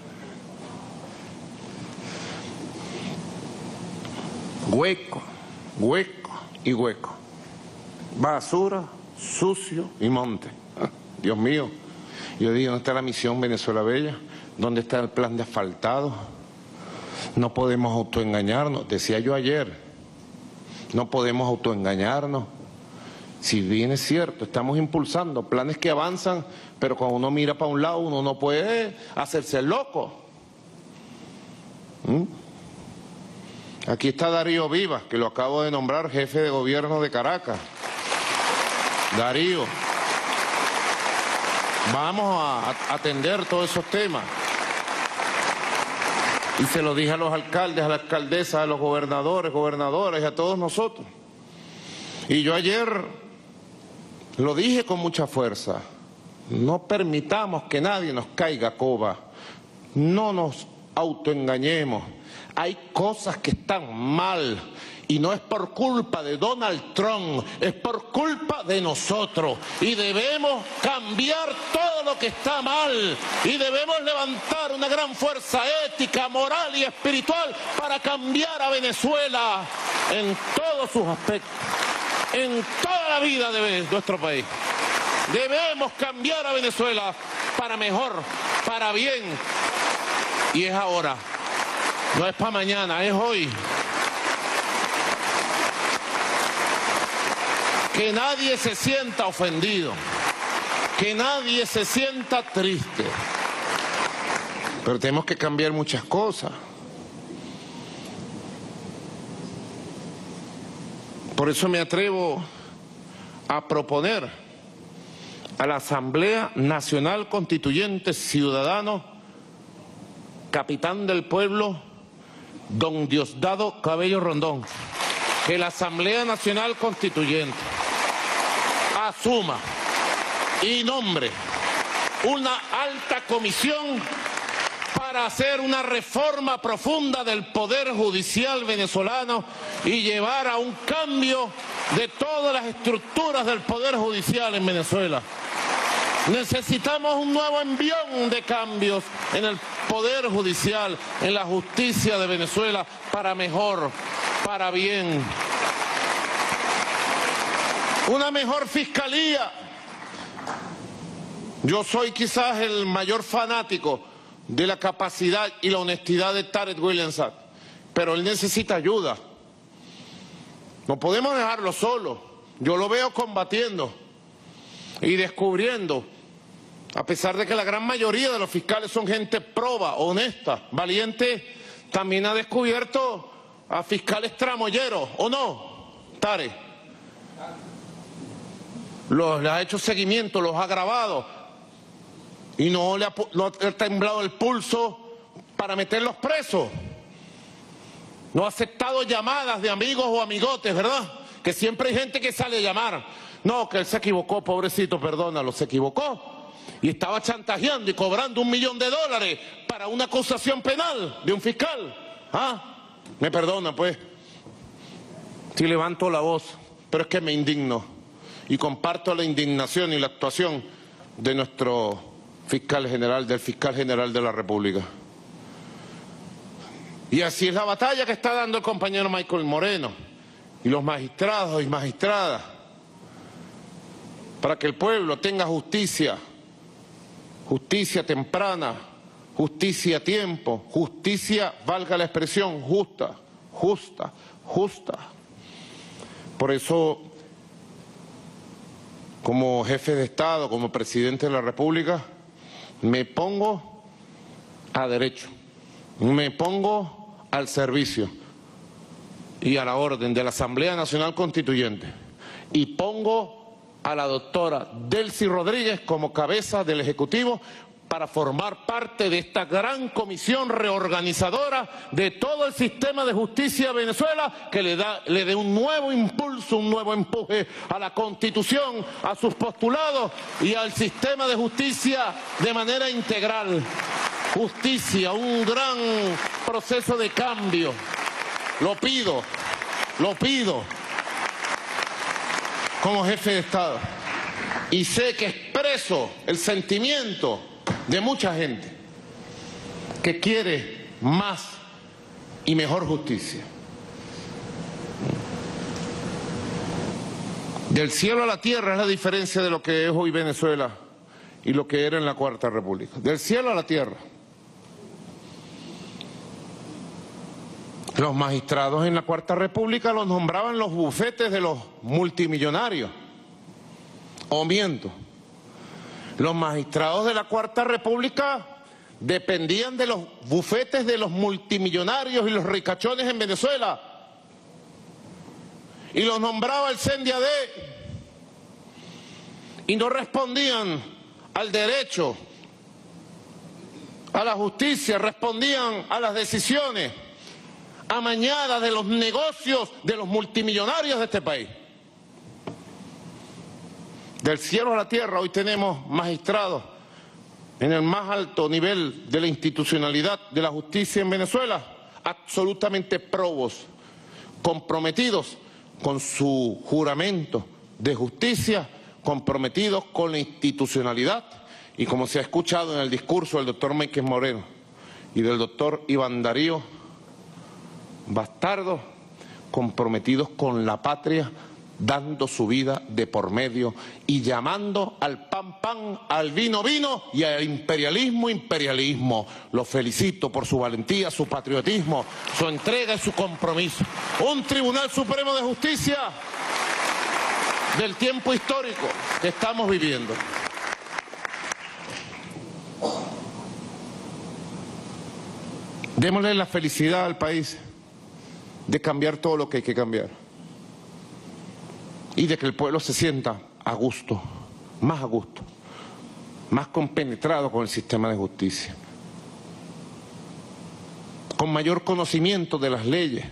Hueco, hueco y hueco. Basura, sucio y monte. Dios mío. Yo digo, ¿dónde está la misión Venezuela Bella? ¿Dónde está el plan de asfaltado? No podemos autoengañarnos. Decía yo ayer, no podemos autoengañarnos. Si bien es cierto, estamos impulsando planes que avanzan, pero cuando uno mira para un lado, uno no puede hacerse el loco. Aquí está Darío Vivas, que lo acabo de nombrar jefe de gobierno de Caracas. Darío, vamos a atender todos esos temas. Y se lo dije a los alcaldes, a las alcaldesas, a los gobernadores, gobernadoras y a todos nosotros. Y yo ayer lo dije con mucha fuerza, no permitamos que nadie nos caiga coba, no nos autoengañemos, hay cosas que están mal y no es por culpa de Donald Trump, es por culpa de nosotros y debemos cambiar todo lo que está mal y debemos levantar una gran fuerza ética, moral y espiritual para cambiar a Venezuela en todos sus aspectos. En toda la vida de nuestro país. Debemos cambiar a Venezuela para mejor, para bien. Y es ahora. No es para mañana, es hoy. Que nadie se sienta ofendido. Que nadie se sienta triste. pero tenemos que cambiar muchas cosas. Por eso me atrevo a proponer a la Asamblea Nacional Constituyente Ciudadano, capitán del pueblo, don Diosdado Cabello Rondón, que la Asamblea Nacional Constituyente asuma y nombre una alta comisión para hacer una reforma profunda del Poder Judicial venezolano y llevar a un cambio de todas las estructuras del Poder Judicial en Venezuela. Necesitamos un nuevo envión de cambios en el Poder Judicial, en la justicia de Venezuela, para mejor, para bien. Una mejor fiscalía. Yo soy quizás el mayor fanático de la capacidad y la honestidad de Tarek William Saab, pero él necesita ayuda. No podemos dejarlo solo. Yo lo veo combatiendo y descubriendo, a pesar de que la gran mayoría de los fiscales son gente proba, honesta, valiente, también ha descubierto a fiscales tramoyeros, ¿o no, Tarek? Les ha hecho seguimiento, los ha grabado y no le ha temblado el pulso para meterlos presos. No ha aceptado llamadas de amigos o amigotes, ¿verdad? Que siempre hay gente que sale a llamar. No, que él se equivocó, pobrecito, perdónalo, se equivocó. Y estaba chantajeando y cobrando $1 millón para una acusación penal de un fiscal. ¿Ah? Me perdona, pues. Sí levanto la voz, pero es que me indigno. Y comparto la indignación y la actuación de nuestro fiscal general, del fiscal general de la República. Y así es la batalla que está dando el compañero Michael Moreno y los magistrados y magistradas para que el pueblo tenga justicia, justicia temprana, justicia a tiempo, justicia, valga la expresión, justa, justa, justa. Por eso, como jefe de Estado, como presidente de la República, me pongo a derecho, me pongo al servicio y a la orden de la Asamblea Nacional Constituyente y pongo a la doctora Delcy Rodríguez como cabeza del Ejecutivo para formar parte de esta gran comisión reorganizadora de todo el sistema de justicia de Venezuela, que le dé un nuevo impulso, un nuevo empuje a la Constitución, a sus postulados y al sistema de justicia de manera integral. Justicia, un gran proceso de cambio. Lo pido como jefe de Estado. Y sé que expreso el sentimiento de mucha gente que quiere más y mejor justicia. Del cielo a la tierra es la diferencia de lo que es hoy Venezuela y lo que era en la Cuarta República. Del cielo a la tierra. Los magistrados en la Cuarta República los nombraban los bufetes de los multimillonarios. ¿O miento? Los magistrados de la Cuarta República dependían de los bufetes de los multimillonarios y los ricachones en Venezuela. Y los nombraba el CNDAD. Y no respondían al derecho, a la justicia, respondían a las decisiones amañadas de los negocios de los multimillonarios de este país. Del cielo a la tierra hoy tenemos magistrados en el más alto nivel de la institucionalidad de la justicia en Venezuela, absolutamente probos, comprometidos con su juramento de justicia, comprometidos con la institucionalidad y, como se ha escuchado en el discurso del doctor Michael Moreno y del doctor Iván Darío Bastardo, comprometidos con la patria, dando su vida de por medio y llamando al pan pan, al vino vino y al imperialismo imperialismo. Los felicito por su valentía, su patriotismo, su entrega y su compromiso. Un Tribunal Supremo de Justicia del tiempo histórico que estamos viviendo. Démosle la felicidad al país de cambiar todo lo que hay que cambiar y de que el pueblo se sienta a gusto, más compenetrado con el sistema de justicia, con mayor conocimiento de las leyes,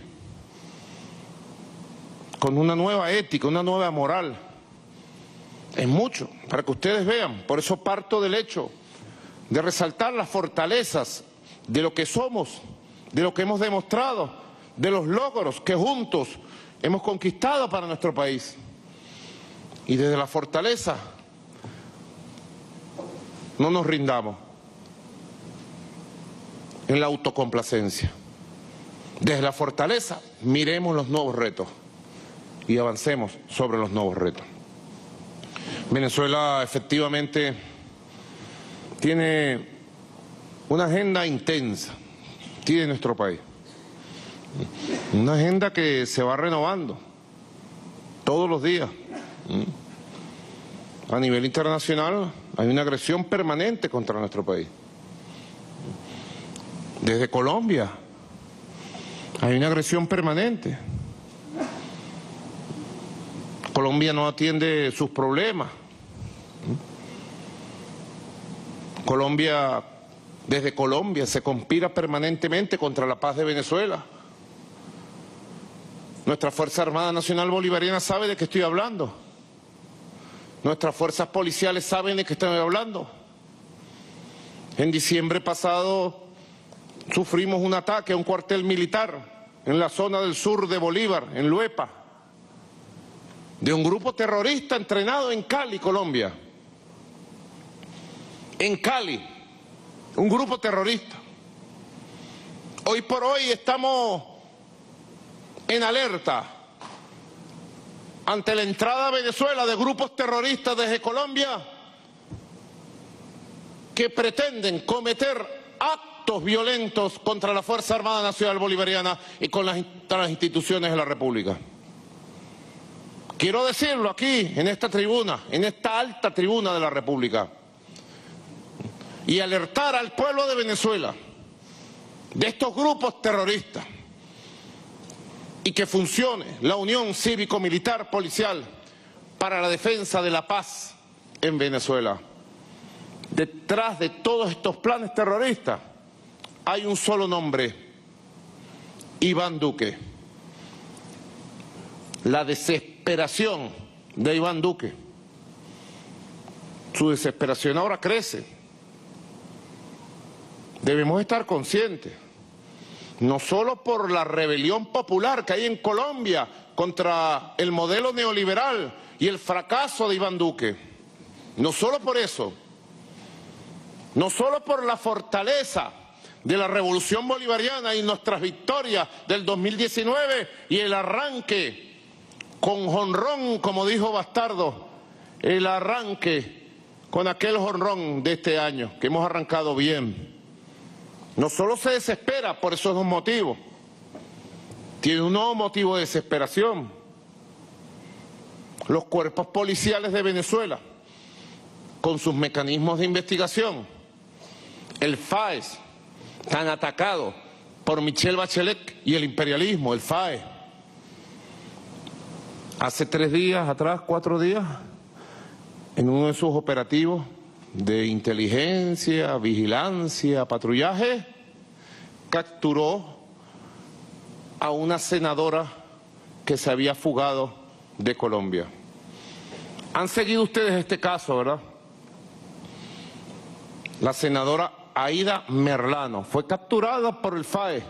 con una nueva ética, una nueva moral. Es mucho, para que ustedes vean. Por eso parto del hecho de resaltar las fortalezas de lo que somos, de lo que hemos demostrado, de los logros que juntos hemos conquistado para nuestro país. Y desde la fortaleza no nos rindamos en la autocomplacencia. Desde la fortaleza miremos los nuevos retos y avancemos sobre los nuevos retos. Venezuela efectivamente tiene una agenda intensa, tiene nuestro país. Una agenda que se va renovando todos los días. A nivel internacional hay una agresión permanente contra nuestro país. Desde Colombia hay una agresión permanente. Colombia no atiende sus problemas. Desde Colombia se conspira permanentemente contra la paz de Venezuela. Nuestra Fuerza Armada Nacional Bolivariana sabe de qué estoy hablando. Nuestras fuerzas policiales saben de qué estoy hablando. En diciembre pasado sufrimos un ataque a un cuartel militar en la zona del sur de Bolívar, en Luepa, de un grupo terrorista entrenado en Cali, Colombia. En Cali, un grupo terrorista. Hoy por hoy estamos en alerta ante la entrada a Venezuela de grupos terroristas desde Colombia que pretenden cometer actos violentos contra la Fuerza Armada Nacional Bolivariana y con las instituciones de la República. Quiero decirlo aquí, en esta tribuna, en esta alta tribuna de la República, y alertar al pueblo de Venezuela de estos grupos terroristas y que funcione la unión cívico-militar policial para la defensa de la paz en Venezuela. Detrás de todos estos planes terroristas hay un solo nombre: Iván Duque. La desesperación de Iván Duque, su desesperación ahora crece. Debemos estar conscientes, no solo por la rebelión popular que hay en Colombia contra el modelo neoliberal y el fracaso de Iván Duque, no solo por eso, no solo por la fortaleza de la revolución bolivariana y nuestras victorias del 2019 y el arranque con jonrón, como dijo Bastardo, el arranque con aquel jonrón de este año, que hemos arrancado bien. No solo se desespera por esos dos motivos, tiene un nuevo motivo de desesperación. Los cuerpos policiales de Venezuela, con sus mecanismos de investigación, el FAES, tan atacado por Michelle Bachelet y el imperialismo, el FAES. Hace 3 días atrás, 4 días, en uno de sus operativos de inteligencia, vigilancia, patrullaje, capturó a una senadora que se había fugado de Colombia. Han seguido ustedes este caso, ¿verdad? La senadora Aida Merlano fue capturada por el FAES.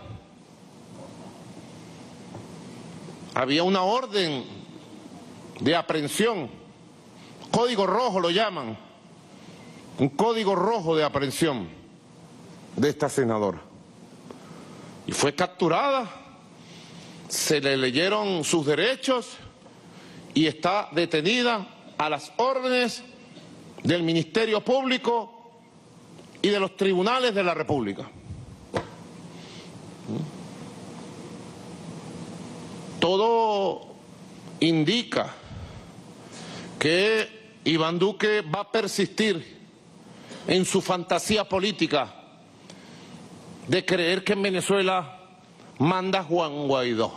Había una orden de aprehensión, código rojo lo llaman, un código rojo de aprehensión de esta senadora. Y fue capturada, se le leyeron sus derechos y está detenida a las órdenes del Ministerio Público y de los tribunales de la República. Todo indica que Iván Duque va a persistir en su fantasía política de creer que en Venezuela manda Juan Guaidó.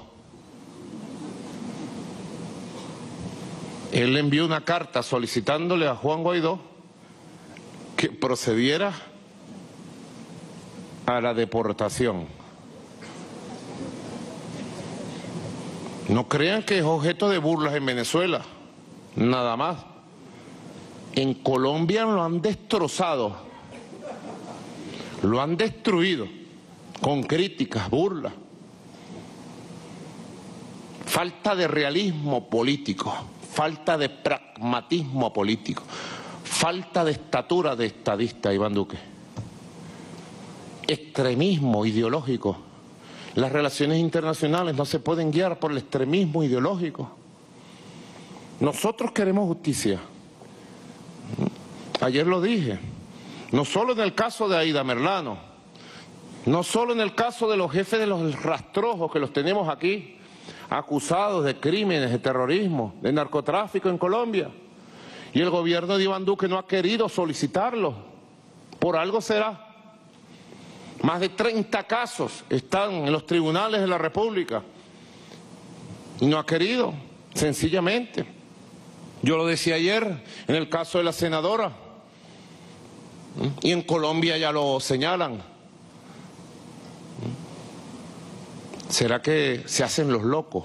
Él le envió una carta solicitándole a Juan Guaidó que procediera a la deportación. No crean que es objeto de burlas en Venezuela, nada más. En Colombia lo han destrozado, lo han destruido con críticas, burlas. Falta de realismo político, falta de pragmatismo político, falta de estatura de estadista, Iván Duque. Extremismo ideológico. Las relaciones internacionales no se pueden guiar por el extremismo ideológico. Nosotros queremos justicia. Ayer lo dije, no solo en el caso de Aida Merlano, no solo en el caso de los jefes de los rastrojos que los tenemos aquí, acusados de crímenes, de terrorismo, de narcotráfico en Colombia, y el gobierno de Iván Duque no ha querido solicitarlo, por algo será. Más de 30 casos están en los tribunales de la República y no ha querido, sencillamente. Yo lo decía ayer en el caso de la senadora, y en Colombia ya lo señalan. ¿Será que se hacen los locos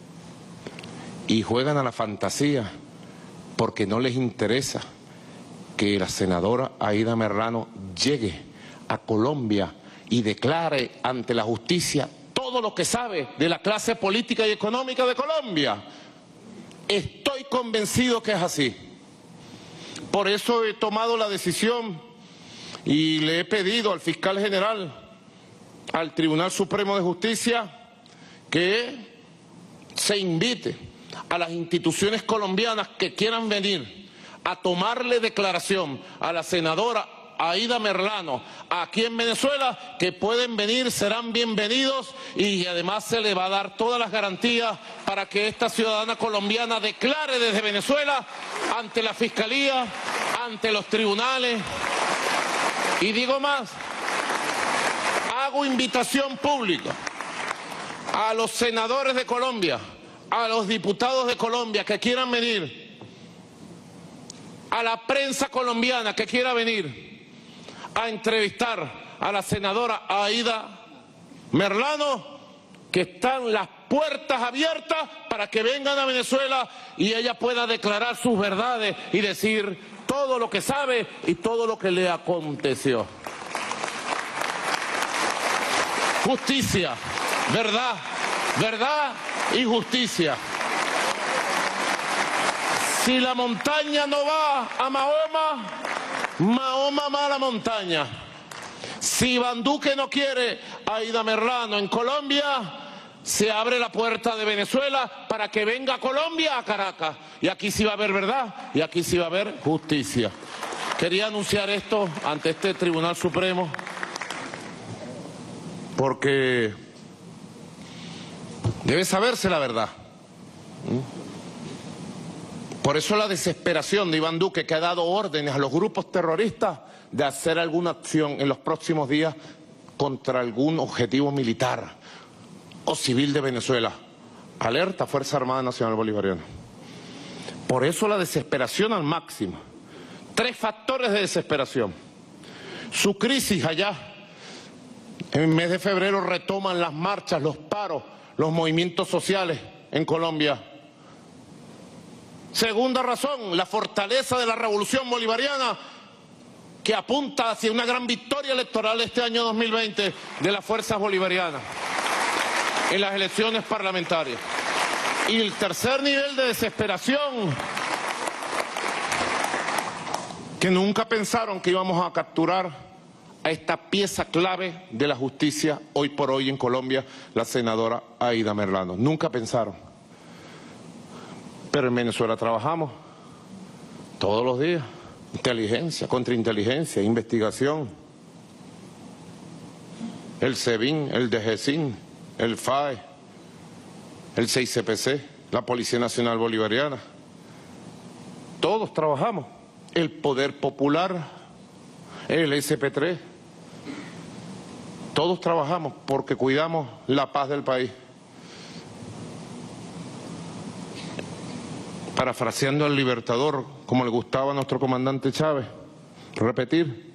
y juegan a la fantasía porque no les interesa que la senadora Aida Merlano llegue a Colombia y declare ante la justicia todo lo que sabe de la clase política y económica de Colombia? Estoy convencido que es así. Por eso he tomado la decisión y le he pedido al fiscal general, al Tribunal Supremo de Justicia, que se invite a las instituciones colombianas que quieran venir a tomarle declaración a la senadora Aida Merlano aquí en Venezuela, que pueden venir, serán bienvenidos, y además se le va a dar todas las garantías para que esta ciudadana colombiana declare desde Venezuela ante la Fiscalía, ante los tribunales. Y digo más, hago invitación pública a los senadores de Colombia, a los diputados de Colombia que quieran venir, a la prensa colombiana que quiera venir a entrevistar a la senadora Aida Merlano, que están las puertas abiertas para que vengan a Venezuela y ella pueda declarar sus verdades y decir todo lo que sabe y todo lo que le aconteció. Justicia, verdad, verdad y justicia. Si la montaña no va a Mahoma, Mahoma va a la montaña. Si Iván Duque no quiere a Aida Merlano en Colombia, se abre la puerta de Venezuela para que venga a Colombia, a Caracas. Y aquí sí va a haber verdad y aquí sí va a haber justicia. Quería anunciar esto ante este Tribunal Supremo porque debe saberse la verdad. Por eso la desesperación de Iván Duque, que ha dado órdenes a los grupos terroristas de hacer alguna acción en los próximos días contra algún objetivo militar o civil de Venezuela. Alerta Fuerza Armada Nacional Bolivariana. Por eso la desesperación al máximo. 3 factores de desesperación. Su crisis allá. En el mes de febrero retoman las marchas, los paros, los movimientos sociales en Colombia. Segunda razón, la fortaleza de la revolución bolivariana, que apunta hacia una gran victoria electoral este año 2020 de las fuerzas bolivarianas en las elecciones parlamentarias. Y el tercer nivel de desesperación, que nunca pensaron que íbamos a capturar a esta pieza clave de la justicia hoy por hoy en Colombia, la senadora Aida Merlano. Nunca pensaron. Pero en Venezuela trabajamos todos los días. Inteligencia, contrainteligencia, investigación. El SEBIN, el DGCIN, el FAE, el 6CPC, la Policía Nacional Bolivariana. Todos trabajamos. El Poder Popular, el SP3. todos trabajamos porque cuidamos la paz del país. Parafraseando al Libertador, como le gustaba a nuestro comandante Chávez, repetir: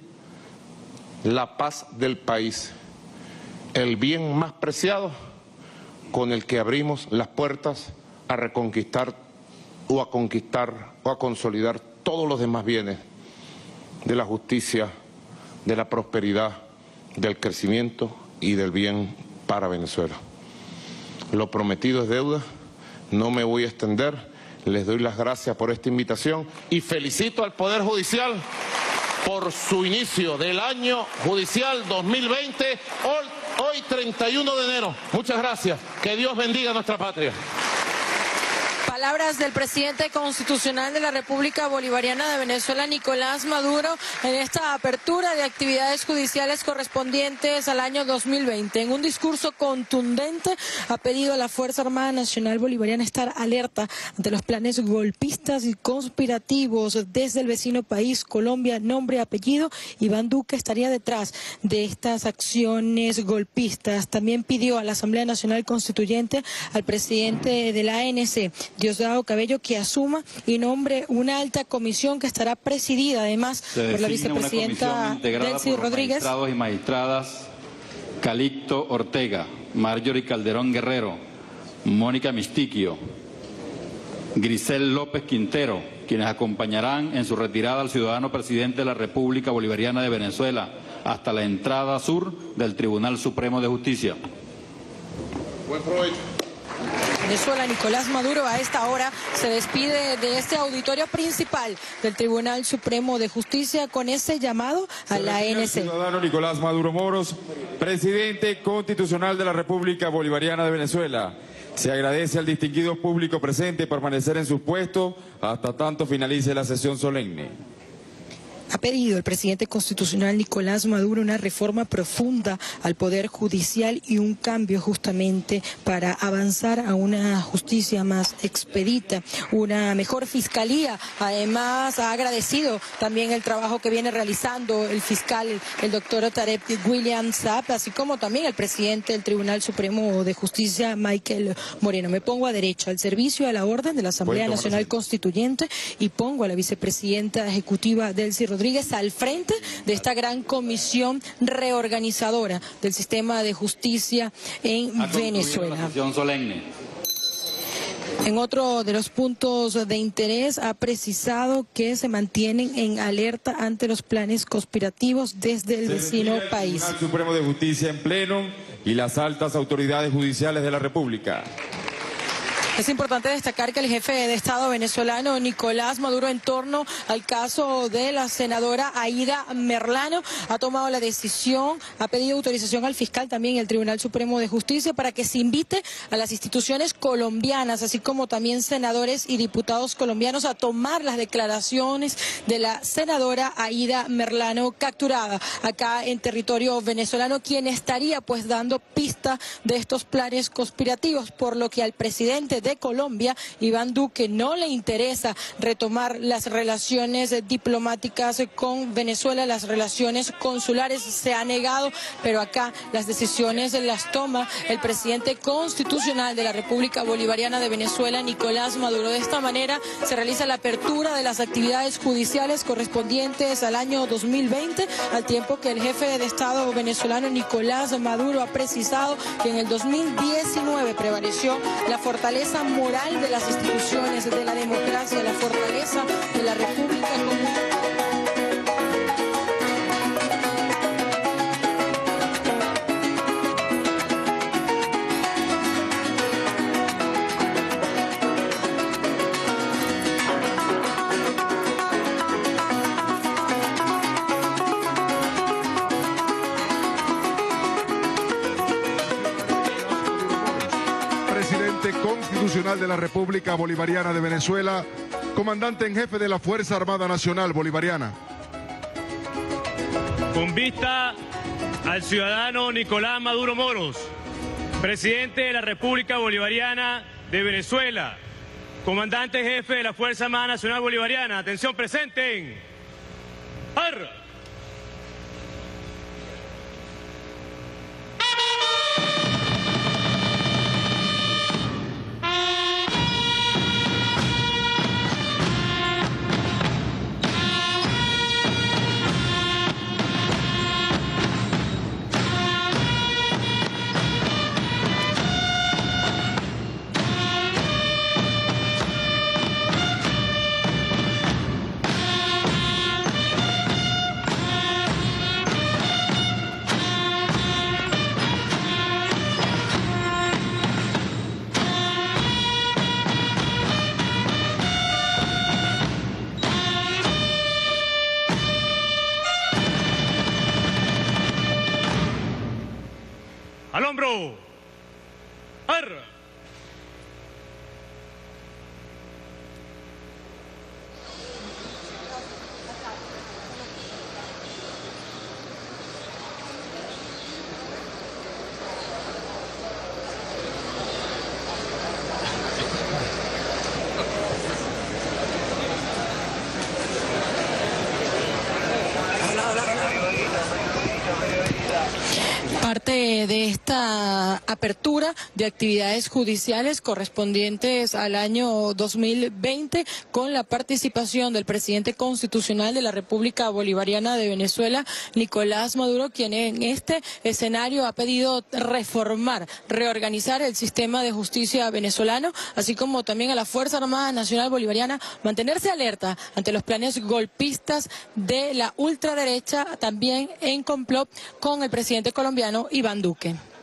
la paz del país, el bien más preciado con el que abrimos las puertas a reconquistar o a conquistar o a consolidar todos los demás bienes de la justicia, de la prosperidad, del crecimiento y del bien para Venezuela. Lo prometido es deuda, no me voy a extender, les doy las gracias por esta invitación y felicito al Poder Judicial por su inicio del año judicial 2020, hoy 31 de enero. Muchas gracias, que Dios bendiga a nuestra patria. Palabras del presidente constitucional de la República Bolivariana de Venezuela, Nicolás Maduro, en esta apertura de actividades judiciales correspondientes al año 2020. En un discurso contundente ha pedido a la Fuerza Armada Nacional Bolivariana estar alerta ante los planes golpistas y conspirativos desde el vecino país Colombia. Nombre y apellido: Iván Duque estaría detrás de estas acciones golpistas. También pidió a la Asamblea Nacional Constituyente, al presidente de la ANC, Diosdado Cabello, que asuma y nombre una alta comisión que estará presidida además por la vicepresidenta Delcy Rodríguez. Magistrados y magistradas: Calixto Ortega, Marjorie Calderón Guerrero, Mónica Mistiquio, Grisel López Quintero, quienes acompañarán en su retirada al ciudadano presidente de la República Bolivariana de Venezuela hasta la entrada sur del Tribunal Supremo de Justicia. Buen provecho. Venezuela, Nicolás Maduro a esta hora se despide de este auditorio principal del Tribunal Supremo de Justicia con ese llamado a la ANC. El ciudadano Nicolás Maduro Moros, presidente constitucional de la República Bolivariana de Venezuela. Se agradece al distinguido público presente permanecer en sus puestos hasta tanto finalice la sesión solemne. Ha pedido el presidente constitucional Nicolás Maduro una reforma profunda al Poder Judicial y un cambio justamente para avanzar a una justicia más expedita, una mejor fiscalía. Además, ha agradecido también el trabajo que viene realizando el fiscal, el doctor Tarek William Saab, así como también el presidente del Tribunal Supremo de Justicia, Michael Moreno. Me pongo a derecha, al servicio, a la orden de la Asamblea Nacional Constituyente, y pongo a la vicepresidenta ejecutiva Delcy Rodríguez al frente de esta gran comisión reorganizadora del sistema de justicia en Venezuela. La sesión solemne. En otro de los puntos de interés, ha precisado que se mantienen en alerta ante los planes conspirativos desde el vecino país. El Tribunal Supremo de Justicia en pleno y las altas autoridades judiciales de la República. Es importante destacar que el jefe de Estado venezolano, Nicolás Maduro, en torno al caso de la senadora Aida Merlano, ha tomado la decisión, ha pedido autorización al fiscal, también el Tribunal Supremo de Justicia, para que se invite a las instituciones colombianas, así como también senadores y diputados colombianos, a tomar las declaraciones de la senadora Aida Merlano, capturada acá en territorio venezolano, quien estaría pues dando pista de estos planes conspirativos, por lo que al presidente de Colombia, Iván Duque, no le interesa retomar las relaciones diplomáticas con Venezuela, las relaciones consulares, se ha negado, pero acá las decisiones las toma el presidente constitucional de la República Bolivariana de Venezuela, Nicolás Maduro. De esta manera se realiza la apertura de las actividades judiciales correspondientes al año 2020, al tiempo que el jefe de Estado venezolano, Nicolás Maduro, ha precisado que en el 2019 prevaleció la fortaleza moral de las instituciones, de la democracia, la fortaleza de la República común. Constitucional de la República Bolivariana de Venezuela, comandante en jefe de la Fuerza Armada Nacional Bolivariana. Con vista al ciudadano Nicolás Maduro Moros, presidente de la República Bolivariana de Venezuela, comandante en jefe de la Fuerza Armada Nacional Bolivariana. Atención, presenten. ¡Ar! 4. ¡Arra! Parte de esta apertura de actividades judiciales correspondientes al año 2020 con la participación del presidente constitucional de la República Bolivariana de Venezuela, Nicolás Maduro, quien en este escenario ha pedido reformar, reorganizar el sistema de justicia venezolano, así como también a la Fuerza Armada Nacional Bolivariana mantenerse alerta ante los planes golpistas de la ultraderecha, también en complot con el presidente colombiano Iván Duque.